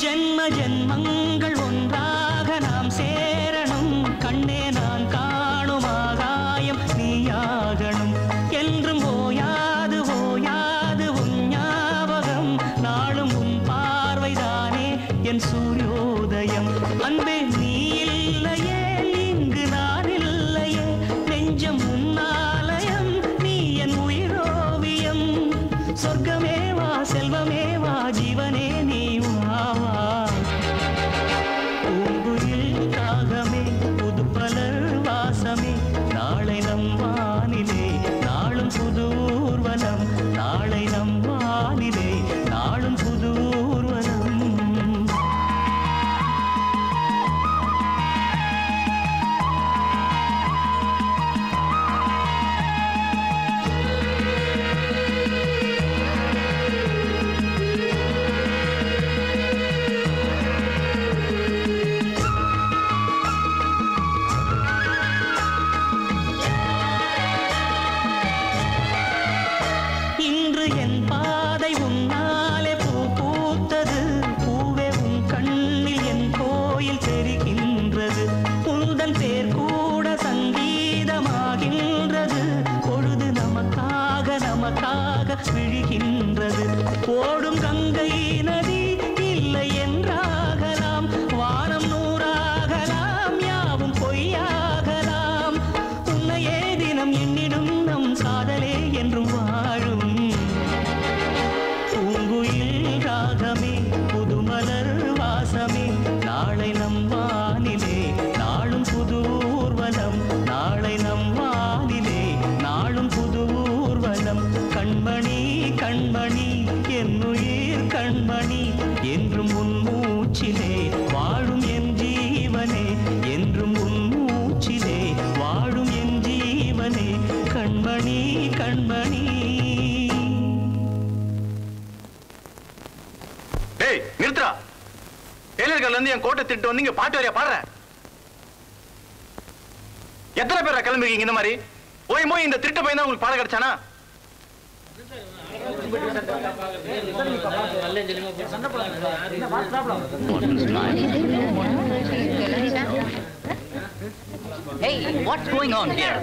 ஜென்ம ஜென்மங்கள் ஒன்றாக நாம் சேரணும் கண்ணே நான் காணும் ஆகாயம் நீயாகணும் என்றும் ஓயாது ஓயாது உன் ஞாபகம் நாளும் உன் பார்வைதானே என் சூரியோதயம் அன்பே நீ இல்லையே இங்கு நான் இல்லையே நெஞ்சம் உன்னாலயம் நீ என் உயிரோவியம் சொர்க்கமே வா செல்வமே வா ஜீவனே நீ வா வா பூங்குயில் காகமே புது பலர் வாசமே நாளை நம் வானிலே நாளும் புது ஊர்வலம் நாளை நம் வானிலே நாளும் புது ஊர்வலம் இன்று என் பாதை உன்னாலே பூ பூத்தது பூவே உன் கண்ணில் என் கோயில் தெரிகின்றது உந்தன் பேர் கூட சங்கீதமாகின்றது பொழுது நமக்காக நமக்காக விழுகின்றது ஓடும் கங்கை நதி இல்லை என்றாகலாம் வானம் நூறாகலாம் யாவும் பொய்யாகலாம் உன்னையே தினம் எண்ணிடும் நம் காதலே என்றும் வாழும் பூங்குயில் ராகமே புதுமலர் வாசமே நாளை நம் வானிலே நாளும் புது ஊர்வலம் நாளை நம் வானிலே நாளும் புது ஊர்வலம் கண்மணி கண்மணி என்னுயிர் கண்மணி என்றும் உன் மூச்சிலே வாழும் என் ஜீவனே என்றும் உன் மூச்சிலே வாழும் என் ஜீவனே கண்மணி கண்மணி டேய் நிறுத்துடா டெய்லர்கள் இருந்து என் கோட்டை திட்டு வந்து இங்க பாட்டு வரையா பாடுற எத்தனை பேர் கிளம்பிருக்கீங்க இந்த மாதிரி போய் போய் இந்த திருட்டு பையன் தான் உங்களுக்கு பாடம் கிடைச்சானா Hey, what's going on here?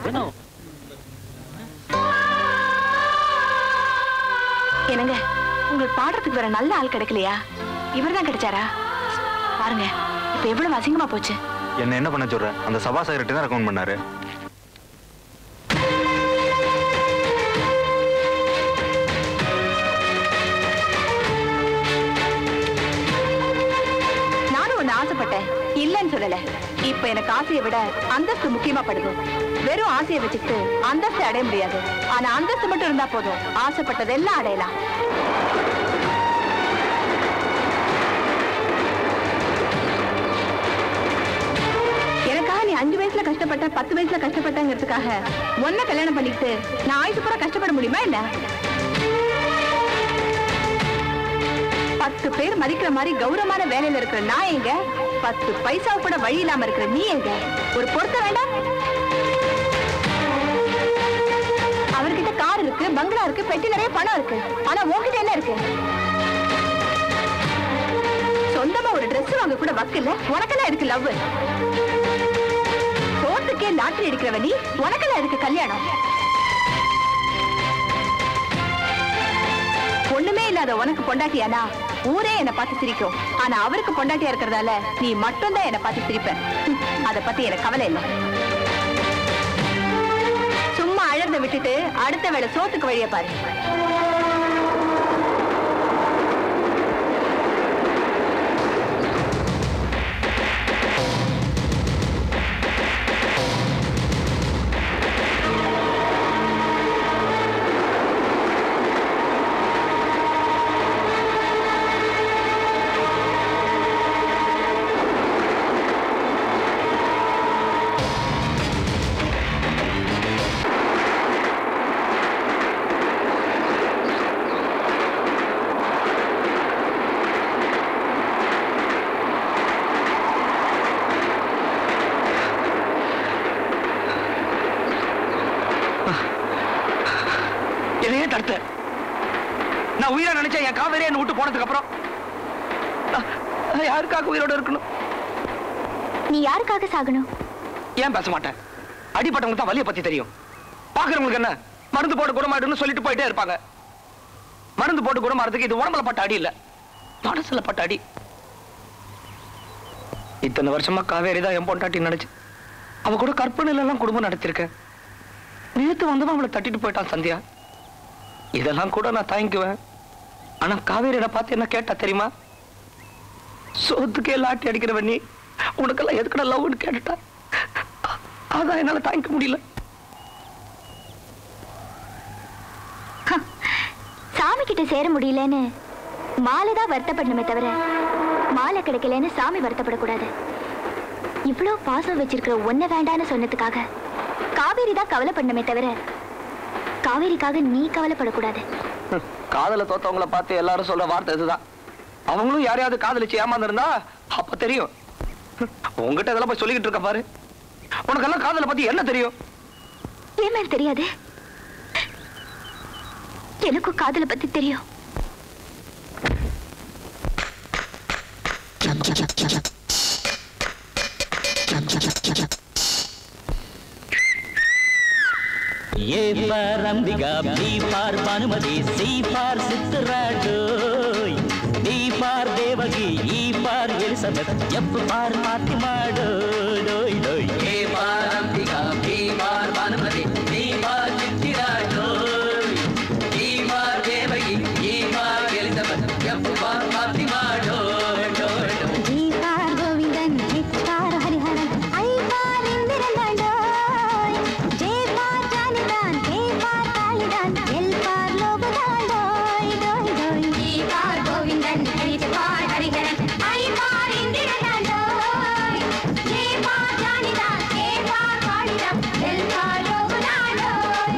என்னங்க உங்களுக்கு பாடுறதுக்கு வேற நல்ல ஆள் கிடைக்கலையா இவர்தான் கிடைச்சாரா பாருங்க இப்ப எவ்வளவு அசிங்கமா போச்சு என்ன என்ன பண்ண சொல்ற அந்த சபா செக்ரட்டரி தான் ரெக்கமெண்ட் பண்ணாரு நானும் ஒண்ணு ஆசைப்பட்டேன் இல்லைன்னு சொல்லல இப்ப எனக்கு ஆசையை விட அந்தஸ்து முக்கியமா படுது வெறும் ஆசையை வச்சுட்டு அந்தஸ்து அடைய முடியாது ஆனா அந்தஸ்து மட்டும் இருந்தா போதும் ஆசைப்பட்டதெல்லாம் அடையலாம் எனக்காக நீ 5 வயசுல கஷ்டப்பட்ட 10 வயசுல கஷ்டப்பட்டங்கிறதுக்காக ஒன்ன கல்யாணம் பண்ணிக்கிட்டு நான் ஆயுசு பூரா கஷ்டப்பட முடியுமா என்ன 10 பேர் மதிக்கிற மாதிரி கௌரவமான வேலையில இருக்கிற நான் எங்க 10 பைசா கூட வழி இல்லாம இருக்கிற நீ எங்க ஒரு பொறுத்த வேண்டாம் அவர்கிட்ட கார் இருக்கு பங்களா இருக்கு பெட்டி நிறைய பணம் இருக்கு ஆனா உன்கிட்ட என்ன இருக்கு சொந்தமா ஒரு Dress வாங்க கூட வக்கில்ல உனக்கெல்லாம் இருக்கு லவ் சோத்துக்கே லாட்டரி அடிக்கிறவ நீ உனக்கெல்லாம் இருக்கு கல்யாணம் ஒண்ணுமே இல்லாத உனக்கு பொண்டாட்டியானா ஊரே என்ன பார்த்து சிரிக்கும் ஆனா அவருக்கு பொண்டாட்டியா இருக்கிறதால நீ மட்டும் தான் என்ன பார்த்து சிரிப்ப அத பத்தி எனக்கு கவலை இல்லை சும்மா அழறத விட்டுட்டு அடுத்த வேளை சோத்துக்கு வழிய பாரு தடுத்த நான் உயிரை நினைச்சேன் என் காவேரி என்ன விட்டு போனதுக்கு அப்புறம் நான் யாருக்காக உயிரோட இருக்கணும்? நீ யாருக்காக சாகணும்? ஏன் பேச மாட்டேன்? அடிப்பட்டவங்களுக்கு தான் வலியை பத்தி தெரியும். பாக்குறவங்களுக்கு என்ன, மருந்து போட்டு குணமாயிடுன்னு சொல்லிட்டு போயிட்டே இருப்பாங்க. மருந்து போட்டு குணமாறதுக்கு இது உடம்புல பட்ட அடி இல்ல, மனசுல பட்ட அடி. இத்தனை வருஷமா காவேரி தான் என் பொண்டாட்டி நினைச்சு அவ கூட கற்பனையில எல்லாம் குடும்பம் நடத்திருக்கேன். நேத்து வந்தவன் அவளை தட்டிட்டு போயிட்டான் சந்தியா. இதெல்லாம் கூட நான் தாங்கிக்குவேன். ஆனா காவேரியை பார்த்து என்ன கேட்டா தெரியுமா? சோத்துக்கே லாட்டி அடிக்கிறவன் நீ, உனக்கெல்லாம் எதுக்கட லவ்னு கேட்டுட்டா. அதான் என்னால தாங்கிக்க முடியல. சாமி கிட்ட சேர முடியலன்னு மாலை தான் வருத்தப்படணுமே தவிர மாலை கிடைக்கலன்னு சாமி வருத்தப்படக்கூடாது. இவ்வளவு பாசம் வச்சிருக்கிற ஒன்ன வேண்டான்னு சொன்னதுக்காக காவேரி தான் கவலைப்படணுமே தவிர காவேரிக்காக நீ கவலைப்படக்கூடாது. காதல தோத்தவங்களை பார்த்து எல்லாரும் சொல்ற வார்த்தை இதுதான். அவங்களும் யாரையாவது காதலிச்சு ஏமாந்துருந்தா அப்ப தெரியும். உங்ககிட்ட இதெல்லாம் போய் சொல்லிக்கிட்டு இருக்க பாரு. உனக்கெல்லாம் காதலை பத்தி என்ன தெரியும்? ஏமே தெரியாது, எனக்கும் காதலை பத்தி தெரியும். A for Ambika, B for Bhanumati, C for Citradu, D for Devaki, E for Elizabeth, F for Fatima. A for Ambika, B for Bhanumati, C for Citradu, D for Devaki, E for Elizabeth, F for Fatima. G for Govindan, H for Hariharan, I for Indirandandoy, J for Janidan, K for Kalidan, L for Lobudandoy, G for Govindan, H for Hariharan, I for Indirandandoy, J for Janidan, K for Kalidan, L for Lobudandoy,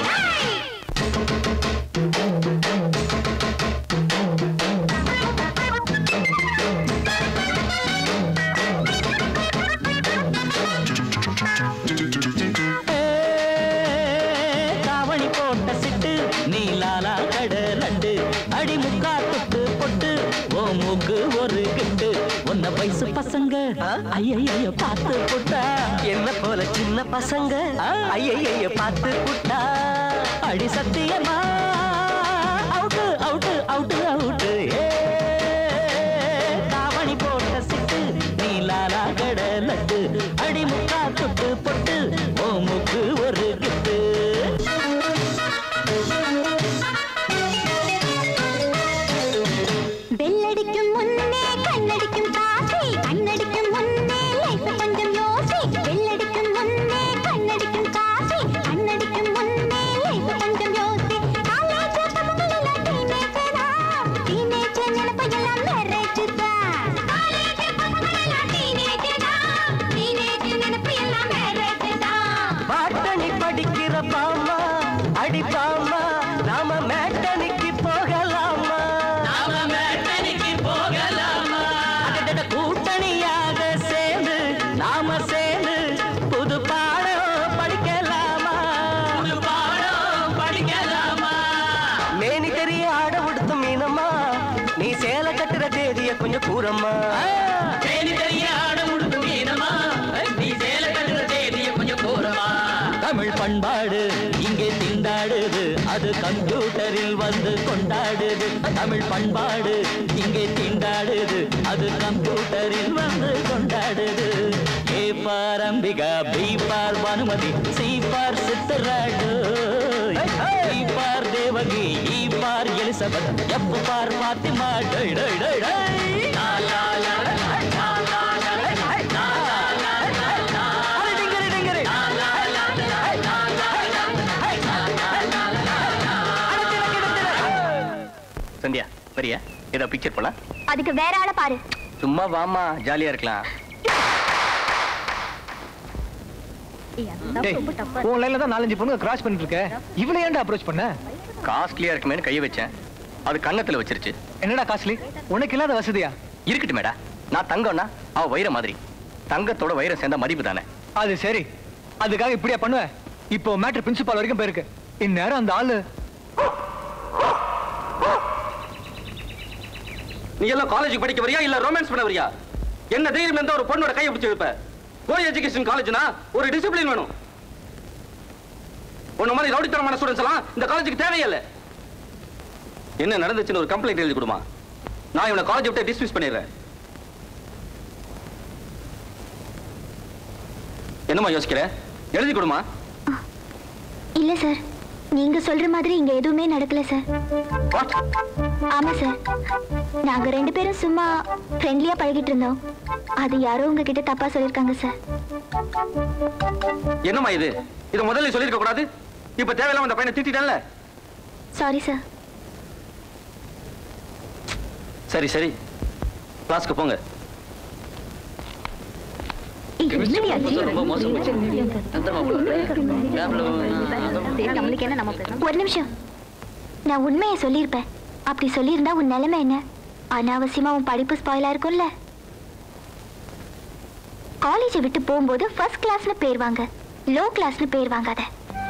தாவணி போட்ட சிட்டு நீலாலா கடலண்டு அடி முக்கா தொட்டு பொட்டு ஓ மூக்கு ஒரு கிட்டு ஒன்ன வயசு பசங்க ஐயைய பார்த்து புட்டா என்ன போல சின்ன பசங்க ஐயைய பார்த்து புட்டா அடி சத்தியமா அவுட்டு அவுட்டு அவுட்டு அவுட்டு தாவணி போட்ட சிட்டு நீலாலா கடலண்டு அடி முக்கா தொட்டு பொட்டு ஓ மூக்கு ஒரு கிட்டு. பெல்லடிக்கும் முன்னே கண்ணடிக்கும் காசி, கண்ணடிக்கும் முன்னே லைஃப் கொஞ்சம் யோசி. பெல்லடிக்கும் முன்னே கண்ணடிக்கும் காசி, கண்ணடிக்கும் முன்னே லைஃப் கொஞ்சம் யோசி. காலேஜ் பசங்களெல்லாம் டீனேஜரா, டீனேஜர் நினைப்பெல்லாம் மேரேஜ்தா. காலேஜ் பசங்களெல்லாம் டீனேஜரா, டீனேஜர் நினைப்பெல்லாம் மேரேஜ்தா. பாட்டணி படிக்கிற பாமா அடி பாமா நாம மேட்டனிக்கு போகலாமா, நாம மேட்டனிக்கு போகலாமா, கூட்டணியாக சேர்ந்து நாம சேர்ந்து புது பாடம் படிக்கலாமா, புது பாடம் படிக்கலாமா. மேனி தெரிய ஆட உடுத்து மீனம்மா, நீ சேலை கட்டுற தேதிய கொஞ்சம் கூறம்மா. மேனி தெரிய ஆட உடுத்து மீனம்மா, நீ சேலை கட்டுற தேதிய கொஞ்சம் கூறம்மா. தமிழ் பண்பாடு இங்கே திண்டாடுது, அது கம்ப்யூட்டரில் வந்து கொண்டாடுது. தமிழ் பண்பாடு இங்கே திண்டாடுது, அது கம்ப்யூட்டரில் வந்து கொண்டாடுது. A for Ambika, B for Bhanumati, C for Citradu, D for Devaki, E for Elizabeth, F for Fatima. La la la la la la la la la la la. Sandhya வரியா? ஏதோ பிக்சர் போலாம். அதுக்கு வேற ஆளை பாரு. சும்மா வாமா, ஜாலியா இருக்கலாம். உன் லைன்ல தான் 4-5 பொண்ணுங்க கிராஸ் பண்ணிட்டு இருக்க. இவளை ஏன்டா அப்ரோச் பண்ண? காஸ்ட்லியா இருக்குமேன்னு கையை வச்சேன், அது கண்ணத்துல வச்சிருச்சு. என்னடா காஸ்ட்லி? உனக்கு இல்லாத வசதியா? இருக்கட்டும் மேடா, நான் தங்கம்னா அவ வைர மாதிரி. தங்கத்தோட வைரம் சேர்ந்த மதிப்பு தானே. அது சரி, அதுக்காக இப்படியா பண்ணுவ? இப்போ மேட்டர் பிரின்சிபால் வரைக்கும் போயிருக்கு. இந்நேரம் அந்த ஆளு நீ எல்லாம் காலேஜ் படிக்க வரியா இல்ல ரொமான்ஸ் பண்ண வரியா? என்ன தைரியம் இருந்தா ஒரு பொண்ணோட கையை பிடிச்சு எடுப்ப? கோ எஜுகேஷன் காலேஜ்னா ஒரு டிசிப்ளின் வேணும். உன்ன மாதிரி ரவுடித்தனமான ஸ்டூடண்ட்ஸ் எல்லாம் இந்த காலேஜுக்கு தேவையில்லை. என்ன நடந்துச்சுன்னு ஒரு கம்ப்ளைண்ட் எழுதி கொடுமா. நான் இவனை காலேஜ் விட்டு டிஸ்மிஸ் பண்ணிடுறேன். என்னமா யோசிக்கிற? எழுதி கொடுமா. இல்ல சார், நீங்க சொல்ற மாதிரி இங்க எதுவுமே நடக்கல சார். ஆமா சார், நாங்க 2 பேரும் சும்மா ஃப்ரெண்ட்லியா பழகிட்டு இருந்தோம். அது யாரோ உங்ககிட்ட தப்பா சொல்லிருக்காங்க சார். என்னமா இது? இத முதல்ல சொல்லிருக்க கூடாது. இப்ப தேவையில்லாம அந்த பையனை திட்டிட்டல்ல. Sorry sir. சரி சரி, கிளாஸ்க்கு போங்க. ஒரு நிமிஷம், நான் உண்மையை சொல்லியிருப்பேன். அப்படி சொல்லியிருந்தா உன் நிலைமை என்ன? அனாவசியமா உன் படிப்பு ஸ்பாயிலா இருக்கும்ல. காலேஜை விட்டு போகும்போது ஃபர்ஸ்ட் கிளாஸ்ல பேர் வாங்க, லோ கிளாஸ்ல பேர் வாங்காத.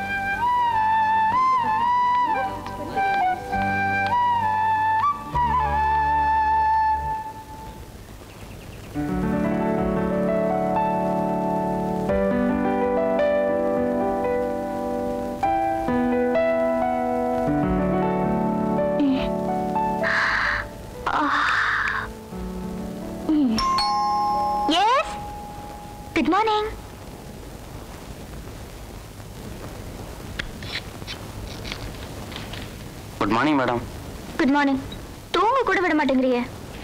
Good morning. Good morning, madam. Good morning. தூங்க கூட விட மாட்டேங்கறியே.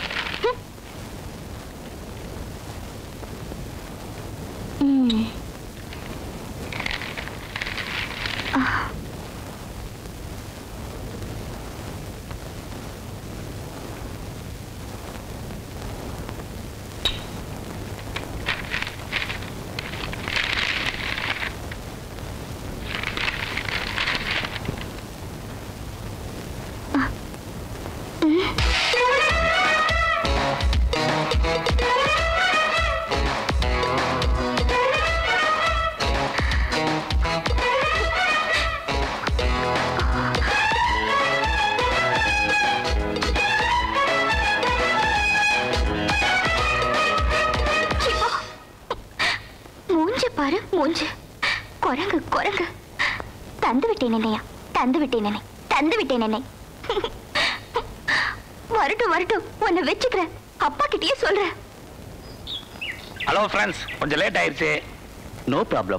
பாரு மூஞ்சு, குரங்கு குரங்கு. தந்து விட்டேன் என்னையா, தந்து விட்டேன் என்னை, தந்து விட்டேன் என்னை. வரட்டும் வரட்டும், உன்னை வச்சுக்கிறேன். அப்பா கிட்டயே சொல்றேன். ஹலோ ஃப்ரெண்ட்ஸ், கொஞ்சம் லேட் ஆயிருச்சு. No problem.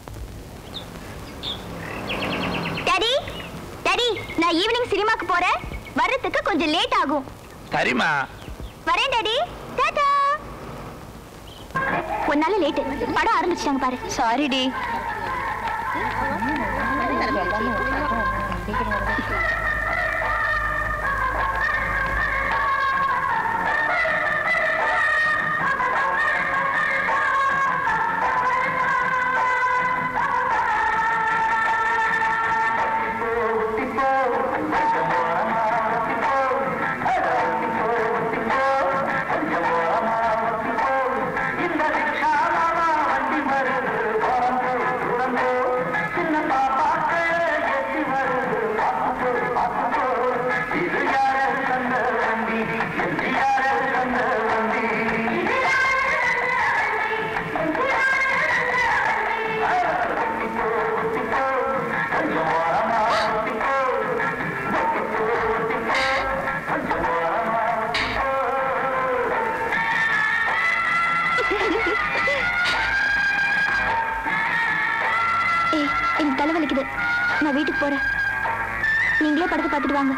டாடி டாடி, நான் ஈவினிங் சினிமாக்கு போறேன். வரதுக்கு கொஞ்சம் லேட் ஆகும். சரிம்மா. வரேன் டாடி. டாடா. ஒன்னால லேட். படம் ஆரம்பிச்சிட்டாங்க பாரு. சாரி டி. எனக்கு தலை வலிக்குது, நான் வீட்டுக்கு போறேன். நீங்களே படத்தை பார்த்துட்டு வாங்க.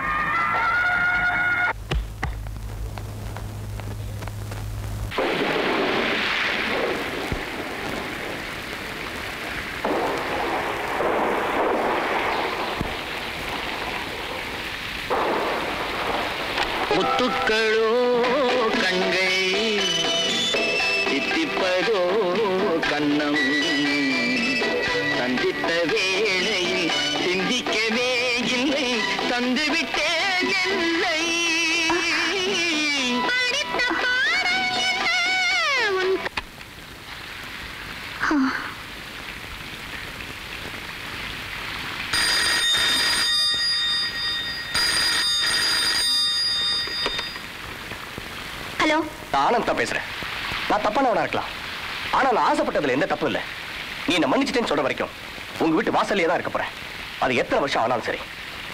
முத்துக்களோ கண்கள், தித்திப்பதோ கண்ணம், சந்தித்த வேளையில் சிந்திக்கவே இல்லை, தந்துவிட்டேன் என்னை. நான் ஆனந்த் தான் பேசுறேன். நான் தப்பானவனா இருக்கலாம், ஆனா நான் ஆசைப்பட்டதுல எந்த தப்பு இல்லை. நீ என்ன மன்னிச்சிட்டேன்னு சொல்ற வரைக்கும் உங்க வீட்டு வாசல்லே தான் இருக்க போறேன். அது எத்தனை வருஷம் ஆனாலும் சரி.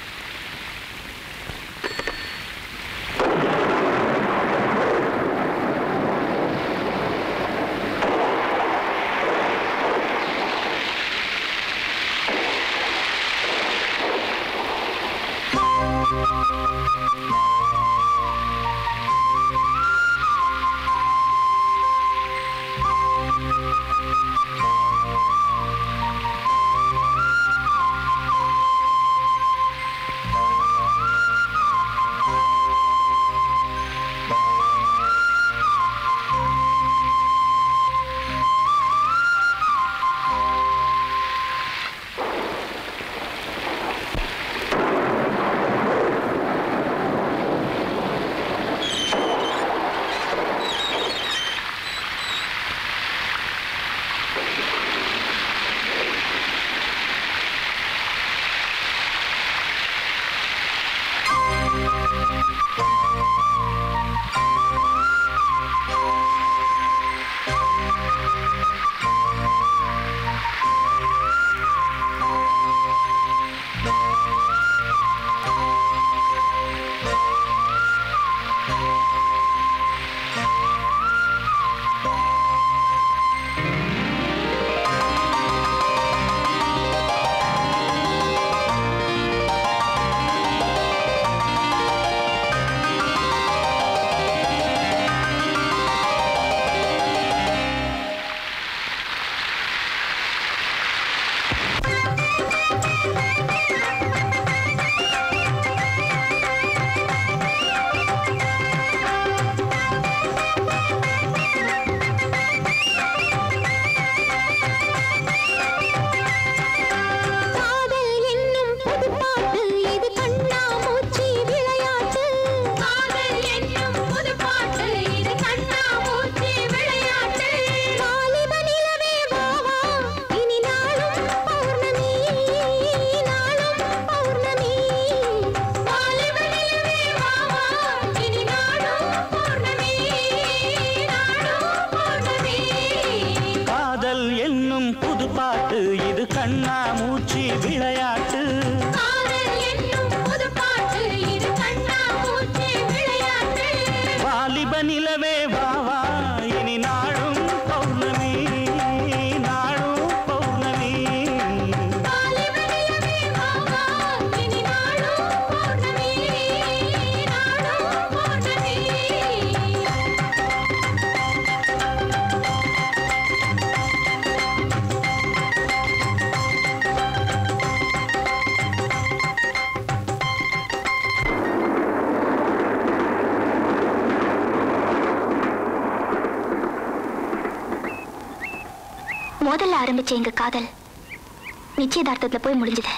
முதல்ல ஆரம்பிச்ச எங்க காதல் நிச்சயதார்த்தத்துல போய் முடிஞ்சது.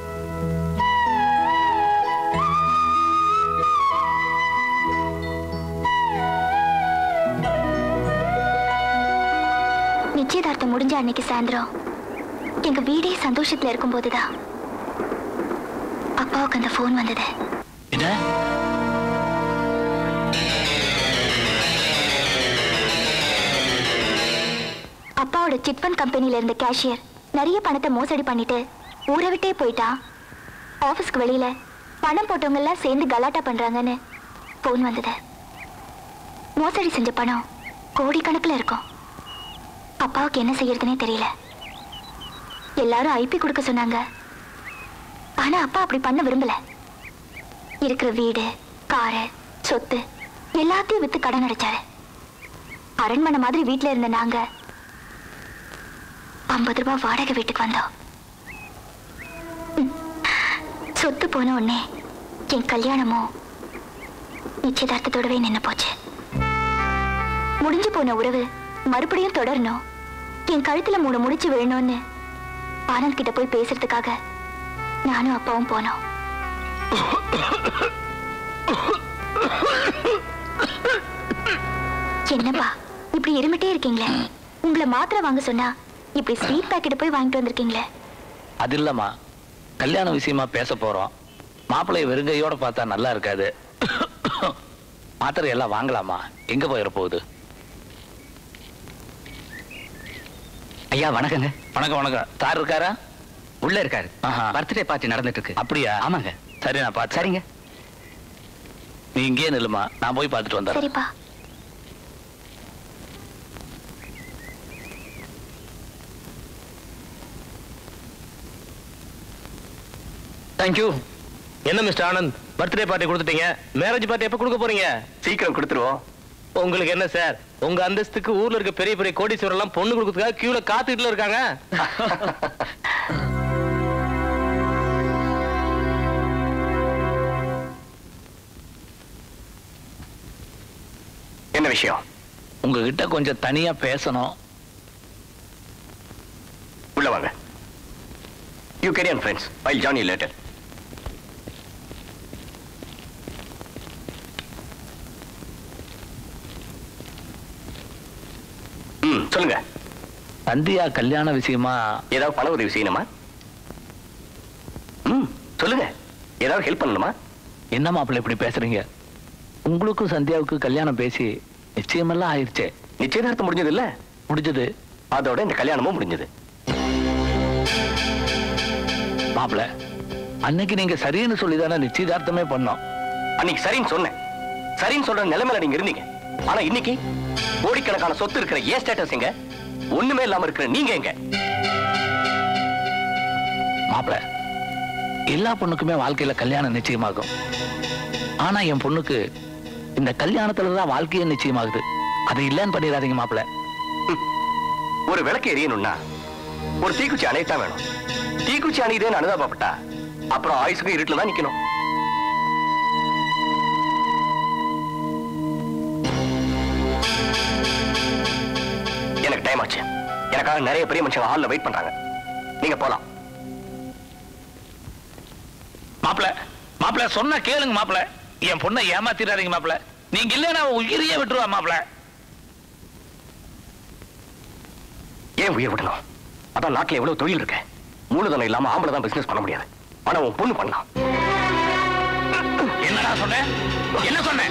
நிச்சயதார்த்தம் முடிஞ்ச அன்னைக்கு சாயந்தரம் எங்க வீடே சந்தோஷத்துல இருக்கும் போதுதான் அப்பாவுக்கு அந்த போன் வந்தது. அப்பாவோட சிட் ஃபண்ட் கம்பெனில இருந்த கேஷியர் நிறைய பணத்தை மோசடி பண்ணிட்டு ஊரை விட்டே போயிட்டான். ஆபீஸ்க்கு வெளியில பணம் போட்டவங்க எல்லாம் சேர்ந்து கலாட்டா பண்றாங்கன்னு போன் வந்தது. மோசடி செஞ்ச பணம் கோடிக்கணக்கில் இருக்கும். அப்பாவுக்கு என்ன செய்யறதுனே தெரியல. எல்லாரும் ஐபி கொடுக்க சொன்னாங்க. ஆனா அப்பா அப்படி பண்ண விரும்பல. இருக்கிற வீடு, காரு, சொத்து எல்லாத்தையும் வித்து கடன் அடைச்சாரு. அரண்மனை மாதிரி வீட்டுல இருந்த நாங்க 50 ரூபாய் வாடகை வீட்டுக்கு வந்தோம். சொத்து போன உடனே என் கல்யாணமும் நிச்சயதார்த்தத்தோடவே நின்று போச்சு. முடிஞ்சு போன உறவு மறுபடியும் தொடரணும், என் கழுத்துல 3 முடிச்சு விழணும்னு ஆனந்த் கிட்ட போய் பேசுறதுக்காக நானும் அப்பாவும் போனோம். என்னப்பா இப்படி இருமிட்டே இருக்கீங்களே? உங்களை மாத்திரை வாங்க சொன்னா இப்படி ஸ்வீட் பாக்கெட் போய் வாங்கிட்டு வந்திருக்கீங்களே? அது இல்லம்மா, கல்யாண விஷயமா பேச போறோம். மாப்பிள்ளைய வெறுங்கையோட பார்த்தா நல்லா இருக்காது. மாத்திரை எல்லாம் வாங்கலாமா? எங்க போயிட போகுது? ஐயா வணக்கங்க. வணக்கம் வணக்கம். சார் இருக்காரா? உள்ள இருக்காரு. பர்த்டே பார்ட்டி நடந்துட்டு இருக்கு. அப்படியா? ஆமாங்க. சரி நான் பார்த்து. சரிங்க. நீ இங்கேயே நில்லுமா, நான் போய் பார்த்துட்டு வந்தேன். சரிப்பா. தேங்க்யூ. என்ன மிஸ்டர் ஆனந்த், பர்த்டே பார்ட்டி கொடுத்துட்டீங்க, மேரேஜ் பார்ட்டி எப்ப கொடுக்க போறீங்க? சீக்கிரம் கொடுத்துருவோம். உங்களுக்கு என்ன சார், உங்க அந்தஸ்துக்கு ஊர்ல இருக்க பெரிய பெரிய கோடீஸ்வரர் எல்லாம் பொண்ணு கொடுக்கறதுக்காக கியூல காத்துக்கிட்டு இருக்காங்க. என்ன விஷயம்? உங்ககிட்ட கொஞ்சம் தனியா பேசணும். உள்ள வாங்க. You carry on friends, I'll join you later. சொல்லுங்க. சந்தியா கல்யாண விஷயமா ஏதாவது பண உதவி செய்யணுமா? சொல்லுங்க. ஏதாவது ஹெல்ப் பண்ணணுமா? என்ன மாப்பிள்ளை இப்படி பேசுறீங்க? உங்களுக்கும் சந்தியாவுக்கு கல்யாணம் பேசி நிச்சயமெல்லாம் ஆயிடுச்சே. நிச்சயதார்த்தம் முடிஞ்சது இல்ல? முடிஞ்சது. அதோட இந்த கல்யாணமும் முடிஞ்சது. மாப்பிள்ளை, அன்னைக்கு நீங்க சரின்னு சொல்லிதானே நிச்சயதார்த்தமே பண்ணோம். அன்னைக்கு சரின்னு சொன்னேன். சரின்னு சொல்ற நிலைமையில நீங்க இருந்தீங்க. ஆனா இன்னைக்கு கோடிக்கணக்கான சொத்து இருக்கிற ஏ ஸ்டேட்டஸ் எங்க? ஒண்ணுமே இல்லாம இருக்கிற நீங்க எங்க? மாப்பிள்ளை, எல்லா பொண்ணுக்குமே வாழ்க்கையில கல்யாணம் நிச்சயமாகும். ஆனா என் பொண்ணுக்கு இந்த கல்யாணத்துலதான் வாழ்க்கையே நிச்சயமாகுது. அது இல்லன்னு பண்ணிடாதீங்க மாப்பிள்ளை. ஒரு விளக்கு எரியணும்னா ஒரு தீக்குச்சி அணையத்தான் வேணும். தீக்குச்சி அணையுதேன்னு அனுதாபப்பட்டா அப்புறம் ஆயுசுக்கு இருட்டுல தான் நிக்கணும். எனக்கு டைம் ஆச்சு. எனக்காக நிறைய பெரிய மனுஷங்க ஹால்ல வெயிட் பண்றாங்க. நீங்க போலாம். மாப்பிள்ளை, மாப்பிள்ளை சொன்ன கேளுங்க மாப்பிள்ளை. என் பொண்ணை ஏமாத்திடாதீங்க மாப்பிள்ளை. நீங்க இல்லைன்னா உயிரையே விட்டுருவா மாப்பிள்ளை. ஏன் உயிர் விடணும்? அதான் நாட்டுல எவ்வளவு தொழில் இருக்கு. மூலதனம் இல்லாம ஆம்பளை தான் பிசினஸ் பண்ண முடியாது. ஆனா உன் பொண்ணு பண்ணலாம். என்னடா சொன்னேன்? என்ன சொன்னேன்?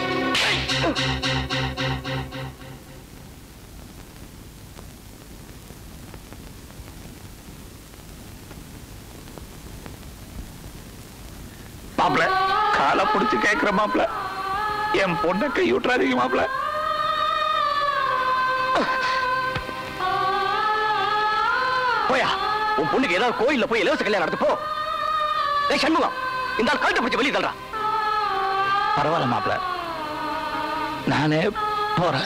மாப்பிள்ளை, காலை பிடிச்சு கேட்கிற மாப்பிள்ளை, என் பொண்ணை கையூட்டுறாதீங்க மாப்பிள்ளை. போயா, உன் பொண்ணுக்கு ஏதாவது கோயில்ல போய் இலவச கல்யாணம் நடத்து போ. சண்முகம், இந்த ஆள் கழுத்தை பிடிச்சு வெளியே தள்ளுறான். பரவாயில்ல மாப்பிள்ளை, நானே போறேன்.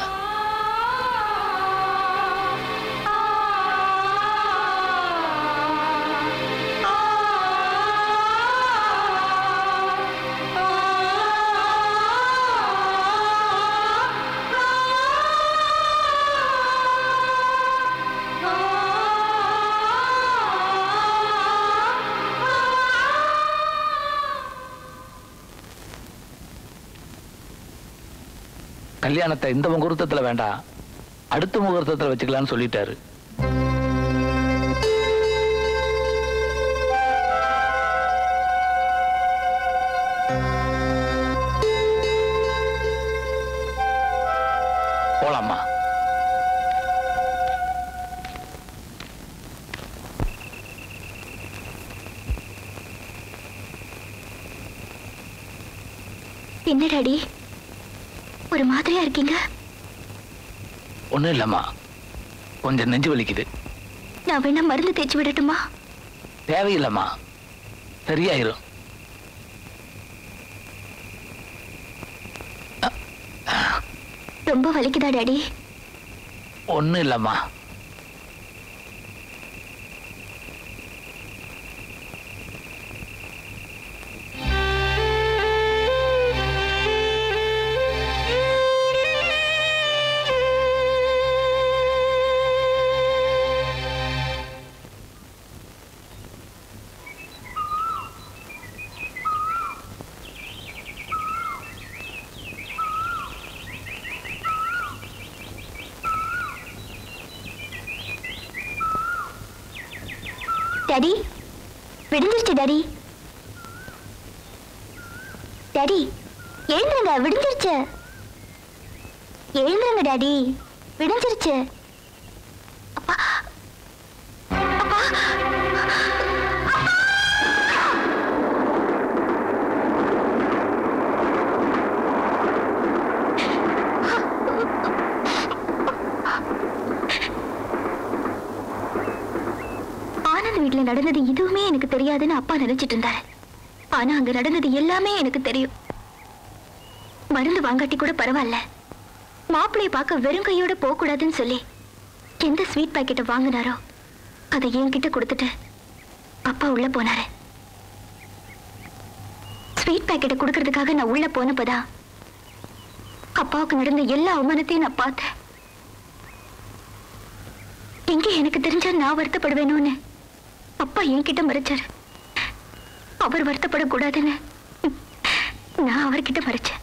கல்யாணத்தை இந்த முகூர்த்தத்துல வேண்டாம், அடுத்த முகூர்த்தத்துல வச்சுக்கலாம்னு சொல்லிட்டாரு. போலாமா? என்ன டாடி, ஒரு மாதிரியா இருக்கீங்க? ஒண்ணும் இல்லம்மா, கொஞ்சம் நெஞ்சு வலிக்குது. நான் வேணா மருந்து தேய்ச்சி விடட்டுமா? தேவையில்லம்மா, சரியாயிரும். ரொம்ப வலிக்குதா டாடி? ஒண்ணும் இல்லம்மா. Daddy, விடுந்துருச்சு daddy. டாடி, எழுந்துருங்க, விடிஞ்சிருச்சு. எழுந்துருங்க டாடி, விடிஞ்சிருச்சு. அப்பா அப்பா ஆனந்த் வீட்டுல நடந்தது எதுவுமே எனக்கு தெரியாதுன்னு அப்பா நினைச்சிட்டு இருந்தாரு. ஆனா அங்க நடந்தது எல்லாமே எனக்கு தெரியும். மருந்து வாங்காட்டி கூட பரவாயில்ல, மாப்பிள்ளைய பார்க்க வெறும் கையோட போக கூடாதுன்னு சொல்லி எந்த ஸ்வீட் பாக்கெட்டை வாங்கினாரோ அதை என்கிட்ட கொடுத்துட்டு அப்பா உள்ள போனாரு. ஸ்வீட் பாக்கெட்டை கொடுக்கறதுக்காக நான் உள்ள போனப்பதான் அப்பாவுக்கு நடந்த எல்லா அவமானத்தையும் நான் பார்த்தேன். எங்க எனக்கு தெரிஞ்சா நான் வருத்தப்படுவேணும்னு அப்பா என்கிட்ட மறைச்சாரு. அவர் வருத்தப்படக்கூடாதுன்னு நான் அவர்கிட்ட மறைச்சேன்.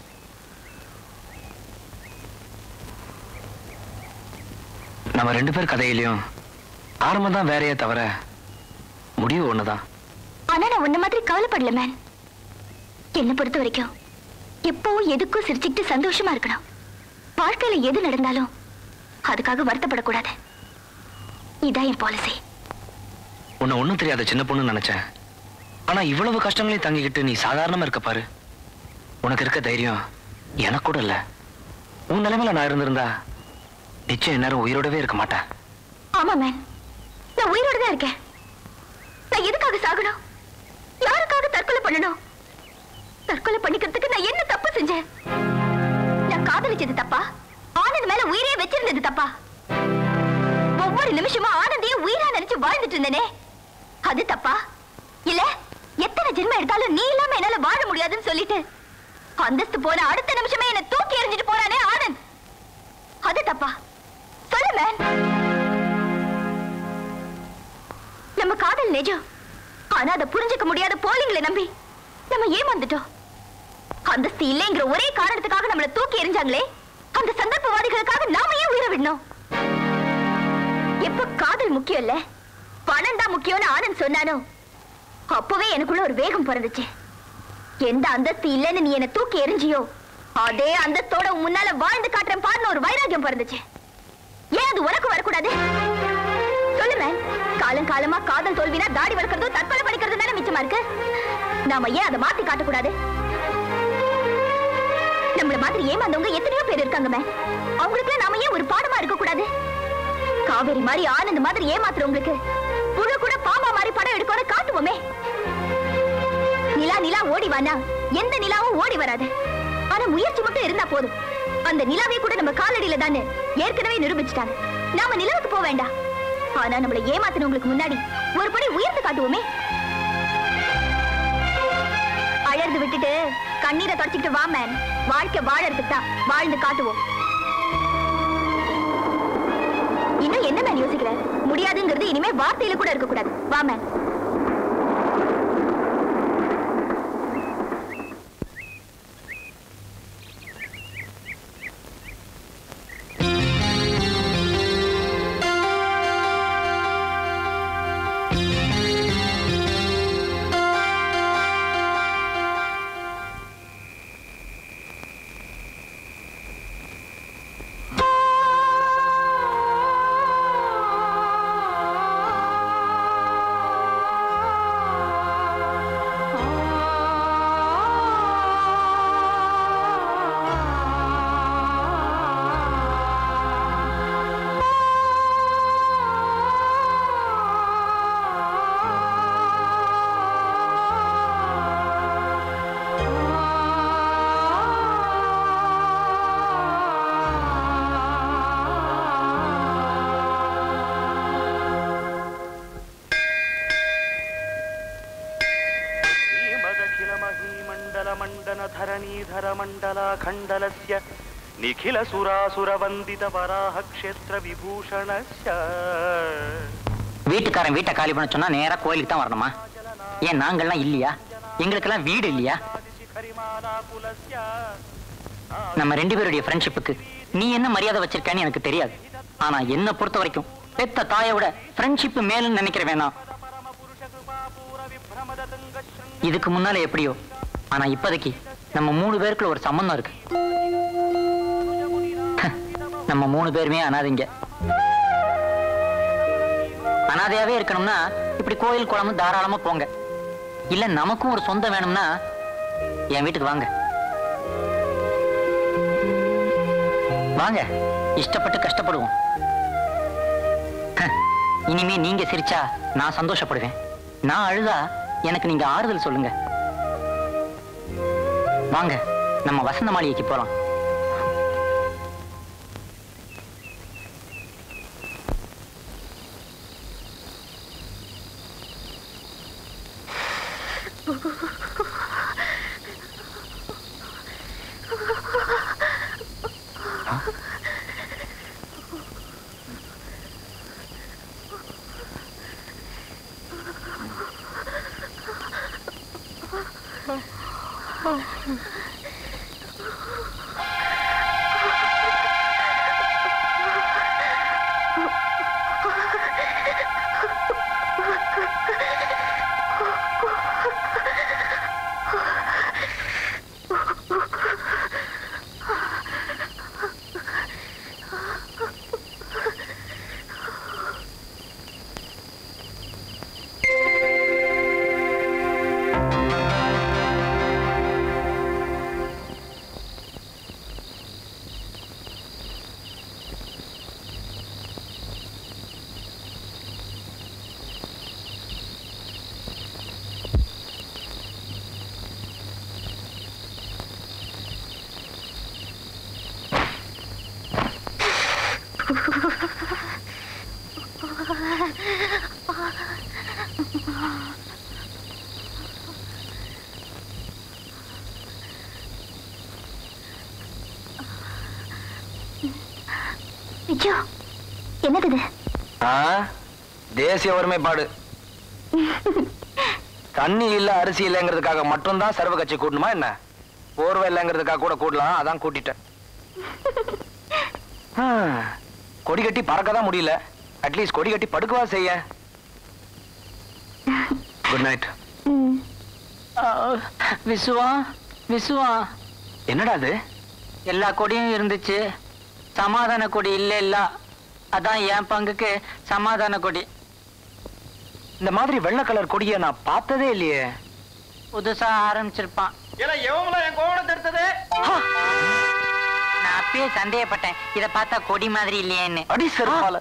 நம்ம 2 பேர் கதையிலையும் ஆரம்பம் தான் வேறையே தவிர முடிவு ஒண்ணுதான். ஆனா நான் உன்ன மாதிரி கவலைப்படல மேன். என்னை பொறுத்த வரைக்கும் எப்பவும் எதுக்கும் சிரிச்சுக்கிட்டு சந்தோஷமா இருக்கணும். வாழ்க்கையில எது நடந்தாலும் அதுக்காக வருத்தப்படக்கூடாது. இதான் என் பாலிசி. உன்னை ஒண்ணும் தெரியாத சின்ன பொண்ணு நினைச்சேன். ஆனா இவ்வளவு கஷ்டங்களையும் தாங்கிக்கிட்டு நீ சாதாரணமா இருக்க பாரு. உனக்கு இருக்க தைரியம் எனக்கு கூட இல்ல. உன் நிலைமையில நான் இருந்திருந்தா நிச்சயம் நேரம் உயிரோடவே இருக்க மாட்டேன். ஆமா மேன், நான் உயிரோட தான் இருக்கேன். நான் எதுக்காக சாகணும்? யாருக்காக தற்கொலை பண்ணணும்? தற்கொலை பண்ணிக்கிறதுக்கு நான் என்ன தப்பு செஞ்சேன்? நான் காதலிச்சது தப்பா? ஆனந்த் மேல உயிரே வச்சிருந்தது தப்பா? ஒவ்வொரு நிமிஷமும் ஆனந்தையும் உயிரா நினைச்சு வாழ்ந்துட்டு இருந்தேனே, அது தப்பா? இல்ல எத்தனை ஜென்மம் எடுத்தாலும் நீ இல்லாம என்னால வாழ முடியாதுன்னு சொல்லிட்டு அந்தஸ்து போன அடுத்த நிமிஷமே என்ன தூக்கி எறிஞ்சிட்டு போறானே ஆனந்த், அது தப்பா? சொல்லு மேன். நம்ம காதல் நிஜம், ஆனா அதை புரிஞ்சுக்க முடியாத போலிங்களை நம்பி நம்ம ஏமாந்துட்டோம். அந்தஸ்து இல்லைங்கிற ஒரே காரணத்துக்காக நம்மள தூக்கி எறிஞ்சாங்களே, அந்த சந்தர்ப்பவாதிகளுக்காக நாம ஏன் உயிரை விடணும்? எப்ப காதல் முக்கியம் இல்ல பணம் தான் முக்கியம்னு ஆனந்த் சொன்னானோ அப்பவே எனக்குள்ள ஒரு வேகம் பிறந்துச்சு. எந்த அந்தஸ்து இல்லைன்னு நீ என்ன தூக்கி எறிஞ்சியோ அதே அந்தஸ்தோட முன்னால வாழ்ந்து காட்டுறேன் பாருன்னு ஒரு வைராகியம் பிறந்துச்சு. ஏன் அது உனக்கு வரக்கூடாது? சொல்லு மேன். காலம் காலமா காதல் தோல்வினா தாடி வளர்க்கறதும் தற்கொலை பண்ணிக்கிறது தானே மிச்சமா இருக்கு. நாம ஏன் அதை மாத்தி காட்டக்கூடாது? நம்மள மாதிரி ஏமாந்தவங்க எத்தனையோ பேர் இருக்காங்க மேன். அவங்களுக்கு நாம ஏன் ஒரு பாடமா இருக்க கூடாது? காவேரி மாதிரி ஆனந்த் மாதிரி ஏமாத்துறவங்களுக்கு புழு கூட பாம்பா மாதிரி படம் எடுக்கணும் காட்டுவோமே. நிலா நிலா ஓடி வானா எந்த நிலாவும் ஓடி வராது. ஆனா முயற்சி மட்டும் இருந்தா போதும். அந்த நிலாவை கூட நம்ம காலடியில தானே ஏற்கனவே நிரூபிச்சுட்டாங்க. நாம நிலவுக்கு போக வேண்டாம். ஆனா நம்மள ஏமாத்தினவங்களுக்கு முன்னாடி ஒரு படி உயர்த்து காட்டுவோமே. அழறது விட்டுட்டு கண்ணீரை தொடச்சிக்கிட்டு வா மேன். வாழ்க்கை வாழறதுக்கு தான், வாழ்ந்து காட்டுவோம். இன்னும் என்ன மேன் யோசிக்கிற? முடியாதுங்கிறது இனிமே வார்த்தையில கூட இருக்க கூடாது. வா மேன். खंडलस्य निखिल सुरासुर वंदित वराह क्षेत्र विभूषणस्य. வீட்டுக்காரன் வீட்டை காலி பண்ண சொன்னா நேரா கோயிலுக்கு தான் வரணுமா? ஏன் நாங்கள்லாம் இல்லையா? எங்களுக்கெல்லாம் வீடு இல்லையா? நம்ம 2 பேருடைய ஃப்ரெண்ட்ஷிப்புக்கு நீ என்ன மரியாதை வச்சிருக்கான்னு எனக்கு தெரியாது. ஆனா என்ன பொறுத்த வரைக்கும் பெத்த தாயை விட ஃப்ரெண்ட்ஷிப் மேலும் நினைக்கிற வேணாம். இதுக்கு முன்னால எப்படியோ, ஆனா இப்போதைக்கு நம்ம 3 பேருக்குள்ள ஒரு சம்பந்தம் இருக்கு. நம்ம 3 பேருமே அனாதைங்க. அனாதையாவே இருக்கணும்னா இப்படி கோயில் குளம் தாராளமா போங்க. இல்ல நமக்கும் ஒரு சொந்தம் வேணும்னா என் வீட்டுக்கு வாங்க. வாங்க, இஷ்டப்பட்டு கஷ்டப்படுவோம். இனிமே நீங்க சிரிச்சா நான் சந்தோஷப்படுவேன். நான் அழுதா எனக்கு நீங்க ஆறுதல் சொல்லுங்க. வாங்க, நம்ம வசந்த மாளிகைக்கு போலாம். என்னது இது? தேசிய ஒருமைப்பாடு. தண்ணி இல்ல அரிசி இல்லைங்கிறதுக்காக மட்டும்தான் சர்வ கட்சி கூட்டணுமா என்ன? போர்வை இல்லைங்கிறதுக்காக கூட கூடலாம், அதான் கூட்டிட்டேன். கொடி கட்டி பறக்கதான் முடியல, அட்லீஸ்ட் கொடி கட்டி படுக்கவா செய்ய. Good night. விசுவா விசுவா, என்னடா அது? எல்லா கொடியும் இருந்துச்சு, சமாதான கொடி இல்ல. அதான் என் பங்குக்கு சமாதான கொடி. இந்த மாதிரி வெள்ளை கலர் கொடியை நான் பார்த்ததே இல்லையே. புதுசா ஆரம்பிச்சிருப்பான். நான் அப்பயே சந்தேகப்பட்டேன், இத பார்த்தா கொடி மாதிரி இல்லையேன்னு. அடி செருப்பால.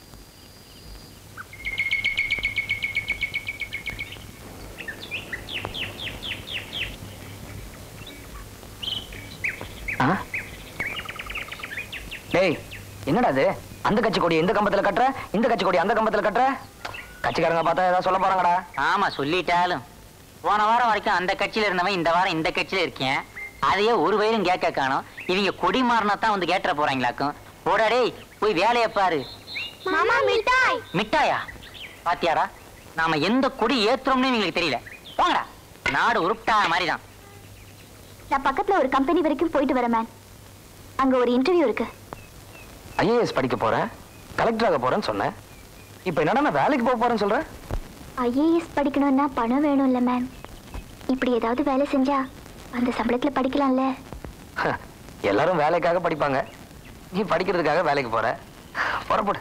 டேய், என்னடா அது? அந்த கட்சி கொடி இந்த கம்பத்துல கட்டுற, இந்த கட்சி கொடி அந்த கம்பத்துல கட்டுற. கட்சிக்காரங்க பார்த்தா ஏதாவது சொல்ல போறாங்கடா. ஆமா, சொல்லிட்டாலும் போன வாரம் வரைக்கும் அந்த கட்சியில இருந்தவன் இந்த வாரம் இந்த கட்சியில இருக்கேன். அதையே ஒரு வயலும் கேட்க காணோம். இவங்க கொடி மாறினா தான் வந்து கேட்டுற போறாங்களாக்கும். போடாடே, போய் வேலையை பாரு. மிட்டாய். மிட்டாயா? பாத்தியாரா, நாம எந்த கொடி ஏத்துறோம்னு எங்களுக்கு தெரியல. போங்கடா, நாடு உருப்பிட்டா மாதிரிதான். நான் பக்கத்துல ஒரு கம்பெனி வரைக்கும் போயிட்டு வரேன் மேன். அங்க ஒரு இன்டர்வியூ இருக்கு. ஐஏஎஸ் படிக்க போறேன், கலெக்டர் ஆக போறேன்னு சொன்னேன். இப்ப என்னடா நான் வேலைக்கு போக போறேன்னு சொல்றேன். ஐஏஎஸ் படிக்கணும்னா பணம் வேணும்ல மேன். இப்படி ஏதாவது வேலை செஞ்சா அந்த சம்பளத்துல படிக்கலாம்ல. எல்லாரும் வேலைக்காக படிப்பாங்க, நீ படிக்கிறதுக்காக வேலைக்கு போற. புறப்படு.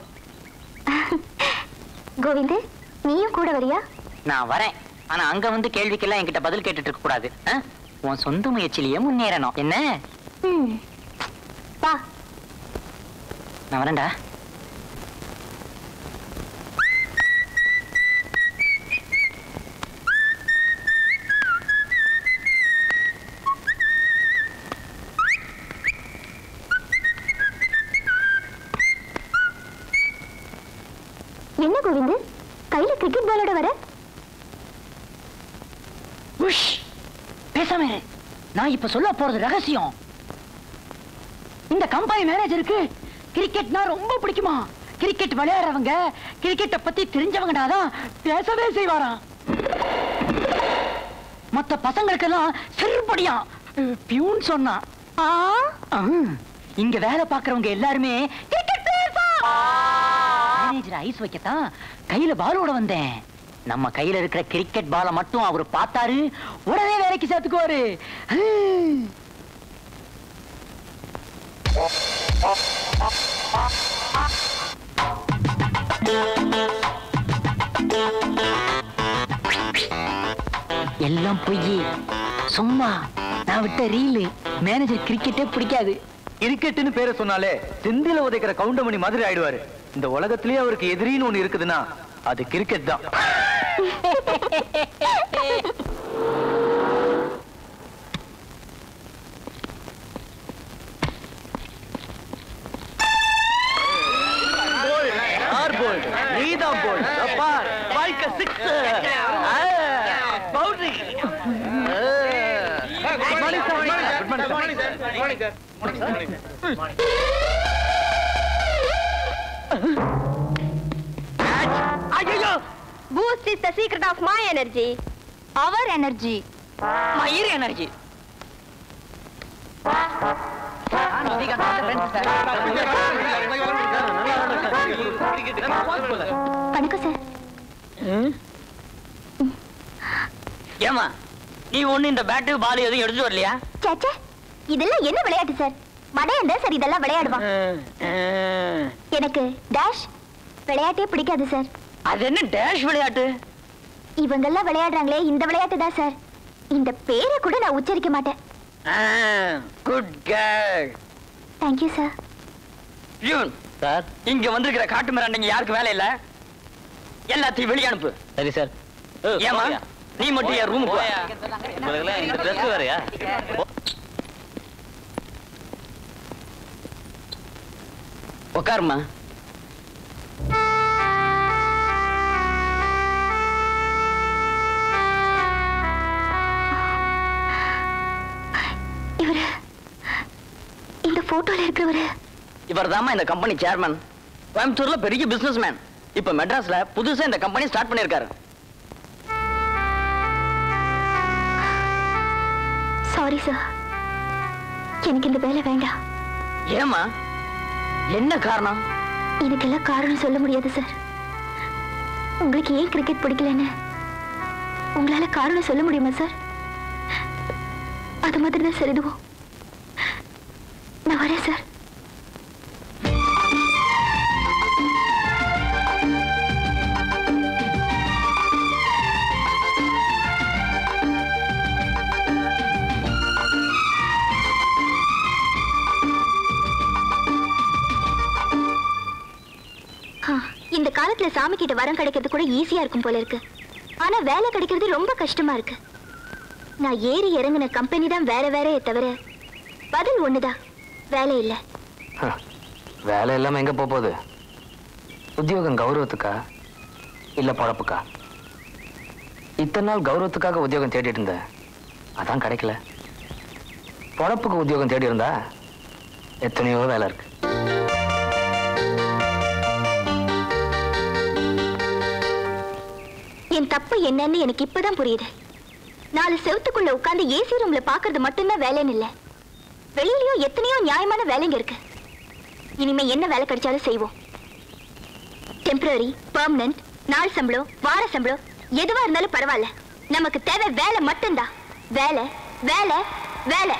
கோவிந்த், நீயும் கூட வரியா? நான் வரேன், ஆனா அங்க வந்து கேள்விக்கெல்லாம் என்கிட்ட பதில் கேட்டுட்டு இருக்க கூடாது. உன் சொந்த முயற்சியிலேயே முன்னேறணும். என்ன? வா, நான் வரேன்டா. என்ன கோவிந்த், கையில கிரிக்கெட் பாலோட வர? பேசாம இரு. நான் இப்ப சொல்ல போறது ரகசியம். இந்த கம்பெனி மேனேஜருக்கு கிரிக்கெட்னா ரொம்ப பிடிக்குமா. கிரிக்கெட் விளையாடுறவங்க, கிரிக்கெட்டை பத்தி தெரிஞ்சவங்கடாதான் பேசவே செய்வாராம். மத்த பசங்களுக்கெல்லாம் செருப்படியா பியூன் சொன்னா. இங்க வேலை பாக்குறவங்க எல்லாருமே கிரிக்கெட் மேனேஜர் ஐஸ் வைக்கத்தான் கையில பாலோட வந்தேன். நம்ம கையில இருக்கிற கிரிக்கெட் பாலை மட்டும் அவர் பார்த்தாரு, உடனே வேலைக்கு சேர்த்துக்குவாரு. எல்லாம் பொய், சும்மா நான் விட்ட ரீலு. மேனேஜர் கிரிக்கெட்டே பிடிக்காது. கிரிக்கெட்னு பேரை சொன்னாலே செந்தில உதைக்கிற கவுண்டமணி மாதிரி ஆயிடுவாரு. இந்த உலகத்திலேயே அவருக்கு எதிரின்னு ஒண்ணு இருக்குதுன்னா அது கிரிக்கெட் தான். நீதான் ball boundary. Boost is the secret of my energy. Our energy. My energy. வணக்கம் சார். ஏமா நீ ஒண்ணு இந்த பேட்டு பால் எதுவும் எடுத்துட்டு வரலையா? சாச்சா, இதெல்லாம் என்ன விளையாட்டு சார்? மடையன் தான் சார் இதெல்லாம் விளையாடுவான். எனக்கு டேஷ் விளையாட்டே பிடிக்காது சார். அது என்ன டேஷ் விளையாட்டு? இவங்கெல்லாம் விளையாடுறாங்களே இந்த விளையாட்டு தான் சார். இந்த பேரை கூட நான் உச்சரிக்க மாட்டேன். Good girl. Thank you sir. Peon sir, இங்க வந்திருக்கிற காட்டு மிராண்டிங்க யாருக்கு வேலை இல்ல? எல்லாத்தையும் வெளிய அனுப்பு. சரி சார். ஏமா நீ மட்டும் என் ரூமுக்கு வா. இந்த ட்ரெஸ் வேறயா? உட்காருமா. இவரு இந்த போட்டோல இருக்கிறவரு இவர் தாமா இந்த கம்பெனி சேர்மன். கோயம்புத்தூர்ல பெரிய பிசினஸ் மேன். இப்ப மெட்ராஸ்ல புதுசா இந்த கம்பெனி ஸ்டார்ட் பண்ணிருக்காரு. சாரி சார், எனக்கு இந்த வேலை வேண்டாம். ஏமா என்ன காரணம்? இதுக்கெல்லாம் காரணம் சொல்ல முடியாது சார். உங்களுக்கு ஏன் கிரிக்கெட் பிடிக்கலன்னு உங்களால காரணம் சொல்ல முடியுமா சார்? அது மாதிரி தான் சார் இதுவும். நான் வரேன் சார். இந்த காலத்துல சாமி கிட்ட வரம் கிடைக்கிறது கூட ஈஸியா இருக்கும் போல இருக்கு. ஆனா வேலை கிடைக்கிறது ரொம்ப கஷ்டமா இருக்கு. நான் ஏறி இறங்கின கம்பெனி தான் வேற வேறையே தவிர பதில் ஒண்ணுதான், வேலை இல்ல. வேலை இல்லாம எங்க போகுது? உத்தியோகம் கௌரவத்துக்கா இல்ல பொழப்புக்கா? இத்தனை நாள் கௌரவத்துக்காக உத்தியோகம் தேடிட்டு இருந்தேன், அதான் கிடைக்கல. பொழப்புக்கு உத்தியோகம் தேடி இருந்தா எத்தனையோ வேலை இருக்கு. என் தப்பு என்னன்னு எனக்கு இப்பதான் புரியுது. 4 செவத்துக்குள்ள உட்கார்ந்து ஏசி ரூம்ல பாக்குறது மட்டும்தான் வேலைன்னு இல்ல, வெளியிலயும் எத்தனையோ நியாயமான வேலைங்க இருக்கு. இனிமே என்ன வேலை கிடைச்சாலும் செய்வோம். டெம்பரரி, பெர்மனன்ட், நாள் சம்பளம், வார சம்பளம் எதுவா இருந்தாலும் பரவாயில்ல. நமக்கு தேவை வேலை மட்டும்தான். வேலை வேலை வேலை.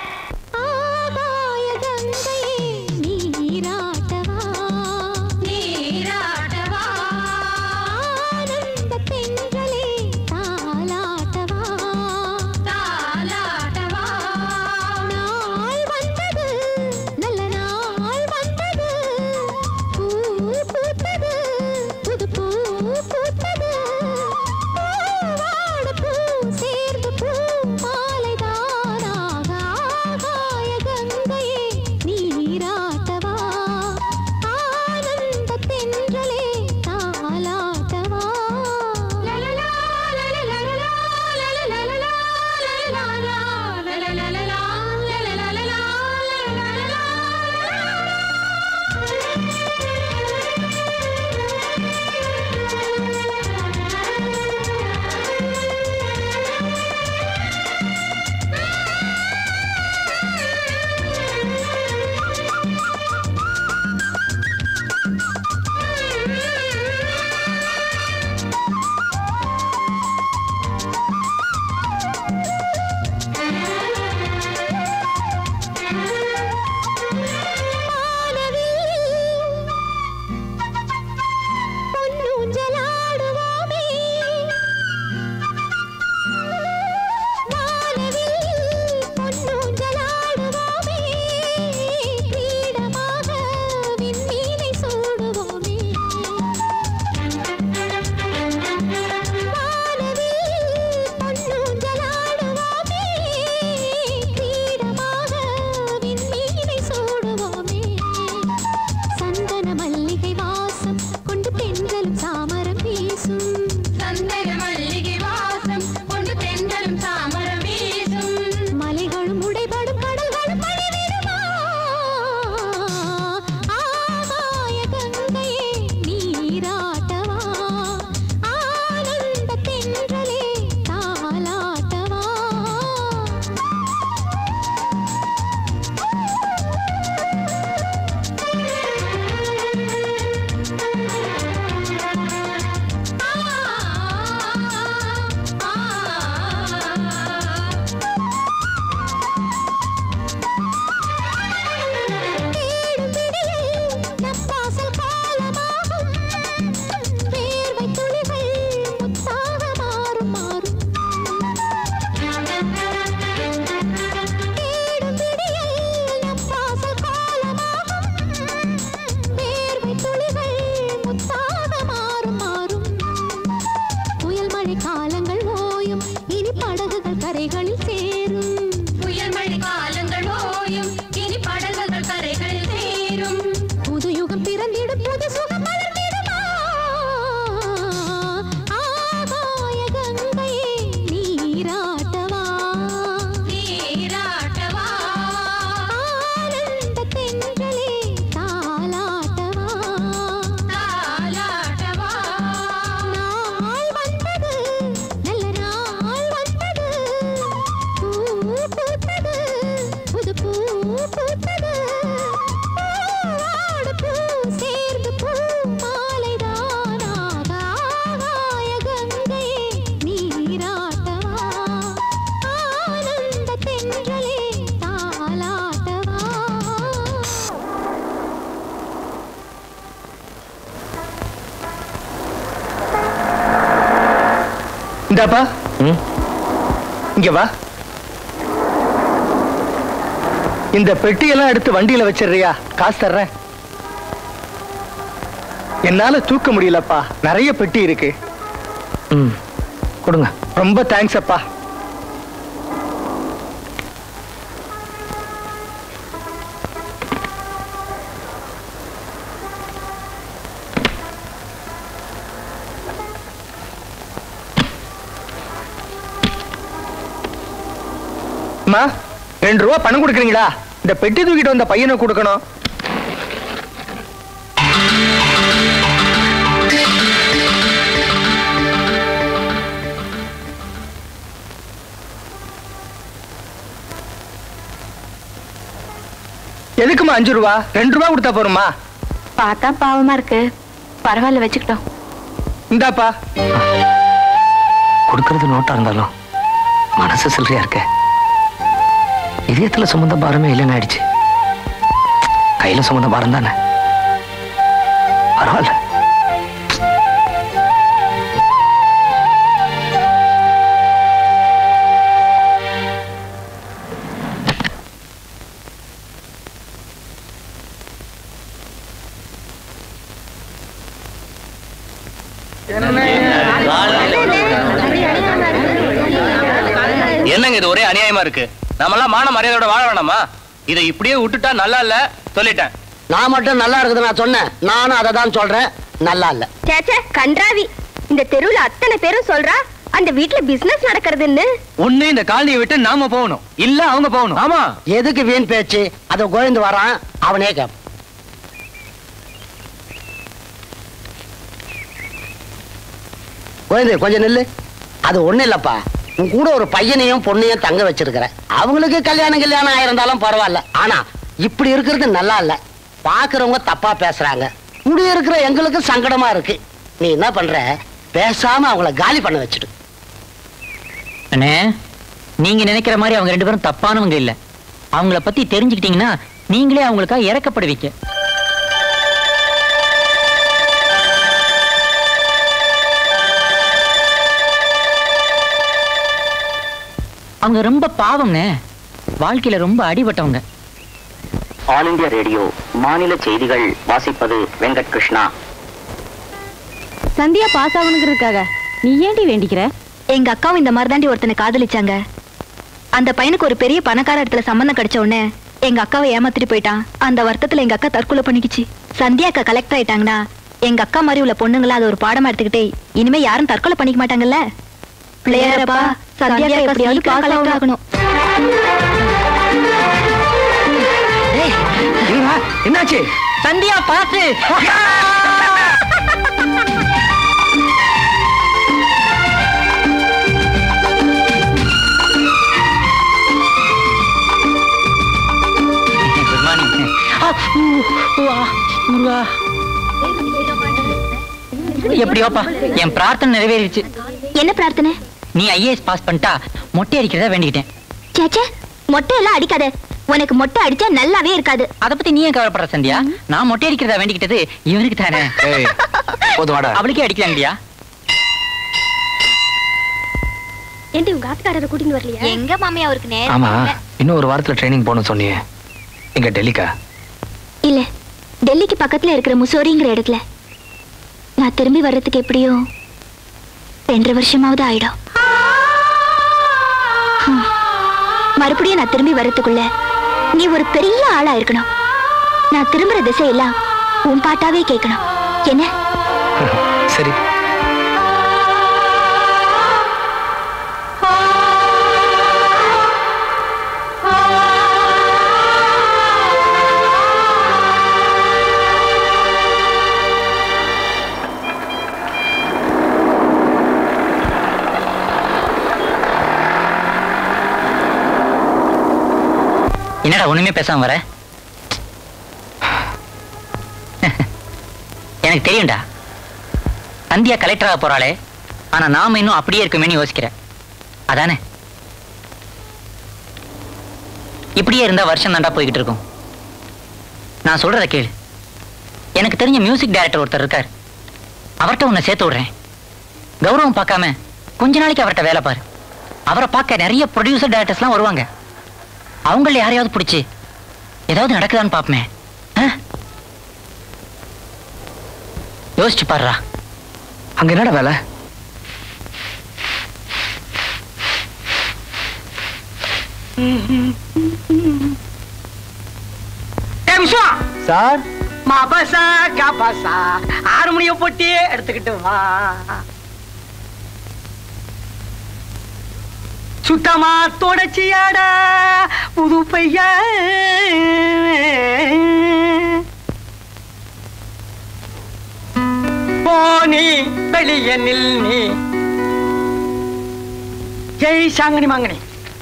சுகம் பிறந்திடும் புது சுகம் மலர்ந்திடுமா ஆகாய கங்கையே நீராட்டவா நீராட்டவா ஆனந்த தென்றலே தாலாட்டவா தாலாட்டவா நாள் வந்தது நல்ல நாள் வந்தது பூ பூத்தது புது பூ பூத்தது பூவோடு பூ சேர்ந்து பூ மாலைதானாக ஆகாய கங்கையே நீராட்டவா ஆனந்த தென்றலே தாலாட்டவா இந்தாப்பா இங்க வா. இந்த பெட்டியெல்லாம் எடுத்து வண்டியில வச்சிடுறியா? காசு தர்றேன். என்னால தூக்க முடியலப்பா, நிறைய பெட்டி இருக்கு. கொடுங்க. ரொம்ப தேங்க்ஸ் அப்பா. அம்மா 2 ரூபா பணம் கொடுக்குறீங்களா? இந்த பெட்டி தூக்கிட்டு வந்த பையனை கொடுக்கணும். எதுக்குமா 5 ரூபா? 2 ரூபா கொடுத்தா போருமா? பார்த்தா பாவமா இருக்கு, பரவாயில்ல வச்சுக்கிட்டோம். இந்தாப்பா. கொடுக்கறது நோட்டா இருந்தாலும் மனசு சில்லறையா இருக்க. இதயத்துல சுமந்த பாரமே இல்லைன்னு ஆயிடுச்சு. கையில சுமந்த பாரம் தானே, பரவாயில்ல. என்னங்க இது ஒரே அநியாயமா இருக்கு. நம்மளாம் மான மரியாதையோட வாழ வேணாமா? இதை இப்படியே விட்டுட்டா நல்லா இல்ல சொல்லிட்டேன். நான் மட்டும் நல்லா இருக்குது நான் சொன்னேன். நானும் அதை தான் சொல்றேன், நல்லா இல்ல. சேச்சே கன்றாவி, இந்த தெருவுல அத்தனை பேரும் சொல்றா அந்த வீட்டுல பிசினஸ் நடக்கிறதுன்னு. ஒண்ணு இந்த காலனியை விட்டு நாம போகணும், இல்ல அவங்க போகணும். ஆமா, எதுக்கு வீண் பேச்சு? அத கோயந்து வரான், அவனே கேப். கோயந்து கொஞ்சம் நில்லு. அது ஒண்ணு இல்லப்பா, உன் கூட ஒரு பையனையும் பொண்ணையும் தங்க வச்சிருக்கிற. அவங்களுக்கு கல்யாணம் ஆயிருந்தாலும் பரவாயில்ல. ஆனா இப்படி இருக்கிறது நல்லா இல்ல. பாக்குறவங்க தப்பா பேசுறாங்க, இப்படி இருக்கிற எங்களுக்கு சங்கடமா இருக்கு. நீ என்ன பண்ற, பேசாம அவங்கள காலி பண்ண வச்சிடு. அண்ணே, நீங்க நினைக்கிற மாதிரி அவங்க 2 பேரும் தப்பானவங்க இல்ல. அவங்கள பத்தி தெரிஞ்சுக்கிட்டீங்கன்னா நீங்களே அவங்களுக்காக இறக்கப்படுவீங்க. அவங்க ரொம்ப பாவம்னே, வாழ்க்கையில ரொம்ப அடிபட்டவங்க. ஆல் இந்தியா ரேடியோ மாநில செய்திகள் வாசிப்பது வெங்கட் கிருஷ்ணா. சந்தியா பாஸ் ஆகணுங்கிறதுக்காக நீ ஏண்டி வேண்டிக்கிற? எங்க அக்காவும் இந்த மாதிரி தாண்டி ஒருத்தனை காதலிச்சாங்க. அந்த பையனுக்கு ஒரு பெரிய பணக்கார இடத்துல சம்பந்தம் கிடைச்ச உடனே எங்க அக்காவை ஏமாத்திட்டு போயிட்டான். அந்த வருத்தத்துல எங்க அக்கா தற்கொலை பண்ணிக்கிச்சு. சந்தியா அக்கா கலெக்டர் ஆயிட்டாங்கன்னா எங்க அக்கா மாதிரி உள்ள பொண்ணுங்களா அது ஒரு பாடமா எடுத்துக்கிட்டே இனிமே யாரும் தற்கொலை பண்ணிக்க மாட்டாங்கல்ல. பிள்ளையாரப்பா, சந்தியா எப்படியாவது பாஸ் ஆகணும். என்னாச்சு? சந்தியா பாத்து. Good morning. எப்படியோப்பா என் பிரார்த்தனை நிறைவேறிடுச்சு. என்ன பிரார்த்தனை? நீ ஐஏஎஸ் பாஸ் பண்ணிட்டா மொட்டை அடிக்கிறதா வேண்டிக்கிட்டேன். சேச்சே, மொட்டை எல்லாம் அடிக்காத. உனக்கு மொட்டை அடிச்சா நல்லாவே இருக்காது. அத பத்தி நீ ஏன் கவலைப்படுற சந்தியா? நான் மொட்டை அடிக்கிறதா வேண்டிக்கிட்டது இவனுக்கு தானே. அவளுக்கே அடிக்கலாங்கடியா? ஏண்டி உங்க ஆத்துக்காரரை கூட்டிட்டு வரலையா? எங்க மாமி அவருக்கு நேரம். ஆமா, இன்னும் ஒரு வாரத்துல ட்ரைனிங் போகணும் சொன்னியே. எங்க டெல்லிக்கா? இல்ல, டெல்லிக்கு பக்கத்துல இருக்கிற முசோரிங்கிற இடத்துல. நான் திரும்பி வர்றதுக்கு எப்படியும் 2.5 வருஷமாவது ஆயிடும். மறுபடியும் நான் திரும்பி வர்றதுக்குள்ள நீ ஒரு பெரிய ஆளா இருக்கணும். நான் திரும்புற திசையெல்லாம் உன் பாட்டாவே கேட்கணும். என்ன? சரி. என்னடா ஒண்ணுமே பேசாம வர? எனக்கு தெரியும்டா, சந்தியா கலெக்டராக போறாளே, ஆனா நாம இன்னும் அப்படியே இருக்குமேன்னு யோசிக்கிறேன். அதானே? இப்படியே இருந்தா வருஷம் தாண்டா போய்கிட்டு இருக்கும். நான் சொல்றத கேளு. எனக்கு தெரிஞ்ச மியூசிக் டைரக்டர் ஒருத்தர் இருக்கார். அவர்கிட்ட உன்னை சேர்த்து விடுறேன். கௌரவம் பார்க்காம கொஞ்ச நாளைக்கு அவர்கிட்ட வேலை பாரு. அவரை பார்க்க நிறைய ப்ரொடியூசர் டைரக்டர்ஸ்லாம் வருவாங்க. அவங்கள யாரையாவது பிடிச்சி ஏதாவது நடக்குதான்னு பாப்பமே. யோசிச்சு பாருடா. அங்க என்னடா வேலை? சார் மாபசா காபாசா ஹார்மோனிய போட்டி எடுத்துக்கிட்டு வா. சுத்தமா தொடச்சியாடா புது பைய. போனி வெளிய நில் நீ. ஜெய் சாங்கனி மாங்கனி.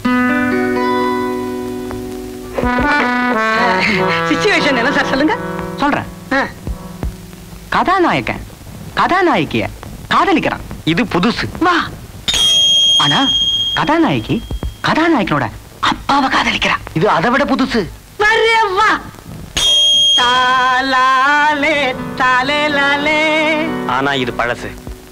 சிச்சுவேஷன் என்ன சார் சொல்லுங்க? சொல்றேன். கதாநாயகன் கதாநாயகிய காதலிக்கிறான். இது புதுசு. வா. ஆனா கதாநாயகி கதாநாயகனோட அப்பாவை காதலிக்கிறா. இது அதை விட புதுசு. வா. தாலாலே தாலே லாலே. ஆனா இது பழசு.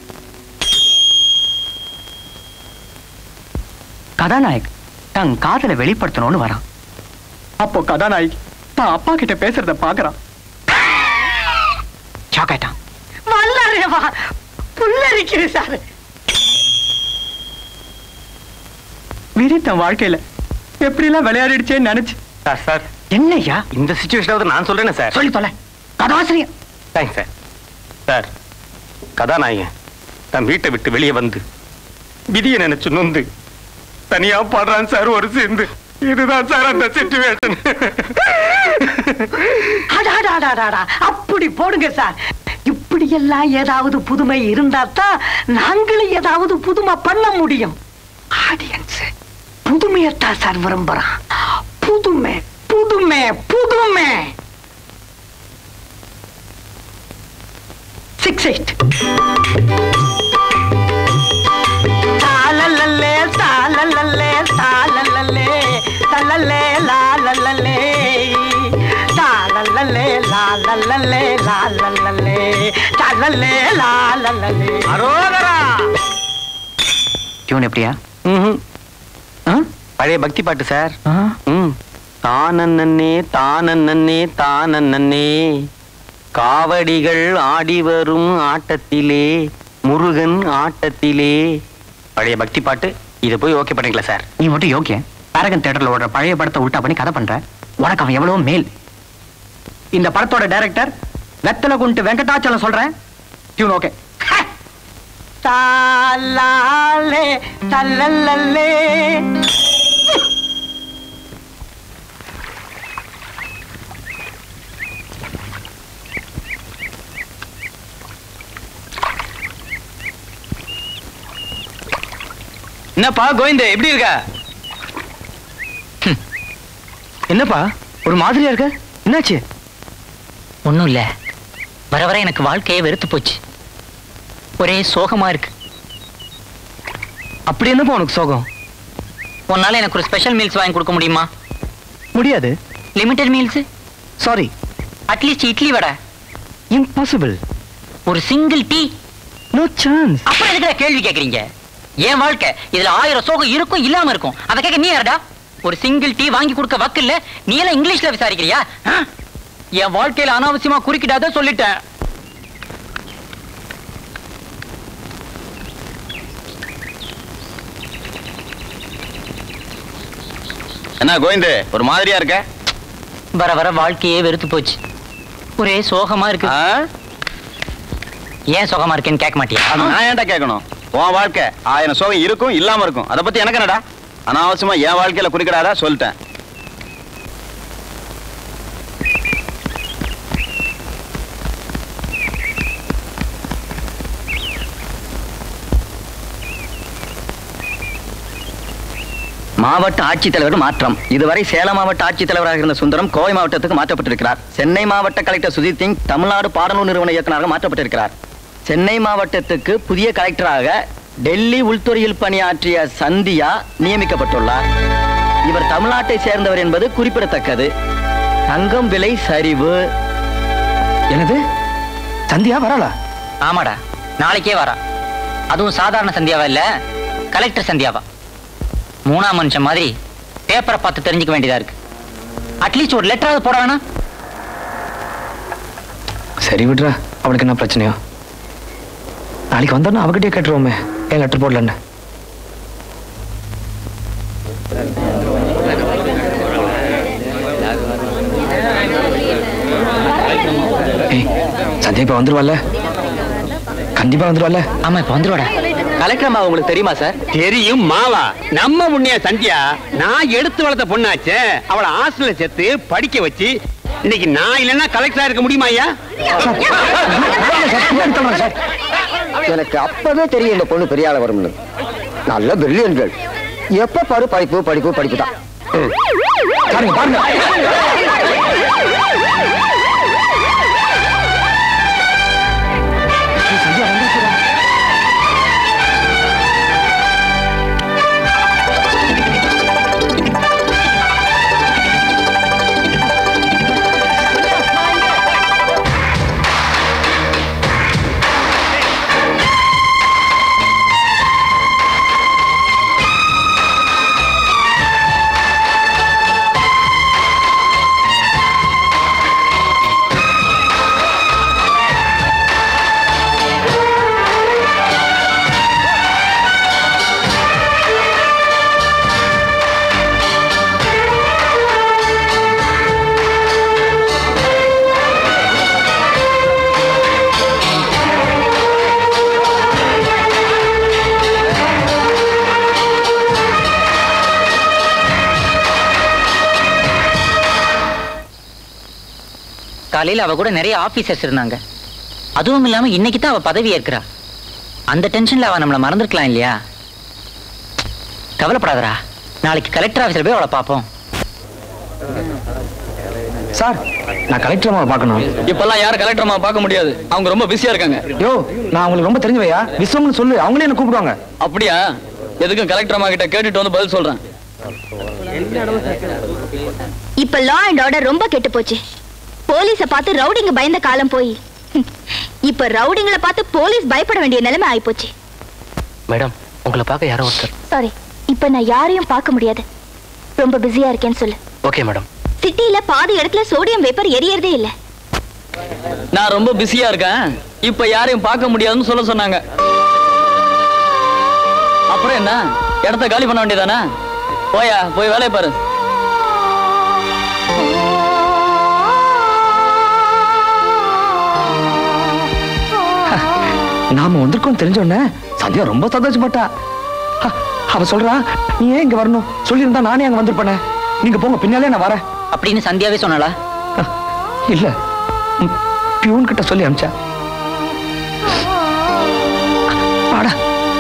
கதாநாயக் தன் காதலை வெளிப்படுத்தணும்னு வரான். அப்போ கதாநாயகி தான் அப்பா கிட்ட பேசுறத பாக்குறான். சாக்காயிட்டான். வல்லாரே வா. புல்லரிக்குது சார். விரி தன் வாழ்க்கையில எப்படி எல்லாம் விளையாடிடுச்சேன்னு நினைச்சு. சார் என்னையா இந்த சிச்சுவேஷனாவது நான் சொல்றேன்னு சார். சொல்லி தொலை. கதாசிரியர். Thanks sir. சார் கதாநாயகன் தன் வீட்டை விட்டு வெளியே வந்து விதியை நினைச்சு நொந்து தனியா பாடுறான் சார் ஒரு சேர்ந்து. இதுதான் சார் அந்த சிச்சுவேஷன். அப்படி போடுங்க சார். இப்படி எல்லாம் ஏதாவது புதுமை இருந்தாத்தான் நாங்களும் ஏதாவது புதுமை பண்ண முடியும். ஆடியன்ஸ் புதுமையத்தான் சார் விரும்புறான். புதுமை புதுமை புதுமை. 6-8 தாலலலே தாலலலே தாலலலே தலலே லாலலலே தாலலலே லாலலலே லாலலலே தலலே லாலலலே. அரோகரா. டியூன் எப்படியா? பழைய பக்தி பாட்டு சார். தானன்னே தானன்னே தானன்னே காவடிகள் ஆடி வரும் ஆட்டத்திலே முருகன் ஆட்டத்திலே. பழைய பக்தி பாட்டு. இதை போய் ஓகே பண்ணிக்கலாம் சார். நீ மட்டும் யோக்கிய பாரகன் தியேட்டர்ல ஓடுற பழைய படத்தை உல்டா பண்ணி கதை பண்ற. உனக்கு அவன் எவ்வளவு மேல். இந்த படத்தோட டைரக்டர் வெத்தல குண்டு வெங்கடாச்சலம் சொல்றேன். Tune okay. தாலாலே தலலலே. என்னப்பா கோவிந்த எப்படி இருக்க? என்னப்பா ஒரு மாதிரியா இருக்க? என்னாச்சு? ஒண்ணும் இல்ல. வர வர எனக்கு வாழ்க்கையே வெறுத்து போச்சு. ஒரே சோகமா இருக்கு. அப்படி என்னப்பா உனக்கு சோகம்? உன்னால எனக்கு ஒரு ஸ்பெஷல் மீல்ஸ் வாங்கி கொடுக்க முடியுமா? முடியாது. Limited meals. Sorry. At least idli vada. Impossible. ஒரு சிங்கிள் டீ. No chance. அப்புறம் எதுக்கு கேள்வி கேக்குறீங்க? என் வாழ்க்கை இதுல 1000 சோகம் இருக்கும் இல்லாம இருக்கும். அத கேட்க நீ யாரடா? ஒரு சிங்கிள் டீ வாங்கி கொடுக்க வக்கில்ல. நீ எல்லாம் இங்கிலீஷ்ல விசாரிக்கிறியா? என் வாழ்க்கையில அனாவசியமா குறுக்கிடாத சொல்லிட்டேன். என்ன கோவிந்து ஒரு மாதிரியா இருக்க? வர வர வாழ்க்கையே வெறுத்து போச்சு. ஒரே சோகமா இருக்கு. ஏன் சோகமா இருக்கேன்னு கேட்க மாட்டியா? நான் ஏன்டா கேட்கணும்? உன் வாழ்க்கை 1000 சோகம் இருக்கும் இல்லாம இருக்கும். அதை பத்தி எனக்கு என்னடா? அனாவசியமா என் வாழ்க்கையில குறுக்கிடாத சொல்லிட்டேன். மாவட்ட ஆட்சித்தலைவர் மாற்றம். இதுவரை சேலம் மாவட்ட ஆட்சித்தலைவராக இருந்த சுந்தரம் கோவை மாவட்டத்துக்கு மாற்றப்பட்டிருக்கிறார். சென்னை மாவட்ட கலெக்டர் சுஜித் சிங் தமிழ்நாடு பாடநூல் நிறுவன இயக்குநராக மாற்றப்பட்டிருக்கிறார். சென்னை மாவட்டத்துக்கு புதிய கலெக்டராக டெல்லி உள்துறையில் பணியாற்றிய சந்தியா நியமிக்கப்பட்டுள்ளார். இவர் தமிழ்நாட்டை சேர்ந்தவர் என்பது குறிப்பிடத்தக்கது. தங்கம் விலை சரிவு. எனது சந்தியா வரலா? ஆமாடா, நாளைக்கே வரா. அதுவும் சாதாரண சந்தியாவா இல்ல, கலெக்டர் சந்தியாவா. 3ஆம் மனுஷன் மாதிரி பேப்பரை பார்த்து தெரிஞ்சுக்க வேண்டியதா இருக்கு. அட்லீஸ்ட் ஒரு லெட்டராவது போட வேணா? சரி விடுறா, அவளுக்கு என்ன பிரச்சனையோ? நாளைக்கு வந்தோன்னா அவகிட்டே கேட்டுருவோமே ஏன் லெட்டர் போடலன்னு. சந்தியா இப்ப வந்துருவால? கண்டிப்பா வந்துருவால? ஆமா, இப்ப வந்துருவாடா. கலெக்டர் அம்மா உங்களுக்கு தெரியுமா சார்? தெரியும் மாவா. நம்ம முன்னைய சந்தியா நான் எடுத்து வளர்த்த பொண்ணாச்சே. அவளை ஹாஸ்டல்ல சேர்த்து படிக்க வச்சு இன்னைக்கு நான் இல்லைன்னா கலெக்டரா இருக்க முடியுமா ஐயா? எனக்கு அப்பவே தெரியும் இந்த பொண்ணு பெரிய ஆள வரும்னு. நல்ல பிரில்லியன்கள். எப்ப பாரு படிப்பு படிப்பு படிப்பு தான். பாருங்க காலையில அவ கூட நிறைய ஆபீசர்ஸ் இருந்தாங்க. அதுவும் இல்லாம இன்னைக்கு தான் அவ பதவி ஏற்கிறா. அந்த டென்ஷன்ல அவ நம்மள மறந்துருக்கலாம் இல்லையா? கவலைப்படாதடா, நாளைக்கு கலெக்டர் ஆபீஸ்ல போய் அவளை பார்ப்போம். சார், நான் கலெக்டர் அம்மாவை பார்க்கணும். இப்பெல்லாம் யாரும் கலெக்டர் அம்மாவை பார்க்க முடியாது, அவங்க ரொம்ப பிஸியா இருக்காங்க. யோ, நான் அவங்களுக்கு ரொம்ப தெரிஞ்சவையா, விஸ்வம்னு சொல்லு, அவங்களே என்ன கூப்பிடுவாங்க. அப்படியா? எதுக்கும் கலெக்டர் அம்மா கிட்ட கேட்டுட்டு வந்து பதில் சொல்றேன். இப்ப லா அண்ட் ஆர்டர் ரொம்ப கெட்டு போச்சு. போலீஸ பார்த்து ரவுடிங்க பயந்த காலம் போய் இப்ப ரவுடிங்களை பார்த்து போலீஸ் பயப்பட வேண்டிய நிலைமை ஆயிப்போச்சு. மேடம், உங்களை பார்க்க யாரோ ஒருத்தர். சாரி, இப்ப நான் யாரையும் பார்க்க முடியாது. ரொம்ப பிஸியா இருக்கேன்னு சொல்லு. Okay madam. சிட்டில பாதி இடத்துல சோடியம் வேப்பர் எரியறதே இல்ல. நான் ரொம்ப பிஸியா இருக்கேன், இப்ப யாரையும் பார்க்க முடியாதுன்னு சொல்ல சொன்னாங்க. அப்புறம் என்ன, இடத்த காலி பண்ண வேண்டியதானே? போயா, போய் வேலையை பாரு. நாம வந்திருக்கோம் தெரிஞ்சோன்னே சந்தியா ரொம்ப சந்தோஷப்பட்டா. அவ சொல்றா, நீ ஏன் இங்க வரணும் சொல்லியிருந்தா நானே அங்க வந்திருப்பேனே, நீங்க போங்க பின்னாலே நான் வரேன் அப்படின்னு சந்தியாவே சொன்னாளா? இல்ல, பியூன் கிட்ட சொல்லி அனுப்பிச்சா. வாடா.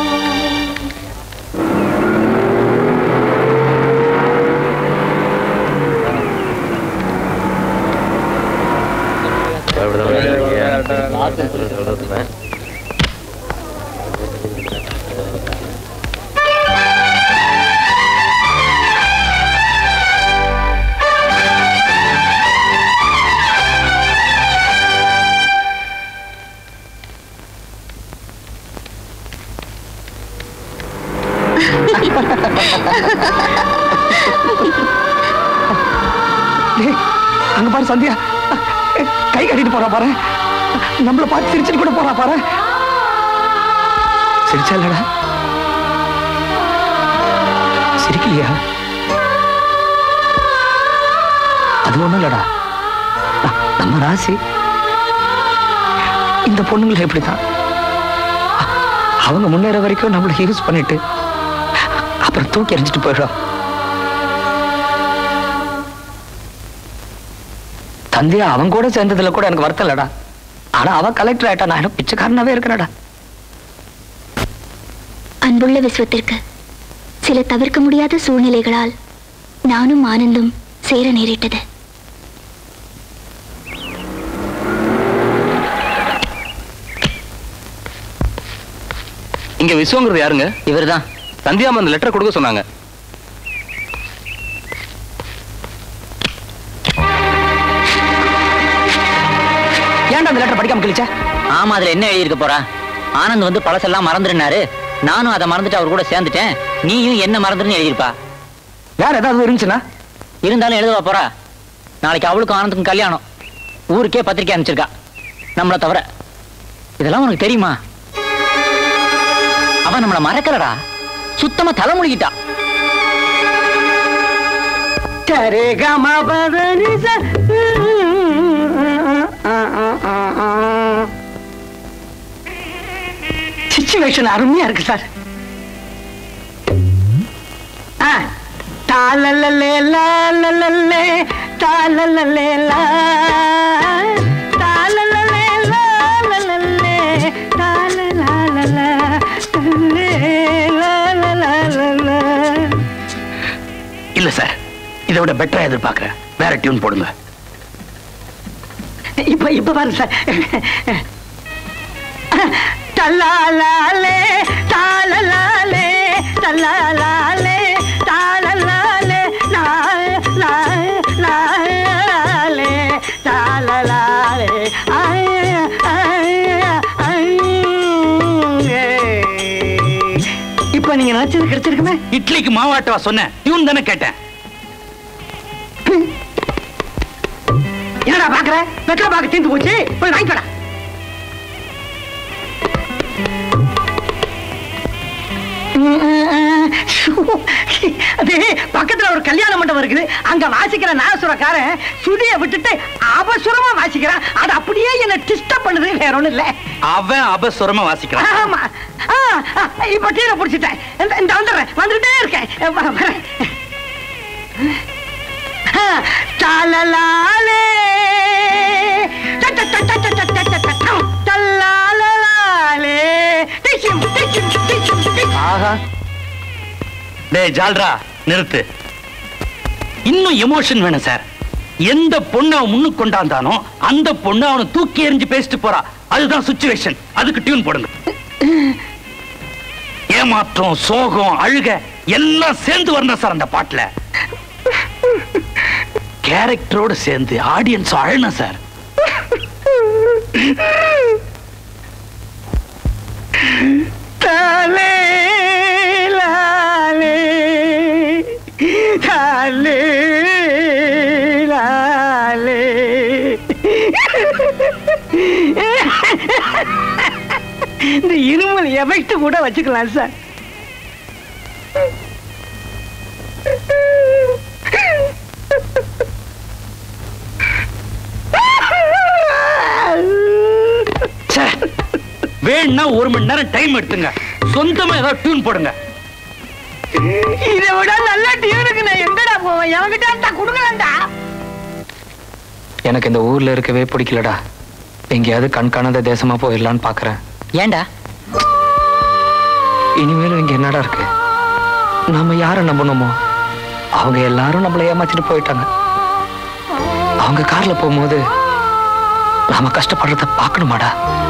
அங்க பாரு சந்தியா, கை கட்டிட்டு போறா பாரு. நம்மள பார்த்து சிரிச்சுட்டு கூட போறா பாரு. சிரிச்சா சிரிக்கலையா? அது ஒண்ணும் இல்லடா, நம்ம ராசி இந்த பொண்ணுங்களை எப்படிதான் அவங்க முன்னேற வரைக்கும் நம்மளை யூஸ் பண்ணிட்டு அப்புறம் தூக்கி எறிஞ்சிட்டு போயிடும். தந்தையா அவன் கூட சேர்ந்ததுல கூட எனக்கு வருத்தம் இல்லடா. ஆனா அவன் கலெக்டர் ஆயிட்டா, நான் எனக்கு பிச்சைக்காரனாவே இருக்கிறடா. அன்புள்ள விஸ்வத்திற்கு சில தவிர்க்க முடியாத சூழ்நிலைகளால் நானும் ஆனந்தும் சேர நேரிட்டது. இங்க விஸ்வங்கிறது யாருங்க? இவர்தான். சந்தியாமா அந்த லெட்டர் கொடுக்க சொன்னாங்க. ஏன்டா அந்த லெட்டர் படிக்காம கிழிச்ச? ஆமா, அதுல என்ன எழுதி இருக்க போறா? ஆனந்த் வந்து பழசெல்லாம் மறந்துருனாரு, நானும் அதை மறந்துட்டு அவர் கூட சேர்ந்துட்டேன், நீயும் என்ன மறந்துருன்னு எழுதியிருப்பா. வேற ஏதாவது இருந்துச்சுன்னா? இருந்தாலும் எழுதுவா போறா. நாளைக்கு அவளுக்கும் ஆனந்துக்கும் கல்யாணம். ஊருக்கே பத்திரிக்கை அனுப்பிச்சிருக்கா, நம்மள தவிர. இதெல்லாம் உனக்கு தெரியுமா? அவன் நம்மள மறக்கலடா, சுத்தமா தலைமுழுகிட்டா. சிச்சுவேஷன் அருமையா இருக்கு சார். தாலலே லாலலே தாலலே லா தாலலே லாலலே தாலலாலலா லாலலாலலா. இல்ல சார், இதை விட பெட்டரா எதிர்பார்க்கிறேன். வேற டியூன் போடுங்க. இப்ப பாருங்க சார். தல்லாலே தாலலாலே தல்லாலே தாலலாலே லாலே தாலலாலே. இப்ப நீங்க நினைச்சது கிடைச்சிருக்குமே. இட்லிக்கு மாவாட்டவா சொன்னேன், டியூன் தானே கேட்டேன். என்னடா பாக்குற? வெத்தலை பாக்க தீர்ந்து போச்சு, போய் வாங்கிக்கடா. அது பக்கத்துல ஒரு கல்யாண மண்டபம் இருக்குது, அங்க வாசிக்கிற நாசுரக்காரன் சுதியை விட்டுட்டு அபசுரமா வாசிக்கிறான். அது அப்படியே என்ன டிஸ்டர்ப் பண்ணுது, வேற ஒண்ணும் இல்ல. அவன் அபசுரமா வாசிக்கிறான். ஆமா, இப்ப டீரை புடிச்சிட்டேன். இந்த வந்துடுறேன், வந்துட்டே இருக்கேன். தாலலாலே தல்லாலலாலே. ஆஹா, டேய் ஜால்ரா, நிறுத்து. இன்னும் எமோஷன் வேணும் சார். எந்த பொண்ணு அவன் முன்னுக்கு கொண்டாந்தானோ அந்த பொண்ணு அவனை தூக்கி எறிஞ்சு பேசிட்டு போறா. அதுதான் சிச்சுவேஷன். அதுக்கு டியூன் போடுங்க. ஏமாற்றம், சோகம், அழுக எல்லாம் சேர்ந்து வரணும் சார் அந்த பாட்டுல. கேரக்டரோட சேர்ந்து ஆடியன்ஸ் அழணும் சார். தாலே லாலே தாலே லாலே. இந்த இருமல் எஃபெக்ட் கூட வச்சுக்கலாம் சார். வேணும்னா 1 மணி நேரம் டைம் எடுத்துங்க, சொந்தமா ஏதாவது டியூன் போடுங்க. இதை விட நல்ல டியூனுக்கு நான் எங்கடா போவேன்? எவங்கிட்ட கொடுக்கலாம்டா. எனக்கு இந்த ஊர்ல இருக்கவே பிடிக்கலடா. எங்கேயாவது கண் காணாத தேசமா போயிடலான்னு பாக்குறேன். ஏண்டா? இனிமேலும் இங்க என்னடா இருக்கு? நாம யாரை நம்பணுமோ அவங்க எல்லாரும் நம்மளை ஏமாத்திட்டு போயிட்டாங்க. அவங்க கார்ல போகும்போது நாம கஷ்டப்படுறத பார்க்கணுமாடா?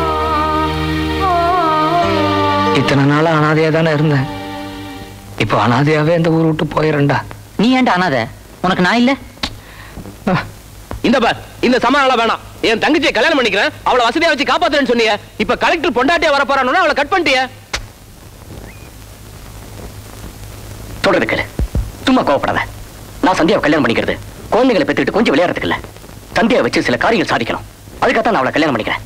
இத்தனை நாளா அனாதையா தானே இருந்தேன். இப்போ அனாதையாவே இந்த ஊர் விட்டு போயிடறேன்டா. நீ ஏன்டா அனாதை? உனக்கு நான் இல்ல? இந்த பார், இந்த சமாளம் வேணாம். என் தங்கச்சியை கல்யாணம் பண்ணிக்கிறேன், அவளை வசதியா வச்சு காப்பாத்துறேன்னு சொன்னீங்க. இப்ப கலெக்டர் பொண்டாட்டியா வர போறான்னு அவளை கட் பண்ணிட்டிய. தொடர்ந்து கேளு, சும்மா கோவப்படாத. நான் சந்தியாவை கல்யாணம் பண்ணிக்கிறது குழந்தைகளை பெற்றுட்டு கொஞ்சம் விளையாடுறதுக்கு இல்ல. சந்தியாவை வச்சு சில காரியங்கள் சாதிக்கணும். அதுக்காகத்தான் நான் அவளை கல்யாணம் பண்ணிக்கிறேன்.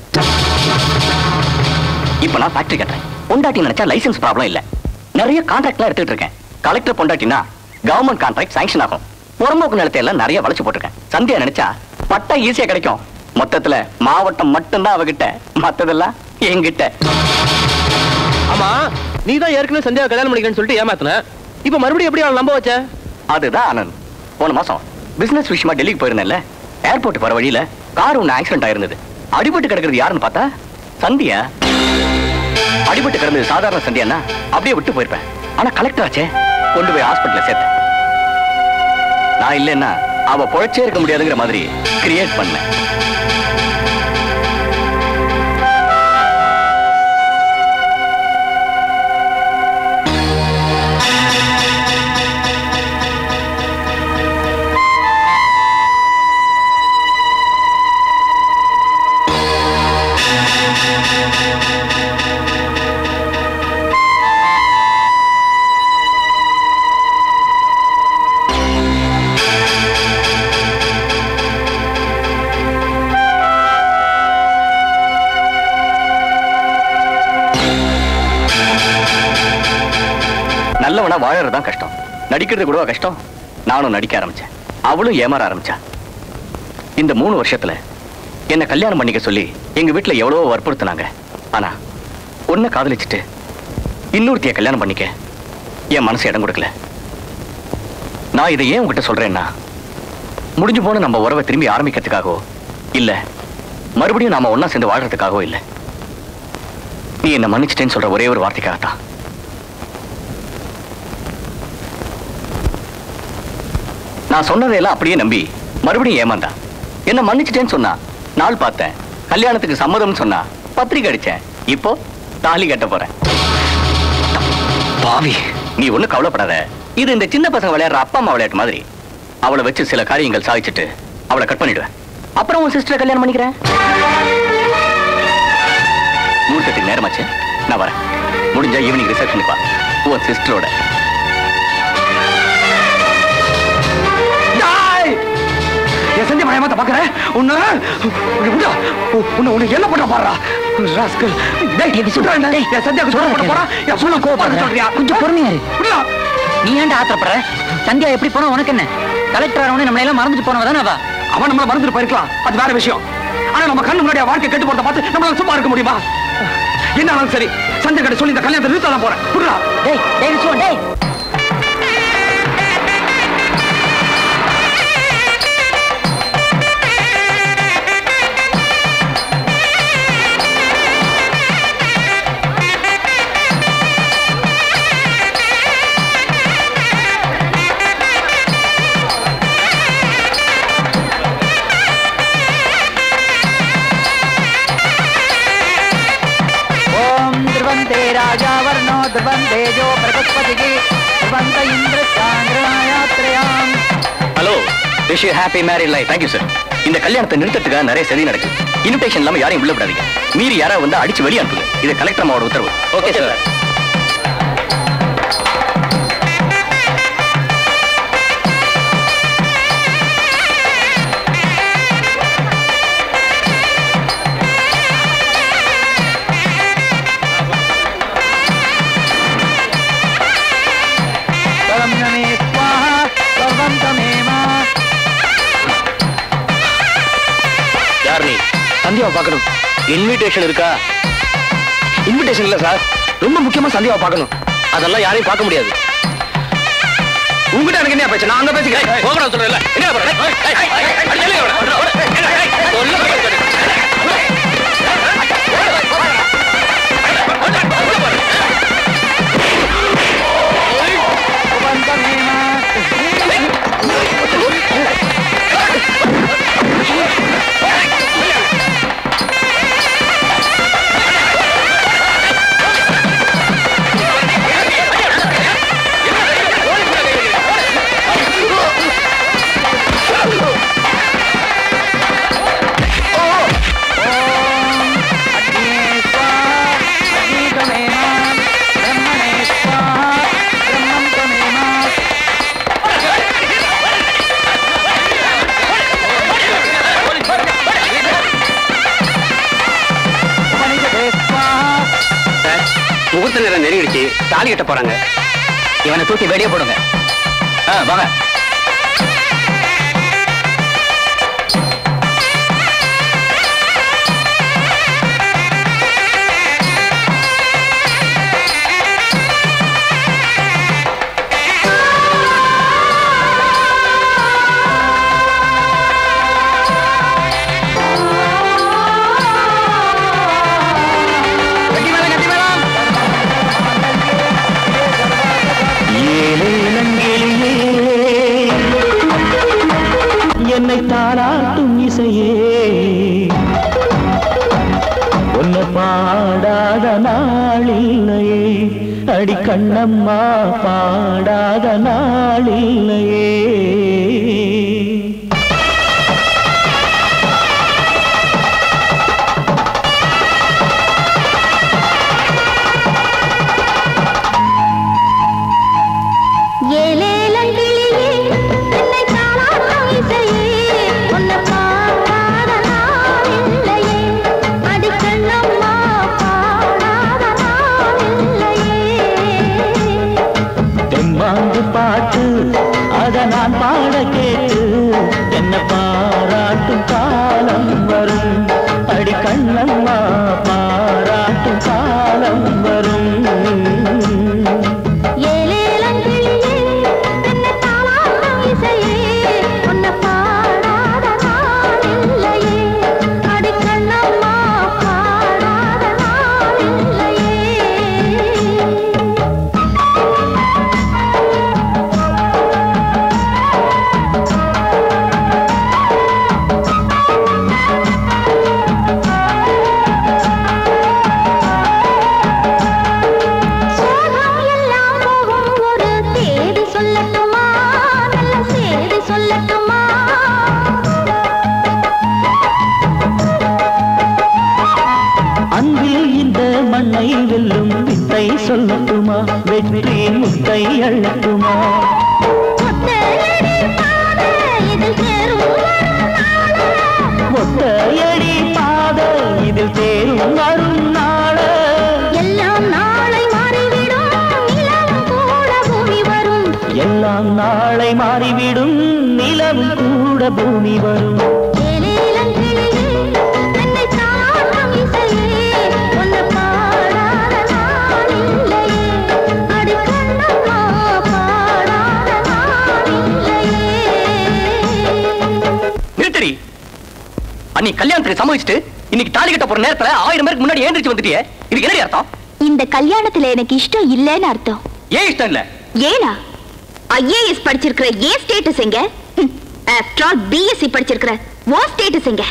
இப்ப நான் ஃபேக்டரி கட்டுறேன். பொண்டாட்டி நினைச்சா லைசன்ஸ் ப்ராப்ளம் இல்ல. நிறைய கான்ட்ராக்ட்லாம் எடுத்துட்டு இருக்கேன். கலெக்டர் பொண்டாட்டினா கவர்மெண்ட் கான்ட்ராக்ட் சாங்ஷன் ஆகும். புறம்போக்கு நிலத்தை எல்லாம் நிறைய வளைச்சு போட்டிருக்கேன். சந்தியா நினைச்சா பட்டா ஈஸியா கிடைக்கும். மொத்தத்துல மாவட்டம் மட்டும்தான் அவகிட்ட, மத்ததெல்லாம் என்கிட்ட. ஆமா, நீ தான் ஏற்கனவே சந்தியாவை கல்யாணம் பண்ணிக்கிறேன்னு சொல்லிட்டு ஏமாத்தின. இப்ப மறுபடியும் எப்படி அவளை நம்ப வச்ச? அதுதான் ஆனந்த். போன மாசம் பிசினஸ் விஷயமா டெல்லிக்கு போயிருந்தேன்ல, ஏர்போர்ட் போற வழியில கார் ஒண்ணு ஆக்சிடென்ட் ஆயிருந்தது. அடிபட்டு கிடக்கிறது யாருன்னு பார்த்தா சந்தியா. அடிபட்டு கிடந்தது சாதாரண சந்தியானா அப்படியே விட்டு போயிருப்பேன். ஆனா கலெக்டர் ஆச்சே, கொண்டு போய் ஹாஸ்பிட்டல்ல சேர்த்தேன். நான் இல்லைன்னா அவ பொழைச்சே இருக்க முடியாதுங்கிற மாதிரி கிரியேட் பண்ணேன். நல்லவனா வாழறதுதான் கஷ்டம், நடிக்கிறது கூட கஷ்டம். நானும் நடிக்க ஆரம்பிச்சேன், அவளும் ஏமாற ஆரம்பிச்சா. இந்த 3 வருஷத்துல என்ன கல்யாணம் பண்ணிக்க சொல்லி எங்க வீட்டுல எவ்வளவோ வற்புறுத்தினாங்க. ஆனா ஒன்ன காதலிச்சுட்டு இன்னொருத்திய கல்யாணம் பண்ணிக்க என் மனசு இடம் கொடுக்கல. நான் இதை ஏன் உங்ககிட்ட சொல்றேன்னா, முடிஞ்சு போன நம்ம உறவை திரும்பி ஆரம்பிக்கிறதுக்காகவோ இல்ல மறுபடியும் நாம ஒன்னா சேர்ந்து வாழ்றதுக்காகவோ இல்ல, நீ என்ன மன்னிச்சிட்டேன்னு சொல்ற ஒரே ஒரு வார்த்தைக்காகத்தான். நான் சொன்னதையெல்லாம் அப்படியே நம்பி மறுபடியும் ஏமாந்தா. என்ன மன்னிச்சிட்டேன்னு சொன்னா நாள் பார்த்தேன், கல்யாணத்துக்கு சம்மதம் சொன்னா பத்திரிக்கை அடிச்சேன், இப்போ தாலி கட்ட போறேன். பாவி, நீ ஒண்ணு கவலைப்படாத. இது இந்த சின்ன பசங்க விளையாடுற அப்பா அம்மா விளையாட்டு மாதிரி. அவளை வச்சு சில காரியங்கள் சாதிச்சுட்டு அவளை கட் பண்ணிடுவேன். அப்புறம் உன் சிஸ்டரை கல்யாணம் பண்ணிக்கிறேன். முகூர்த்தத்துக்கு நேரமாச்சு, நான் வரேன். முடிஞ்சா ஈவினிங் ரிசப்ஷனுக்கு வா, உன் சிஸ்டரோட. சந்தியா மயமாத்த பாக்குற உன்ன என்ன பண்ண பாடுறா? கொஞ்சம் பொறுமையா இரு. நீ ஏன்டா ஆத்திரப்படுற? சந்தியா எப்படி போனா உனக்கு என்ன? கலெக்டர் ஆனவனே நம்மள எல்லாம் மறந்துட்டு போனவ தானே அவ. அவன் நம்மள மறந்துட்டு போயிருக்கலாம், அது வேற விஷயம். ஆனா நம்ம கண்ணு முன்னாடி வாழ்க்கை கெட்டு போறத பார்த்து நம்மளால சும்மா இருக்க முடியுமா? என்ன ஆனாலும் சரி, சந்தியா கிட்ட சொல்லி இந்த கல்யாணத்தை நிறுத்த போறேன். புரியுதா? டேய் டேய் விசுவன், டேய் hello, wish you happy married life. Thank you sir. இந்த கல்யாணத்தை நிறுத்தத்துக்காக நிறைய சதி நடக்குது. இன்விடேஷன் இல்லாம யாரையும் உள்ள விடாதீங்க. மீறி யாராவது வந்து அடிச்சு வெளியே அனுப்புங்க. இது கலெக்டர் அம்மாவோட உத்தரவு. Okay sir. யார் நீ? சந்தியாவை பார்க்கணும். இன்விடேஷன் இருக்கா? இன்விடேஷன் இல்ல சார், ரொம்ப முக்கியமா சந்தியாவை பார்க்கணும். அதெல்லாம் யாரையும் பார்க்க முடியாது. உங்ககிட்ட எனக்கு என்ன பேச்சு? நான் அங்க பேசிக்கிறேன். போகணும் சொல்றேன். என்ன முகூர்த்த நேரம் நெருங்கிடுச்சு, தாலி கட்ட போறாங்க. இவனை தூக்கி வெளியே போடுங்க. வாங்க. பாடாத நாளில்லையே அடி கண்ணம்மா பாடாத நாளில்லையே. பாட்டு அத நான் பாட கேட்டு என்ன பாராட்டும் காலம் வரும் அடி கண்ணம்மா பாராட்டும் காலம் வரும். மண்ணை வெல்லும் வித்தை சொல்லட்டுமா வெற்றி முத்தை அள்ளட்டுமா. ஒத்தையடி பாத இதில் தேரும் வரும் நாள எல்லாம் நாளை மாறிவிடும் நிலவும் கூட பூமி வரும். எல்லாம் நாளை மாறிவிடும் நிலவும் கூட பூமி வரும். நீ கல்யாணத்துக்கு சம்மதிச்சிட்டு இன்னைக்கு தாலி கட்ட போற நேரத்துல 1000 பேருக்கு முன்னாடி ஏந்திரிச்சு வந்துட்டியே, இதுக்கு என்ன அர்த்தம்? இந்த கல்யாணத்துல எனக்கு இஷ்டம் இல்லைன்னு அர்த்தம். ஏன் இஷ்டம் இல்ல? ஏனா ஐஏஎஸ் படிச்சிருக்கிற ஏ ஸ்டேட்டஸ் எங்க? ஆஃப்டர் ஆல் பிஎஸ்சி படிச்சிருக்கிற ஓ ஸ்டேட்டஸ் எங்க?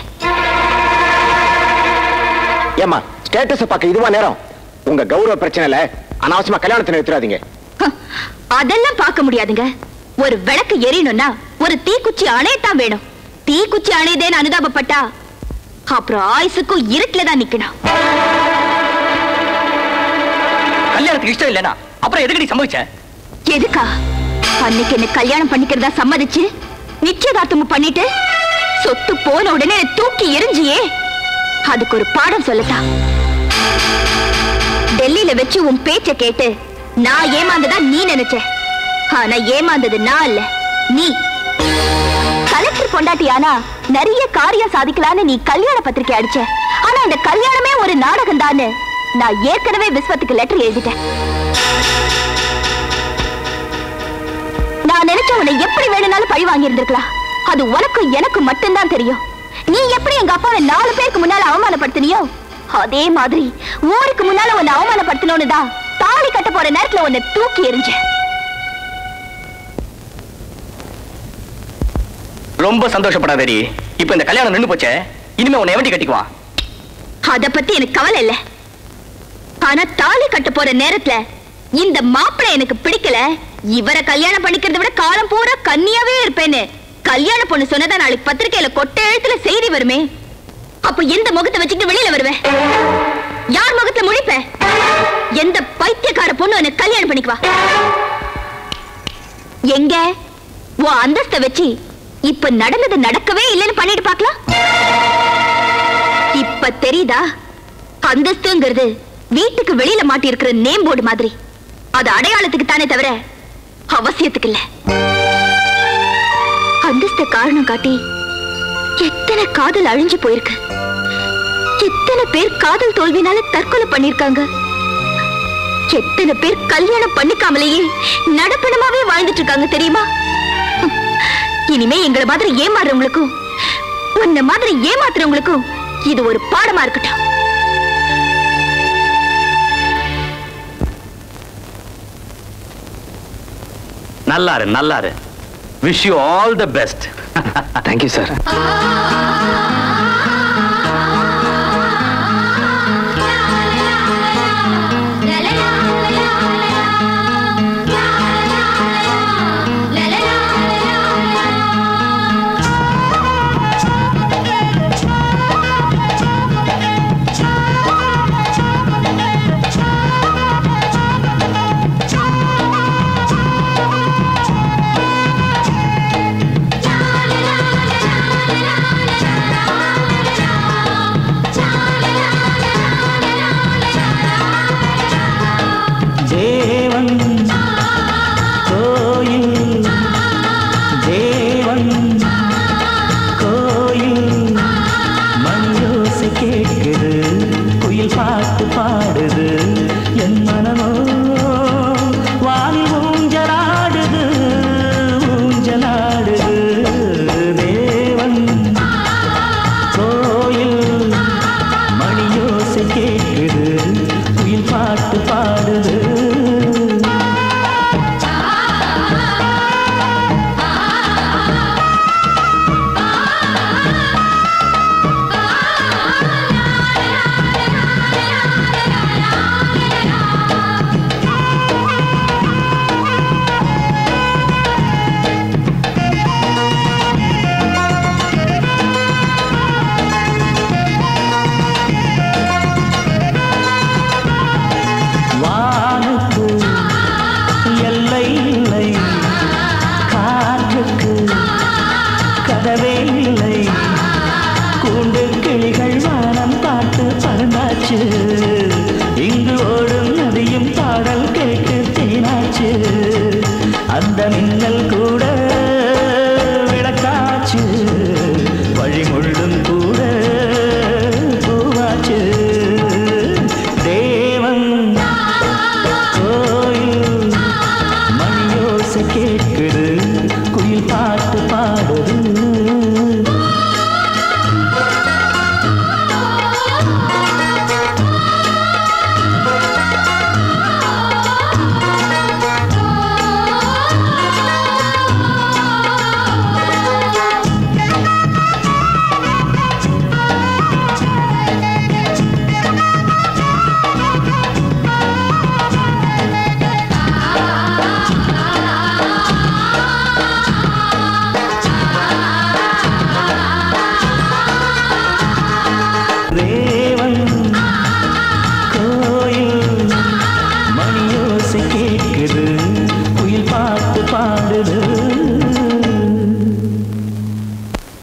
ஏமா ஸ்டேட்டஸ் பார்க்க இதுவா நேரம்? உங்க கௌரவ பிரச்சனைல அனாவசியமா கல்யாணத்தை நிறுத்தாதீங்க. அதெல்லாம் பார்க்க முடியாதுங்க. ஒரு விளக்கு எரியணும்னா ஒரு தீக்குச்சி அணையத்தான் வேணும். தீக்குச்சி அணையதேன்னு அனுதாபப்பட்டா அப்புறம் ஆயுசுக்கும் இருட்டுல தான் நிக்கணும். கல்யாணத்துக்கு இஷ்டம் இல்லனா அப்புறம் எதுக்கு நீ சம்மதிச்ச? எதுக்கா? அன்னைக்கு என்ன கல்யாணம் பண்ணிக்கிறதா சம்மதிச்சு நிச்சயதார்த்தமும் பண்ணிட்டு சொத்து போன உடனே தூக்கி எரிஞ்சியே, அதுக்கு ஒரு பாடம் சொல்லத்தா. டெல்லியில வச்சு உன் பேச்ச கேட்டு நான் ஏமாந்ததா நீ நினைச்ச. ஆனா ஏமாந்தது நான் இல்ல, நீ. கலெக்டர் பொண்டாட்டியானா நிறைய காரியம் சாதிக்கலான்னு நீ கல்யாண பத்திரிக்கை அடிச்ச. ஆனா இந்த கல்யாணமே ஒரு நாடகம் தான்னு நான் ஏற்கனவே விஸ்வத்துக்கு லெட்டர் எழுதிட்டேன். நான் நினைச்ச உன்னை எப்படி வேணும்னாலும் பழி வாங்கி இருந்திருக்கலாம். அது உனக்கும் எனக்கும் மட்டும்தான் தெரியும். நீ எப்படி எங்க அப்பாவை 4 பேருக்கு முன்னால அவமானப்படுத்தினியோ அதே மாதிரி ஊருக்கு முன்னால உன்னை அவமானப்படுத்தணும்னு தான் தாலி கட்ட போற நேரத்துல உன்னை தூக்கி எறிஞ்ச. ரொம்ப சந்தோஷப்படாதடி. இப்ப இந்த கல்யாணம் நின்னு போச்சே, இனிமே உன்னை எவண்டி கட்டிக்குவான்? அத பத்தி எனக்கு கவலை இல்ல. ஆனா தாலி கட்ட போற நேரத்துல இந்த மாப்பிள்ளை எனக்கு பிடிக்கல, இவரை கல்யாணம் பண்ணிக்கிறத விட காலம் பூரா கன்னியாவே இருப்பேன்னு கல்யாண பொண்ணு சொன்னதா நாளைக்கு பத்திரிக்கையில கொட்டை எழுத்துல செய்தி வருமே. அப்ப எந்த முகத்தை வச்சுட்டு வெளியில வருவேன்? யார் முகத்துல முழிப்ப? எந்த பைத்தியக்கார பொண்ணு எனக்கு கல்யாணம் பண்ணிக்குவா? எங்க உன் அந்தஸ்தை வச்சு இப்ப நடந்தது நடக்கவே இல்லைன்னு பண்ணிட்டு பார்க்கலாம். இப்ப தெரியுதா? அந்தஸ்துங்கிறது வீட்டுக்கு வெளியில மாட்டி இருக்கிற நேம் போர்டு மாதிரி. அது அடையாளத்துக்கு தானே தவிர அவசியத்துக்கு இல்ல. அந்தஸ்த காரணம் காட்டி எத்தனை காதல் அழிஞ்சு போயிருக்கு. எத்தனை பேர் காதல் தோல்வினால தற்கொலை பண்ணிருக்காங்க. எத்தனை பேர் கல்யாணம் பண்ணிக்காமலேயே நடப்பணமாவே வாழ்ந்துட்டு இருக்காங்க தெரியுமா? இனிமே எங்களை மாதிரி ஏமாறுறவங்களுக்கும் உன்ன மாதிரி ஏமாத்துறவங்களுக்கும் இது ஒரு பாடமா இருக்கட்டும். நல்லாரு நல்லாரு. Wish you all the best. Thank you sir. தேவன் கோயில் தேவன் கோயில் மணியோசை கேட்குது குயில் பாட்டு பாடுது என் மனமோ வானில் ஊஞ்சலாடுது ஊஞ்சலாடுது தேவன் கோயில் மணியோசை கேட்குது குயில் பாட்டு பாடுது வானுக்கு எல்லை இல்லை காற்றுக்கு கதவே இல்லை கூண்டு கிளிகள் வானம் பார்த்து பறந்தாச்சு இங்கு ஓடும் நதியும் பாடல் கேட்டு தேனாச்சு அந்த மின்னல் கூட